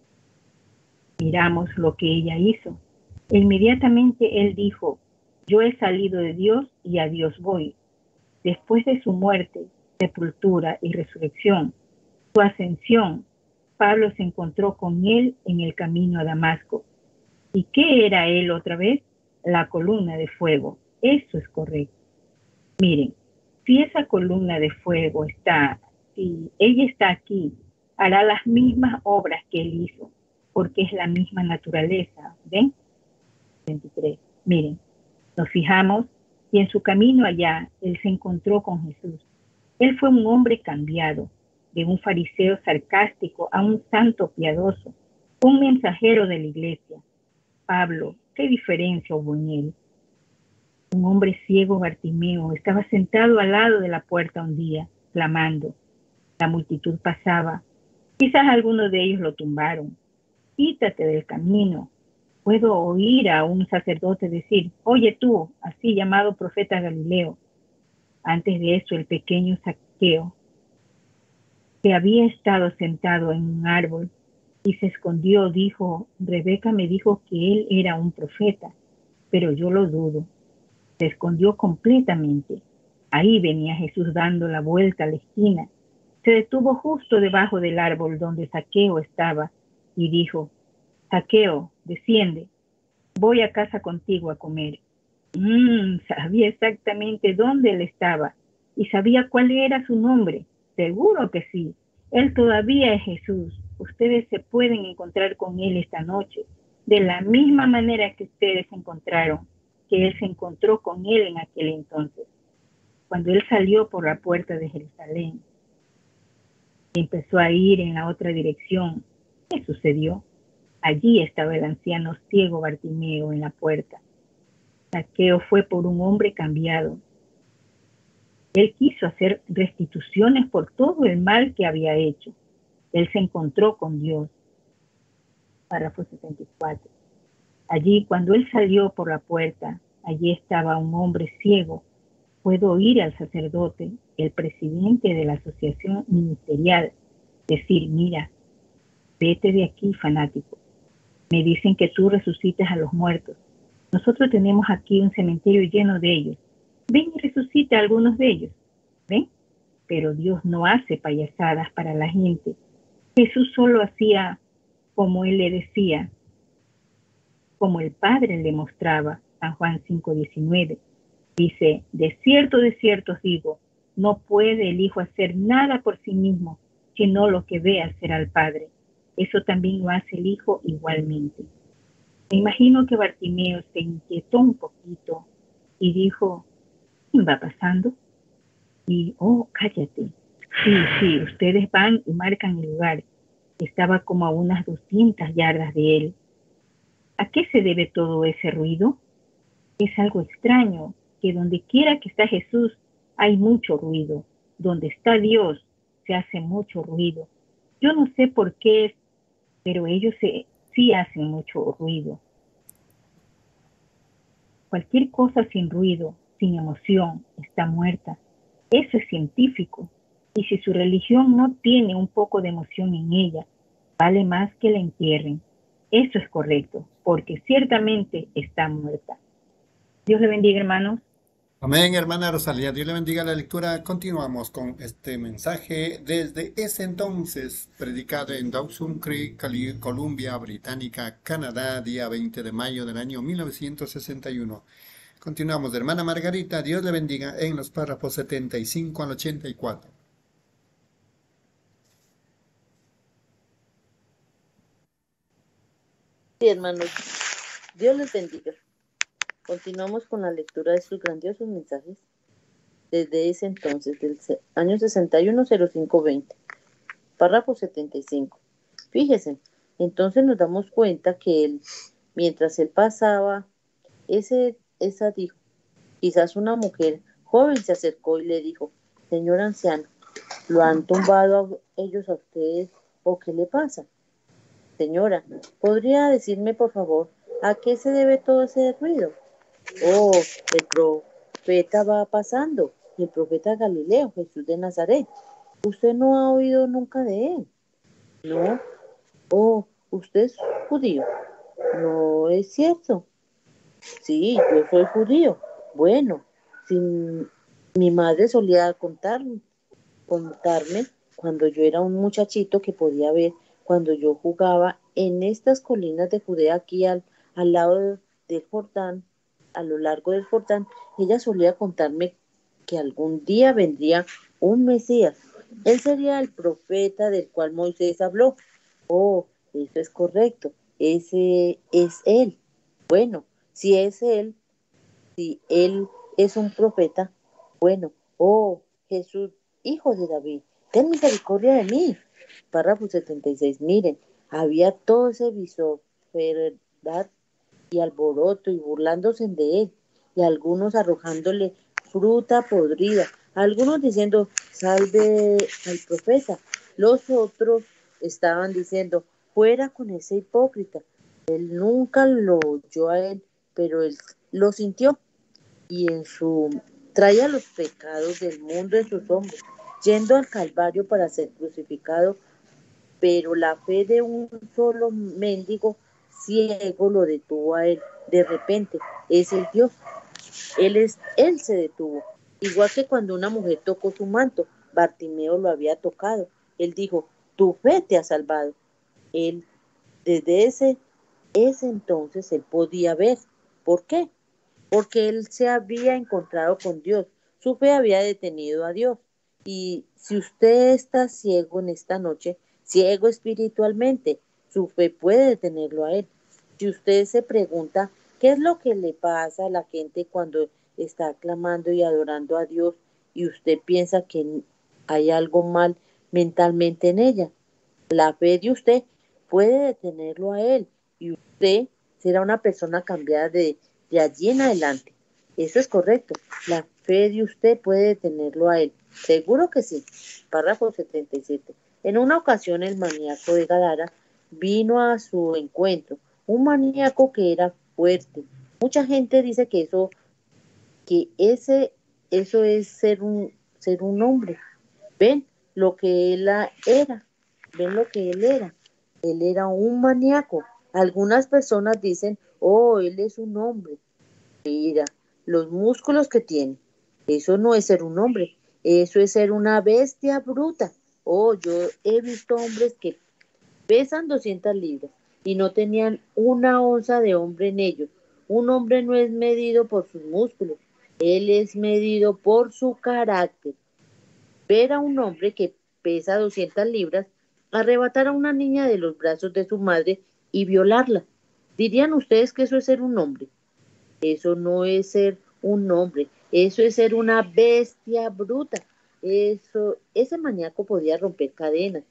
miramos lo que ella hizo. Inmediatamente él dijo, yo he salido de Dios y a Dios voy. Después de su muerte, sepultura y resurrección, su ascensión, Pablo se encontró con él en el camino a Damasco. ¿Y qué era él otra vez? La columna de fuego. Eso es correcto. Miren, si esa columna de fuego si ella está aquí, hará las mismas obras que él hizo, porque es la misma naturaleza. ¿Ven? 23. Miren, nos fijamos y en su camino allá, él se encontró con Jesús. Él fue un hombre cambiado, de un fariseo sarcástico a un santo piadoso, un mensajero de la iglesia. Pablo, ¿qué diferencia hubo en él? Un hombre ciego, Bartimeo, estaba sentado al lado de la puerta un día, clamando. La multitud pasaba. Quizás algunos de ellos lo tumbaron. Quítate del camino. Puedo oír a un sacerdote decir, oye tú, así llamado profeta Galileo. Antes de eso, el pequeño Zaqueo, que había estado sentado en un árbol, y se escondió. Dijo, Rebeca me dijo que él era un profeta, pero yo lo dudo. Se escondió completamente. Ahí venía Jesús dando la vuelta a la esquina. Se detuvo justo debajo del árbol donde Zaqueo estaba y dijo, Zaqueo, desciende, voy a casa contigo a comer. Sabía exactamente dónde él estaba y sabía cuál era su nombre. Seguro que sí. Él todavía es Jesús. Ustedes se pueden encontrar con él esta noche, de la misma manera que ustedes se encontraron, que él se encontró con él en aquel entonces. Cuando él salió por la puerta de Jerusalén y empezó a ir en la otra dirección, ¿qué sucedió? Allí estaba el anciano ciego Bartimeo en la puerta. Zaqueo fue por un hombre cambiado. Él quiso hacer restituciones por todo el mal que había hecho. Él se encontró con Dios. Párrafo 74. Allí, cuando él salió por la puerta, allí estaba un hombre ciego. Puedo oír al sacerdote, el presidente de la asociación ministerial, decir, mira, vete de aquí, fanático. Me dicen que tú resucitas a los muertos. Nosotros tenemos aquí un cementerio lleno de ellos. Ven y resucita a algunos de ellos. ¿Ven? Pero Dios no hace payasadas para la gente. Jesús solo hacía como él le decía, como el Padre le mostraba. San Juan 5:19. Dice, de cierto os digo, no puede el Hijo hacer nada por sí mismo, sino lo que ve hacer al Padre. Eso también lo hace el Hijo igualmente. Me imagino que Bartimeo se inquietó un poquito y dijo, ¿quién va pasando? Y, cállate. Sí, ustedes van y marcan el lugar. Estaba como a unas 200 yardas de él. ¿A qué se debe todo ese ruido? Es algo extraño, que donde quiera que está Jesús hay mucho ruido. Donde está Dios se hace mucho ruido. Yo no sé por qué, pero ellos sí hacen mucho ruido. Cualquier cosa sin ruido, sin emoción, está muerta. Eso es científico. Y si su religión no tiene un poco de emoción en ella, vale más que la entierren. Eso es correcto, porque ciertamente está muerta. Dios le bendiga, hermanos. Amén, hermana Rosalía. Dios le bendiga la lectura. Continuamos con este mensaje desde ese entonces, predicado en Dawson Creek, Columbia Británica, Canadá, día 20 de mayo del año 1961. Continuamos, hermana Margarita. Dios le bendiga en los párrafos 75 al 84. Sí, hermanos, Dios les bendiga. Continuamos con la lectura de sus grandiosos mensajes desde ese entonces, del año 610520, párrafo 75. Fíjense, entonces nos damos cuenta que mientras él pasaba, esa dijo, quizás una mujer joven se acercó y le dijo, señor anciano, ¿lo han tumbado ellos a ustedes o qué le pasa? Señora, ¿podría decirme por favor a qué se debe todo ese ruido? El profeta va pasando, el profeta Galileo, Jesús de Nazaret. ¿Usted no ha oído nunca de él? No. ¿Usted es judío? No es cierto. Sí, yo soy judío. Bueno, si mi madre solía contarme cuando yo era un muchachito que podía ver cuando yo jugaba en estas colinas de Judea aquí al lado del Jordán, a lo largo del Jordán, ella solía contarme que algún día vendría un Mesías. Él sería el profeta del cual Moisés habló. Eso es correcto. Ese es él. Bueno, si él es un profeta, bueno, Jesús, hijo de David, ten misericordia de mí. Párrafo 76. Miren, había todo ese vituperar y alboroto y burlándose de él, y algunos arrojándole fruta podrida, algunos diciendo, salve al profeta, los otros estaban diciendo, fuera con ese hipócrita. Él nunca lo oyó a él, pero él lo sintió, y traía los pecados del mundo en sus hombros, yendo al Calvario para ser crucificado pero la fe de un solo mendigo ciego lo detuvo a él. De repente, es el Dios. Él se detuvo. Igual que cuando una mujer tocó su manto, Bartimeo lo había tocado. Él dijo, tu fe te ha salvado. Él, desde ese entonces, él podía ver. ¿Por qué? Porque él se había encontrado con Dios. Su fe había detenido a Dios. Y si usted está ciego en esta noche, ciego espiritualmente, su fe puede detenerlo a él. Si usted se pregunta, ¿qué es lo que le pasa a la gente cuando está clamando y adorando a Dios y usted piensa que hay algo mal mentalmente en ella? La fe de usted puede detenerlo a él y usted será una persona cambiada de allí en adelante. Eso es correcto. La fe de usted puede detenerlo a él. Seguro que sí. Párrafo 77. En una ocasión el maníaco de Gadara vino a su encuentro. Un maníaco que era fuerte. Mucha gente dice eso es ser un hombre. Ven lo que era, ven lo que él era. Él era un maníaco. Algunas personas dicen, oh, él es un hombre. Mira, los músculos que tiene. Eso no es ser un hombre, eso es ser una bestia bruta. Oh, yo he visto hombres que pesan 200 libras y no tenían una onza de hombre en ellos. Un hombre no es medido por sus músculos, él es medido por su carácter. Ver a un hombre que pesa 200 libras arrebatar a una niña de los brazos de su madre y violarla. ¿Dirían ustedes que eso es ser un hombre? Eso no es ser un hombre, eso es ser una bestia bruta. Ese maníaco podía romper cadenas.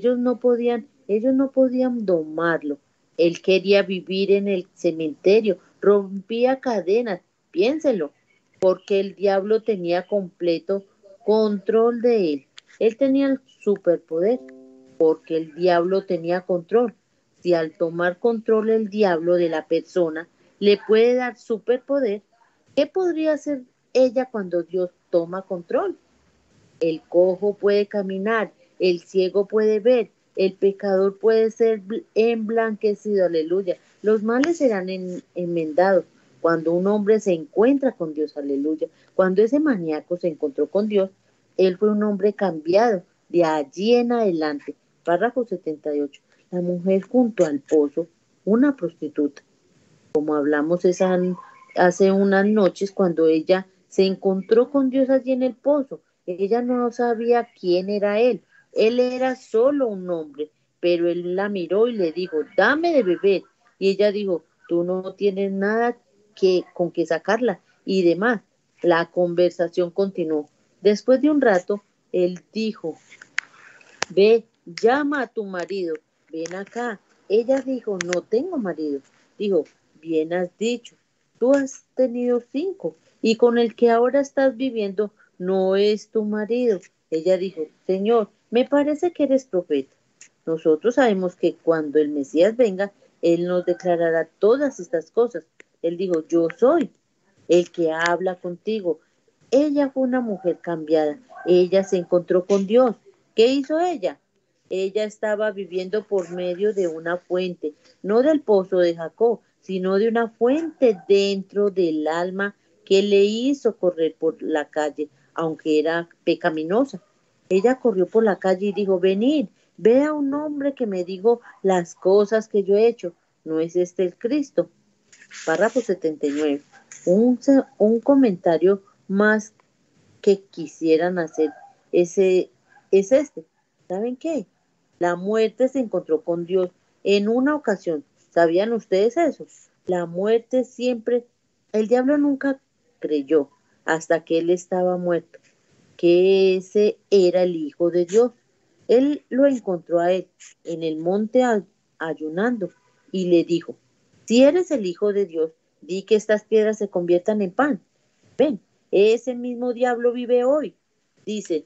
Ellos no podían domarlo. Él quería vivir en el cementerio, rompía cadenas, piénselo, porque el diablo tenía completo control de él. Él tenía el superpoder, porque el diablo tenía control. Si al tomar control el diablo de la persona le puede dar superpoder, ¿qué podría hacer ella cuando Dios toma control? El cojo puede caminar, el ciego puede ver, el pecador puede ser emblanquecido, aleluya. Los males serán enmendados cuando un hombre se encuentra con Dios, aleluya. Cuando ese maníaco se encontró con Dios, él fue un hombre cambiado de allí en adelante. Párrafo 78. La mujer junto al pozo, una prostituta, como hablamos hace unas noches cuando ella se encontró con Dios allí en el pozo. Ella no sabía quién era él. Él era solo un hombre, pero él la miró y le dijo, dame de beber. Y ella dijo, tú no tienes nada con que sacarla y demás. La conversación continuó. Después de un rato, él dijo, ve, llama a tu marido, ven acá. Ella dijo, no tengo marido. Dijo, bien has dicho, tú has tenido 5 y con el que ahora estás viviendo no es tu marido. Ella dijo, Señor, me parece que eres profeta. Nosotros sabemos que cuando el Mesías venga, Él nos declarará todas estas cosas. Él dijo, yo soy el que habla contigo. Ella fue una mujer cambiada. Ella se encontró con Dios. ¿Qué hizo ella? Ella estaba viviendo por medio de una fuente, no del pozo de Jacob, sino de una fuente dentro del alma que le hizo correr por la calle, aunque era pecaminosa. Ella corrió por la calle y dijo, venid, ve a un hombre que me dijo las cosas que yo he hecho. ¿No es este el Cristo? Párrafo 79. Un comentario más que quisieran hacer ese, es este. ¿Saben qué? La muerte se encontró con Dios en una ocasión. ¿Sabían ustedes eso? La muerte siempre, el diablo nunca creyó hasta que él estaba muerto, que ese era el Hijo de Dios. Él lo encontró a él en el monte ayunando y le dijo, si eres el Hijo de Dios, di que estas piedras se conviertan en pan. Ven, ese mismo diablo vive hoy. Dice,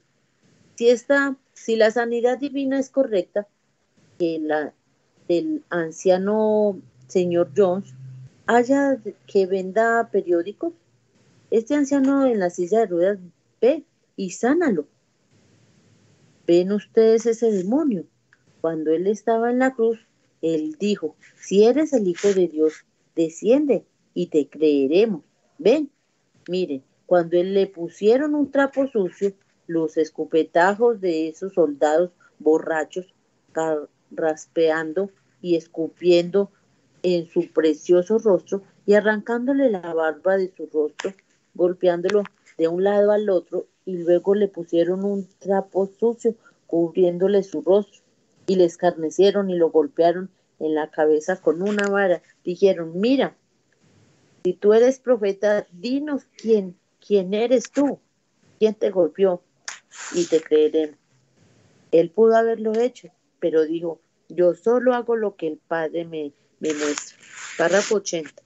si la sanidad divina es correcta, que la del anciano señor Jones haya que venda periódicos, este anciano en la silla de ruedas ve y sánalo. ¿Ven ustedes ese demonio? Cuando él estaba en la cruz, él dijo, si eres el Hijo de Dios, desciende y te creeremos. Ven, miren, cuando él le pusieron un trapo sucio, los escupetajos de esos soldados borrachos, raspeando y escupiendo en su precioso rostro y arrancándole la barba de su rostro, golpeándolo de un lado al otro, y luego le pusieron un trapo sucio cubriéndole su rostro, y le escarnecieron y lo golpearon en la cabeza con una vara. Dijeron, mira, si tú eres profeta, dinos quién eres tú, quién te golpeó, y te creeremos. Él pudo haberlo hecho, pero dijo, yo solo hago lo que el Padre me muestra. Párrafo 80.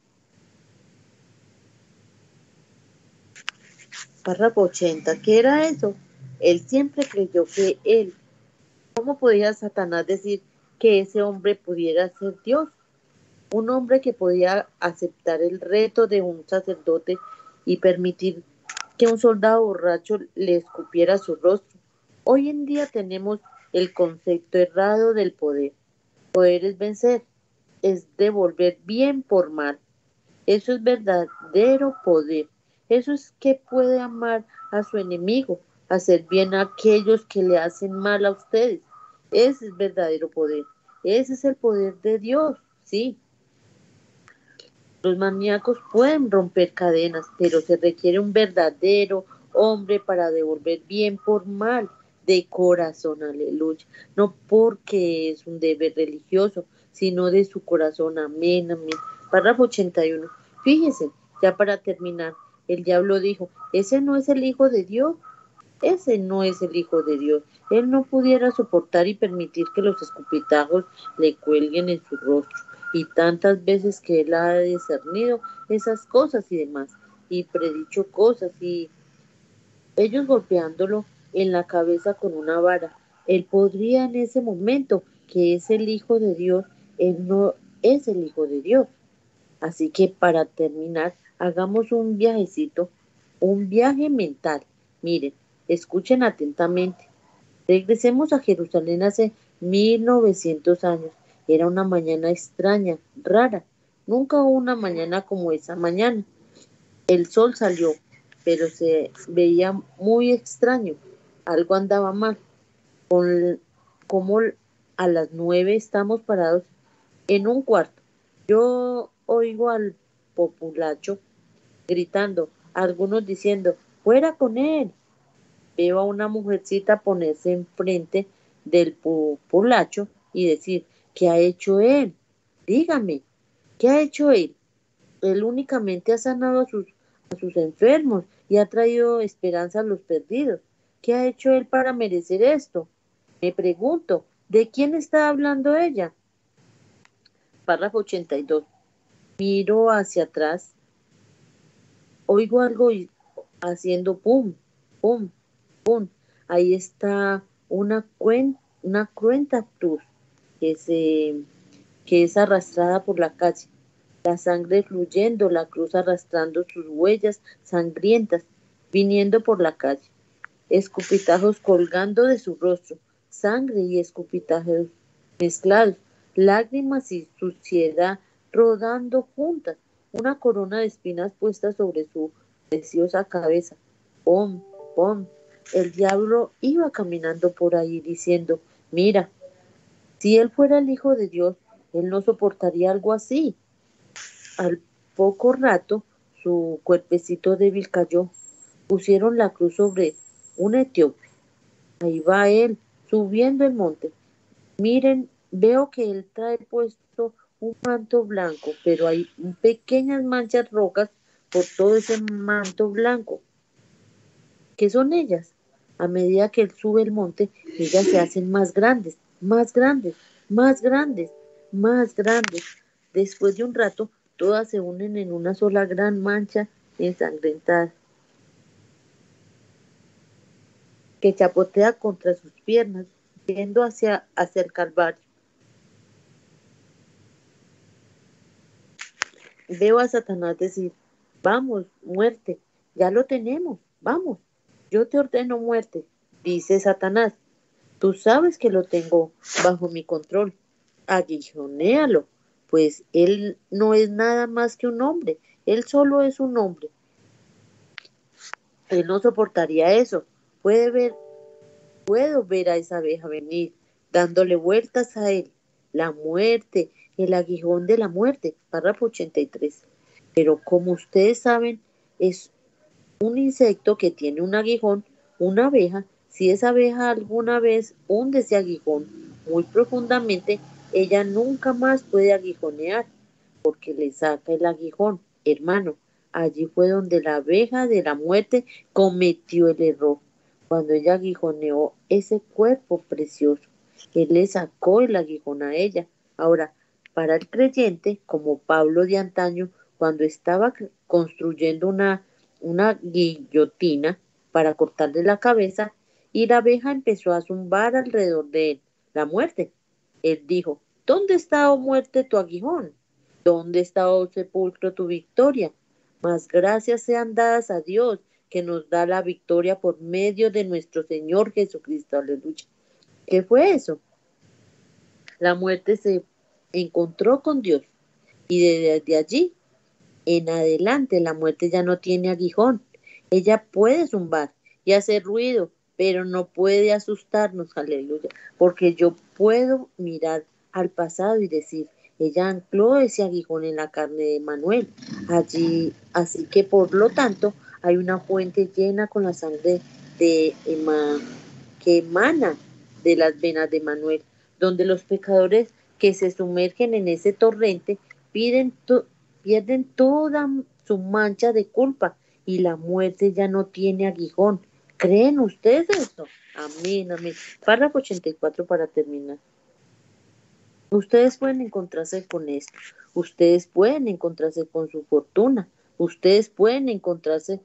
Párrafo 80. ¿Qué era eso? Él siempre creyó que él. ¿Cómo podía Satanás decir que ese hombre pudiera ser Dios? Un hombre que podía aceptar el reto de un sacerdote y permitir que un soldado borracho le escupiera su rostro. Hoy en día tenemos el concepto errado del poder. Poder es vencer, es devolver bien por mal. Eso es verdadero poder. Eso es que puede amar a su enemigo, hacer bien a aquellos que le hacen mal a ustedes. Ese es verdadero poder. Ese es el poder de Dios, sí. Los maníacos pueden romper cadenas, pero se requiere un verdadero hombre para devolver bien por mal, de corazón, aleluya. No porque es un deber religioso, sino de su corazón, amén, amén. Párrafo 81. Fíjese, ya para terminar, el diablo dijo, ese no es el Hijo de Dios, ese no es el Hijo de Dios. Él no pudiera soportar y permitir que los escupitajos le cuelguen en su rostro. Y tantas veces que él ha discernido esas cosas y demás, y predicho cosas, y ellos golpeándolo en la cabeza con una vara. Él podría en ese momento, que es el Hijo de Dios, él no es el Hijo de Dios. Así que para terminar, hagamos un viajecito, un viaje mental. Miren, escuchen atentamente. Regresemos a Jerusalén hace 1900 años. Era una mañana extraña, rara. Nunca hubo una mañana como esa mañana. El sol salió, pero se veía muy extraño. Algo andaba mal. Como a las 9 estamos parados en un cuarto. Yo oigo al populacho gritando, algunos diciendo, fuera con él. Veo a una mujercita ponerse enfrente del populacho y decir, ¿qué ha hecho él? Dígame, ¿qué ha hecho él? Él únicamente ha sanado a sus enfermos y ha traído esperanza a los perdidos. ¿Qué ha hecho él para merecer esto? Me pregunto, ¿de quién está hablando ella? Párrafo 82. Miro hacia atrás, oigo algo haciendo pum, pum, pum. Ahí está una cruenta cruz que es arrastrada por la calle. La sangre fluyendo, la cruz arrastrando sus huellas sangrientas, viniendo por la calle. Escupitajos colgando de su rostro, sangre y escupitajos mezclados, lágrimas y suciedad rodando juntas, una corona de espinas puesta sobre su preciosa cabeza. Pom, pom. El diablo iba caminando por ahí diciendo, mira, si él fuera el Hijo de Dios, él no soportaría algo así. Al poco rato, su cuerpecito débil cayó. Pusieron la cruz sobre un etíope. Ahí va él, subiendo el monte. Miren, veo que él trae puesto un manto blanco, pero hay pequeñas manchas rojas por todo ese manto blanco. ¿Qué son ellas? A medida que él sube el monte, ellas se hacen más grandes, más grandes, más grandes, más grandes. Después de un rato, todas se unen en una sola gran mancha ensangrentada que chapotea contra sus piernas, yendo hacia el Calvario. Veo a Satanás decir, vamos, muerte, ya lo tenemos, vamos, yo te ordeno muerte, dice Satanás. Tú sabes que lo tengo bajo mi control. Aguijonéalo, pues él no es nada más que un hombre. Él solo es un hombre. Él no soportaría eso. Puedo ver a esa abeja venir, dándole vueltas a él. La muerte, el aguijón de la muerte, párrafo 83. Pero como ustedes saben, es un insecto que tiene un aguijón, una abeja. Si esa abeja alguna vez hunde ese aguijón muy profundamente, ella nunca más puede aguijonear porque le saca el aguijón. Hermano, allí fue donde la abeja de la muerte cometió el error. Cuando ella aguijoneó ese cuerpo precioso, él le sacó el aguijón a ella. Ahora, para el creyente, como Pablo de antaño, cuando estaba construyendo una guillotina para cortarle la cabeza, y la abeja empezó a zumbar alrededor de él, la muerte. Él dijo, ¿dónde está, oh muerte, tu aguijón? ¿Dónde está, oh sepulcro, tu victoria? Mas gracias sean dadas a Dios, que nos da la victoria por medio de nuestro Señor Jesucristo. Aleluya. ¿Qué fue eso? La muerte se encontró con Dios y desde allí en adelante la muerte ya no tiene aguijón. Ella puede zumbar y hacer ruido, pero no puede asustarnos, aleluya, porque yo puedo mirar al pasado y decir, ella ancló ese aguijón en la carne de Manuel. Allí, así que por lo tanto, hay una fuente llena con la sangre de que emana de las venas de Manuel, donde los pecadores que se sumergen en ese torrente pierden toda su mancha de culpa y la muerte ya no tiene aguijón. ¿Creen ustedes eso? Amén, amén. Párrafo 84 para terminar. Ustedes pueden encontrarse con esto. Ustedes pueden encontrarse con su fortuna. Ustedes pueden encontrarse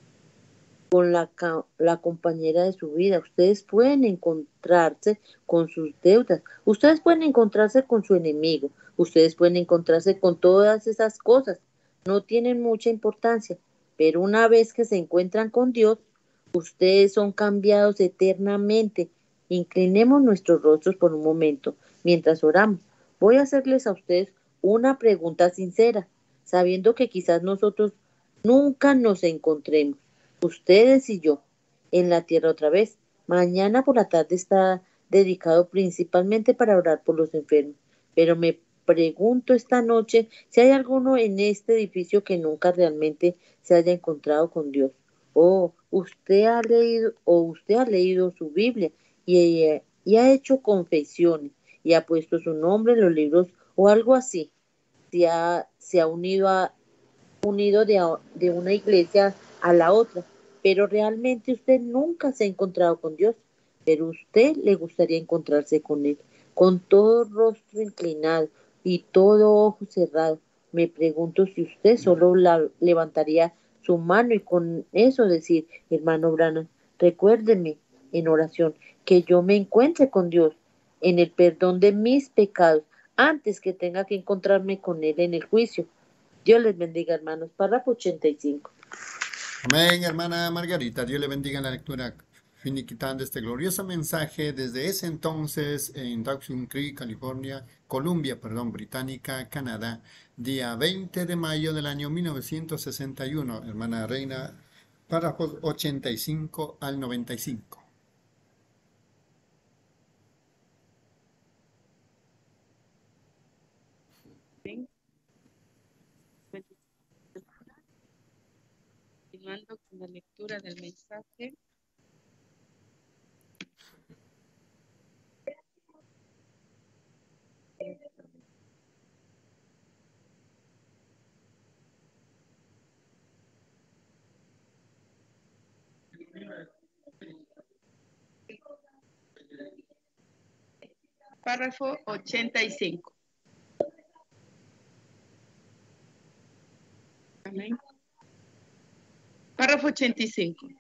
con la compañera de su vida. Ustedes pueden encontrarse con sus deudas. Ustedes pueden encontrarse con su enemigo. Ustedes pueden encontrarse con todas esas cosas. No tienen mucha importancia, pero una vez que se encuentran con Dios, ustedes son cambiados eternamente. Inclinemos nuestros rostros por un momento mientras oramos. Voy a hacerles a ustedes una pregunta sincera, sabiendo que quizás nosotros nunca nos encontremos, ustedes y yo, en la tierra otra vez. Mañana por la tarde está dedicado principalmente para orar por los enfermos, pero me pregunto esta noche si hay alguno en este edificio que nunca realmente se haya encontrado con Dios. Usted ha leído su Biblia y ha hecho confesiones y ha puesto su nombre en los libros o algo así. Se ha unido de una iglesia a la otra, pero realmente usted nunca se ha encontrado con Dios, pero usted le gustaría encontrarse con Él, con todo rostro inclinado y todo ojo cerrado. Me pregunto si usted solo levantaría su mano y con eso decir, hermano Branham, recuérdeme en oración que yo me encuentre con Dios en el perdón de mis pecados antes que tenga que encontrarme con Él en el juicio. Dios les bendiga, hermanos. Párrafo 85. Amén, hermana Margarita. Dios le bendiga en la lectura finiquitando este glorioso mensaje desde ese entonces en Dawson Creek, Columbia, Británica, Canadá, día 20 de mayo del año 1961. Hermana Reina, párrafos 85 al 95. Continuando con la lectura del mensaje. Párrafo 85. Amén. Párrafo 85.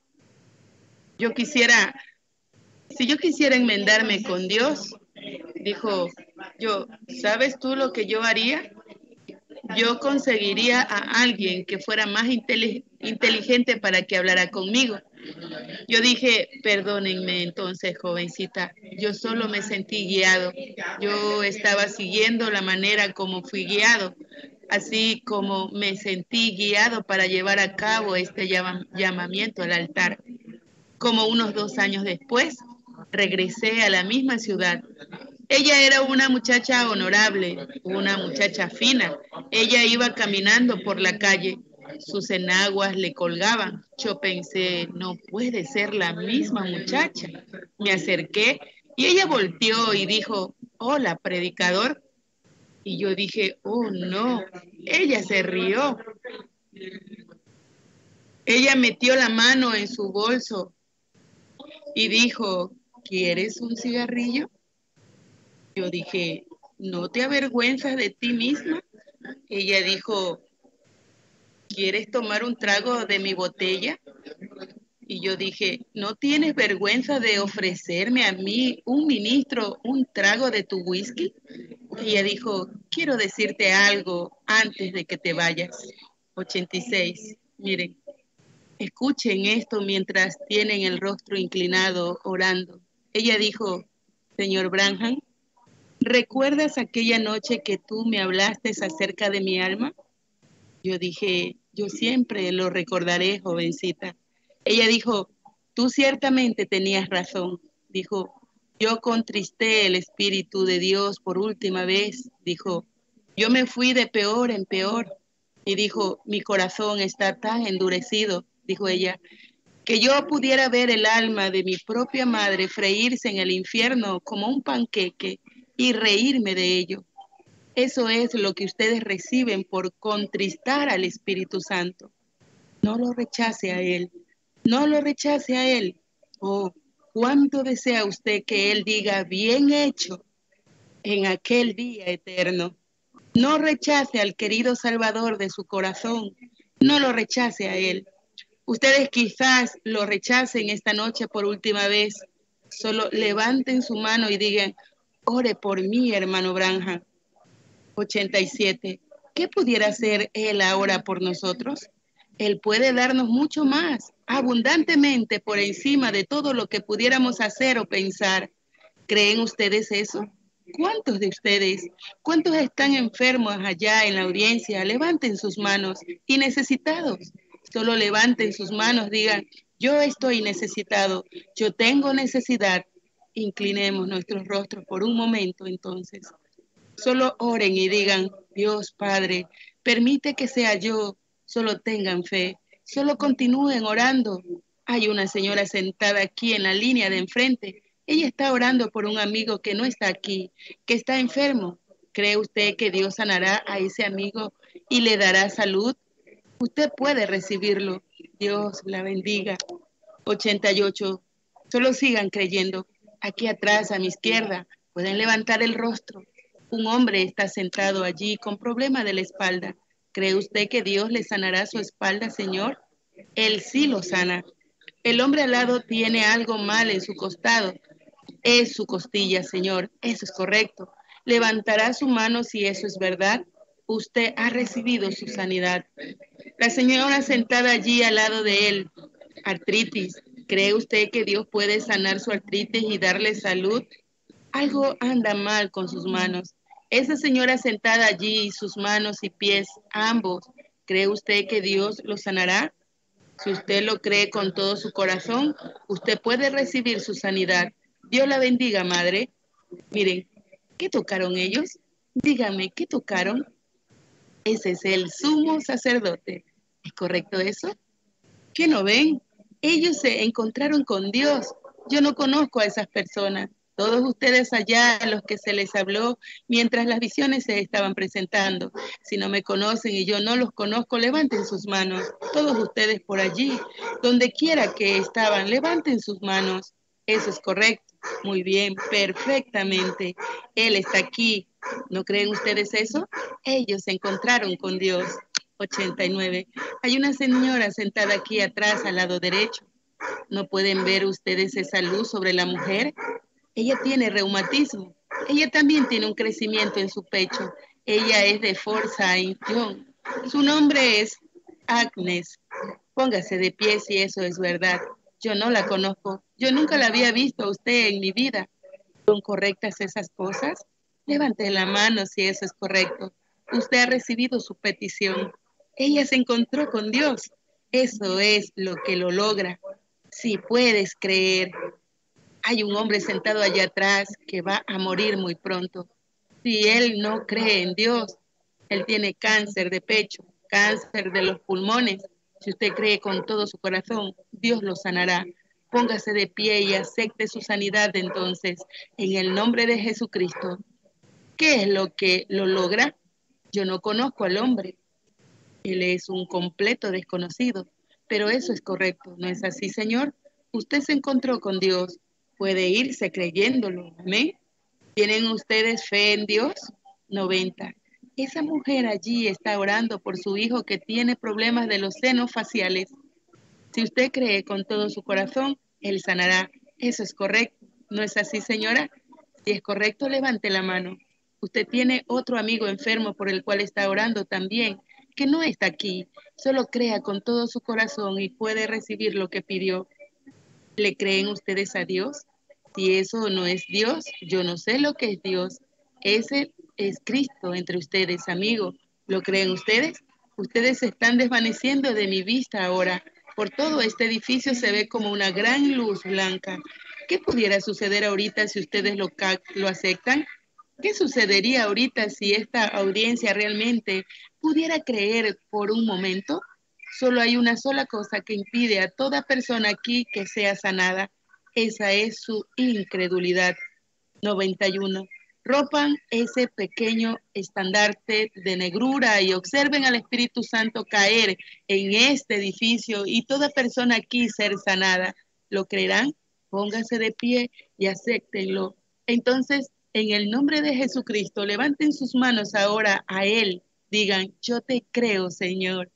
Si yo quisiera enmendarme con Dios, dijo ¿sabes tú lo que yo haría? Yo conseguiría a alguien que fuera más inteligente para que hablara conmigo. Yo dije, perdónenme entonces, jovencita, yo solo me sentí guiado. Yo estaba siguiendo la manera como fui guiado, así como me sentí guiado para llevar a cabo este llamamiento al altar. Como unos 2 años después, regresé a la misma ciudad. Ella era una muchacha honorable, una muchacha fina. Ella iba caminando por la calle. Sus enaguas le colgaban. Yo pensé, no puede ser la misma muchacha. Me acerqué y ella volteó y dijo, hola, predicador. Y yo dije, oh no. Ella se rió. Ella metió la mano en su bolso y dijo, ¿quieres un cigarrillo? Yo dije, ¿no te avergüenzas de ti misma? Ella dijo, ¿quieres tomar un trago de mi botella? Y yo dije, ¿no tienes vergüenza de ofrecerme a mí, un ministro, un trago de tu whisky? Ella dijo, quiero decirte algo antes de que te vayas. 86. Miren, escuchen esto mientras tienen el rostro inclinado orando. Ella dijo, señor Branham, ¿recuerdas aquella noche que tú me hablaste acerca de mi alma? Yo dije, yo siempre lo recordaré, jovencita. Ella dijo, tú ciertamente tenías razón. Dijo, yo contristé el Espíritu de Dios por última vez. Dijo, yo me fui de peor en peor. Y dijo, mi corazón está tan endurecido, dijo ella, que yo pudiera ver el alma de mi propia madre freírse en el infierno como un panqueque y reírme de ello. Eso es lo que ustedes reciben por contristar al Espíritu Santo. No lo rechace a Él. No lo rechace a Él. Oh, cuánto desea usted que Él diga bien hecho en aquel día eterno. No rechace al querido Salvador de su corazón. No lo rechace a Él. Ustedes quizás lo rechacen esta noche por última vez. Solo levanten su mano y digan, ore por mí, hermano Branham. 87. ¿Qué pudiera hacer Él ahora por nosotros? Él puede darnos mucho más, abundantemente por encima de todo lo que pudiéramos hacer o pensar. ¿Creen ustedes eso? ¿Cuántos de ustedes, cuántos están enfermos allá en la audiencia? Levanten sus manos y necesitados. Solo levanten sus manos, digan, yo estoy necesitado, yo tengo necesidad. Inclinemos nuestros rostros por un momento entonces. Solo oren y digan, Dios Padre, permite que sea yo. Solo tengan fe. Solo continúen orando. Hay una señora sentada aquí en la línea de enfrente. Ella está orando por un amigo que no está aquí, que está enfermo. ¿Cree usted que Dios sanará a ese amigo y le dará salud? Usted puede recibirlo. Dios la bendiga. 88. Solo sigan creyendo. Aquí atrás, a mi izquierda, pueden levantar el rostro. Un hombre está sentado allí con problema de la espalda. ¿Cree usted que Dios le sanará su espalda, Señor? Él sí lo sana. El hombre al lado tiene algo mal en su costado. Es su costilla, Señor. Eso es correcto. Levantará su mano si eso es verdad. Usted ha recibido su sanidad. La señora sentada allí al lado de él. Artritis. ¿Cree usted que Dios puede sanar su artritis y darle salud? Algo anda mal con sus manos. Esa señora sentada allí, sus manos y pies, ambos, ¿cree usted que Dios lo sanará? Si usted lo cree con todo su corazón, usted puede recibir su sanidad. Dios la bendiga, madre. Miren, ¿qué tocaron ellos? Díganme, ¿qué tocaron? Ese es el sumo sacerdote. ¿Es correcto eso? ¿Qué no ven? Ellos se encontraron con Dios. Yo no conozco a esas personas. Todos ustedes allá, a los que se les habló mientras las visiones se estaban presentando. Si no me conocen y yo no los conozco, levanten sus manos. Todos ustedes por allí, donde quiera que estaban, levanten sus manos. Eso es correcto. Muy bien, perfectamente. Él está aquí. ¿No creen ustedes eso? Ellos se encontraron con Dios. 89. Hay una señora sentada aquí atrás, al lado derecho. ¿No pueden ver ustedes esa luz sobre la mujer? Ella tiene reumatismo. Ella también tiene un crecimiento en su pecho. Ella es de Fort St. John. Su nombre es Agnes. Póngase de pie si eso es verdad. Yo no la conozco. Yo nunca la había visto a usted en mi vida. ¿Son correctas esas cosas? Levante la mano si eso es correcto. Usted ha recibido su petición. Ella se encontró con Dios. Eso es lo que lo logra. Si puedes creer, hay un hombre sentado allá atrás que va a morir muy pronto. Si él no cree en Dios, él tiene cáncer de pecho, cáncer de los pulmones. Si usted cree con todo su corazón, Dios lo sanará. Póngase de pie y acepte su sanidad entonces, en el nombre de Jesucristo. ¿Qué es lo que lo logra? Yo no conozco al hombre. Él es un completo desconocido, pero eso es correcto, ¿no es así, Señor? Usted se encontró con Dios, puede irse creyéndolo, amén. ¿Tienen ustedes fe en Dios? 90. Esa mujer allí está orando por su hijo que tiene problemas de los senos faciales. Si usted cree con todo su corazón, él sanará. Eso es correcto, ¿no es así, señora? Si es correcto, levante la mano. Usted tiene otro amigo enfermo por el cual está orando también, que no está aquí. Solo crea con todo su corazón y puede recibir lo que pidió. ¿Le creen ustedes a Dios? Si eso no es Dios, yo no sé lo que es Dios. Ese es Cristo entre ustedes, amigo. ¿Lo creen ustedes? Ustedes se están desvaneciendo de mi vista ahora. Por todo este edificio se ve como una gran luz blanca. ¿Qué pudiera suceder ahorita si ustedes lo aceptan? ¿Qué sucedería ahorita si esta audiencia realmente pudiera creer por un momento? Solo hay una sola cosa que impide a toda persona aquí que sea sanada. Esa es su incredulidad. 91. Ropan ese pequeño estandarte de negrura y observen al Espíritu Santo caer en este edificio y toda persona aquí ser sanada. ¿Lo creerán? Pónganse de pie y acéptenlo. Entonces, en el nombre de Jesucristo, levanten sus manos ahora a Él. Digan, yo te creo, Señor.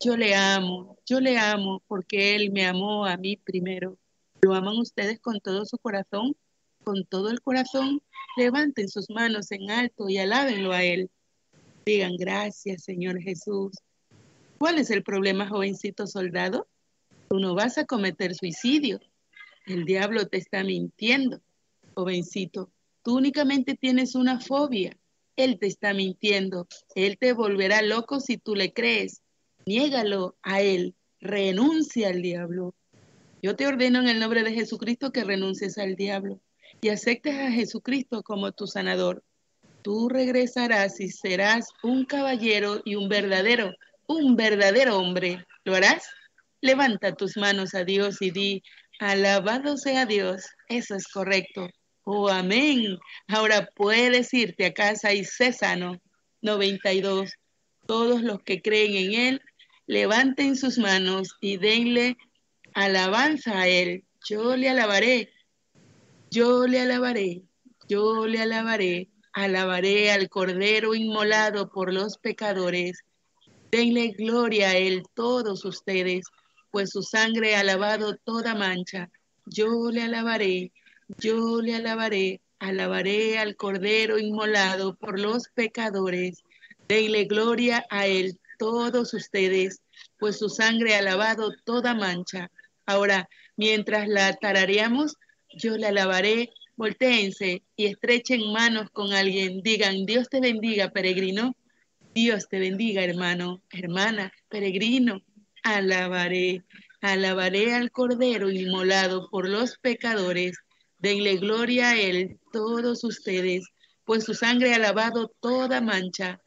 Yo le amo porque Él me amó a mí primero. ¿Lo aman ustedes con todo su corazón? Con todo el corazón, levanten sus manos en alto y alábenlo a Él. Digan, gracias, Señor Jesús. ¿Cuál es el problema, jovencito soldado? Tú no vas a cometer suicidio. El diablo te está mintiendo. Jovencito, tú únicamente tienes una fobia. Él te está mintiendo. Él te volverá loco si tú le crees. Niégalo a Él. Renuncia al diablo. Yo te ordeno en el nombre de Jesucristo que renuncies al diablo y aceptes a Jesucristo como tu sanador. Tú regresarás y serás un caballero y un verdadero hombre. ¿Lo harás? Levanta tus manos a Dios y di, alabado sea Dios. Eso es correcto. Oh, amén. Ahora puedes irte a casa y sé sano. 92. Todos los que creen en Él, levanten sus manos y denle alabanza a Él. Yo le alabaré, yo le alabaré, yo le alabaré. Alabaré al Cordero inmolado por los pecadores. Denle gloria a Él todos ustedes, pues su sangre ha lavado toda mancha. Yo le alabaré, yo le alabaré. Alabaré al Cordero inmolado por los pecadores. Denle gloria a Él todos ustedes, pues su sangre ha lavado toda mancha. Ahora, mientras la tarareamos, yo le alabaré. Voltéense y estrechen manos con alguien. Digan, Dios te bendiga, peregrino. Dios te bendiga, hermano, hermana, peregrino. Alabaré, alabaré al Cordero inmolado por los pecadores. Denle gloria a Él, todos ustedes, pues su sangre ha lavado toda mancha.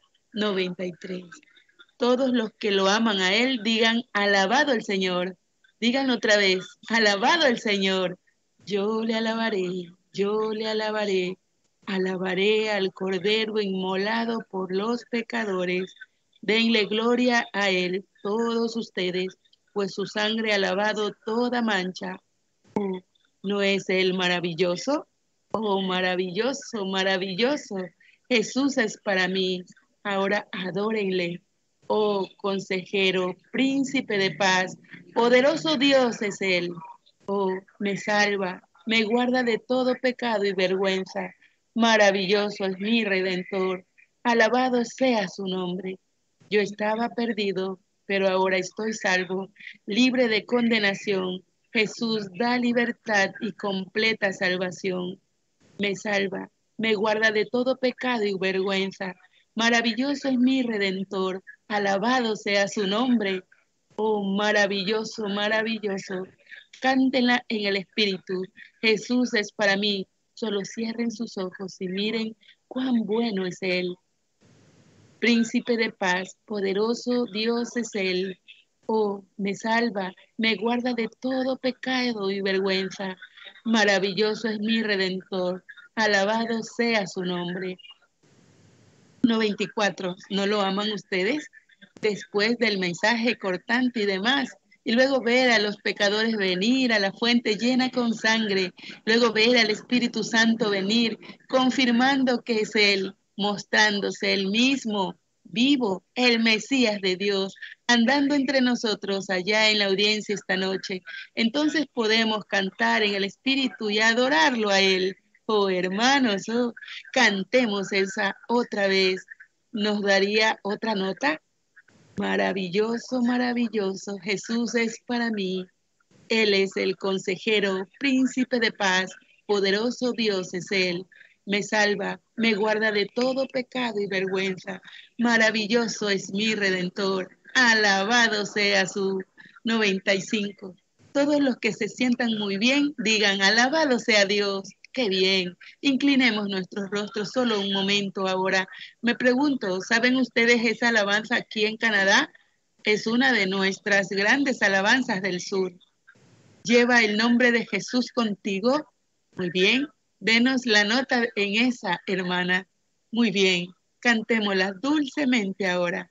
93. Todos los que lo aman a Él digan, alabado el Señor. Digan otra vez, alabado el Señor. Yo le alabaré, yo le alabaré. Alabaré al Cordero inmolado por los pecadores. Denle gloria a Él, todos ustedes, pues su sangre ha lavado toda mancha. ¿No es Él maravilloso? Oh, maravilloso, maravilloso. Jesús es para mí. Ahora adórenle. Oh, consejero, príncipe de paz, poderoso Dios es Él. Oh, me salva, me guarda de todo pecado y vergüenza. Maravilloso es mi Redentor. Alabado sea su nombre. Yo estaba perdido, pero ahora estoy salvo, libre de condenación. Jesús da libertad y completa salvación. Me salva, me guarda de todo pecado y vergüenza. Maravilloso es mi Redentor, alabado sea su nombre. Oh, maravilloso, maravilloso. Cántenla en el Espíritu. Jesús es para mí. Solo cierren sus ojos y miren cuán bueno es Él. Príncipe de paz, poderoso Dios es Él. Oh, me salva, me guarda de todo pecado y vergüenza. Maravilloso es mi Redentor. Alabado sea su nombre. 94. ¿No lo aman ustedes? Después del mensaje cortante y demás, y luego ver a los pecadores venir a la fuente llena con sangre, luego ver al Espíritu Santo venir, confirmando que es Él, mostrándose Él mismo, vivo, el Mesías de Dios, andando entre nosotros allá en la audiencia esta noche. Entonces podemos cantar en el Espíritu y adorarlo a Él. Oh, hermanos, oh, cantemos esa otra vez. ¿Nos daría otra nota? Maravilloso, maravilloso, Jesús es para mí. Él es el consejero, príncipe de paz, poderoso Dios es Él. Me salva, me guarda de todo pecado y vergüenza. Maravilloso es mi Redentor. Alabado sea su 95. Todos los que se sientan muy bien, digan, alabado sea Dios. Qué bien. Inclinemos nuestros rostros solo un momento ahora. Me pregunto, ¿saben ustedes esa alabanza aquí en Canadá? Es una de nuestras grandes alabanzas del sur. Lleva el nombre de Jesús contigo. Muy bien. Denos la nota en esa, hermana. Muy bien. Cantémosla dulcemente ahora.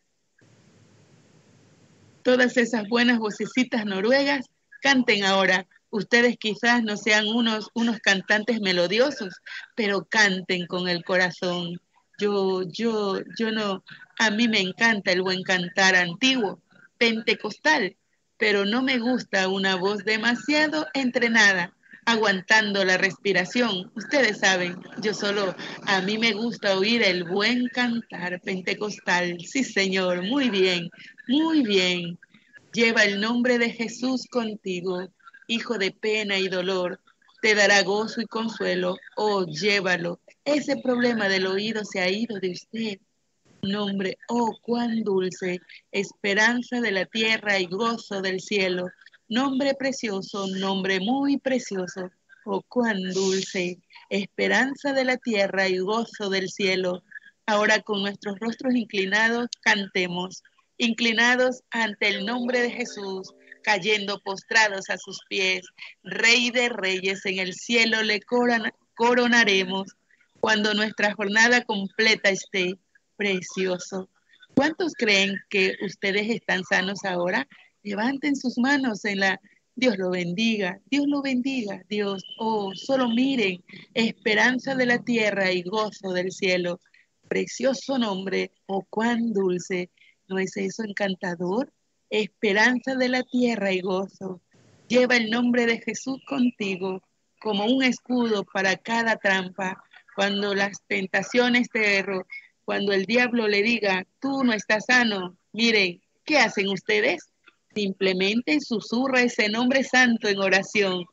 Todas esas buenas vocecitas noruegas, canten ahora. Ustedes quizás no sean unos cantantes melodiosos, pero canten con el corazón. Yo no, a mí me encanta el buen cantar antiguo, pentecostal, pero no me gusta una voz demasiado entrenada, aguantando la respiración. Ustedes saben, a mí me gusta oír el buen cantar pentecostal. Sí, señor, muy bien, muy bien. Lleva el nombre de Jesús contigo, hijo de pena y dolor. Te dará gozo y consuelo. Oh, llévalo. Ese problema del oído se ha ido de usted. Nombre, oh, cuán dulce, esperanza de la tierra y gozo del cielo. Nombre precioso, nombre muy precioso. Oh, cuán dulce, esperanza de la tierra y gozo del cielo. Ahora con nuestros rostros inclinados, cantemos. Inclinados ante el nombre de Jesús, cayendo postrados a sus pies. Rey de reyes, en el cielo le coronaremos cuando nuestra jornada completa esté. Precioso. ¿Cuántos creen que ustedes están sanos ahora? Levanten sus manos en la... Dios lo bendiga, Dios lo bendiga, Dios. Oh, solo miren, esperanza de la tierra y gozo del cielo. Precioso nombre, oh, cuán dulce. ¿No es eso encantador? Esperanza de la tierra y gozo. Lleva el nombre de Jesús contigo como un escudo para cada trampa. Cuando las tentaciones cuando el diablo le diga, tú no estás sano, miren, ¿qué hacen ustedes? Simplemente susurra ese nombre santo en oración.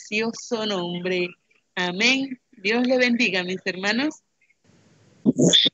Precioso nombre. Amén. Dios le bendiga, mis hermanos.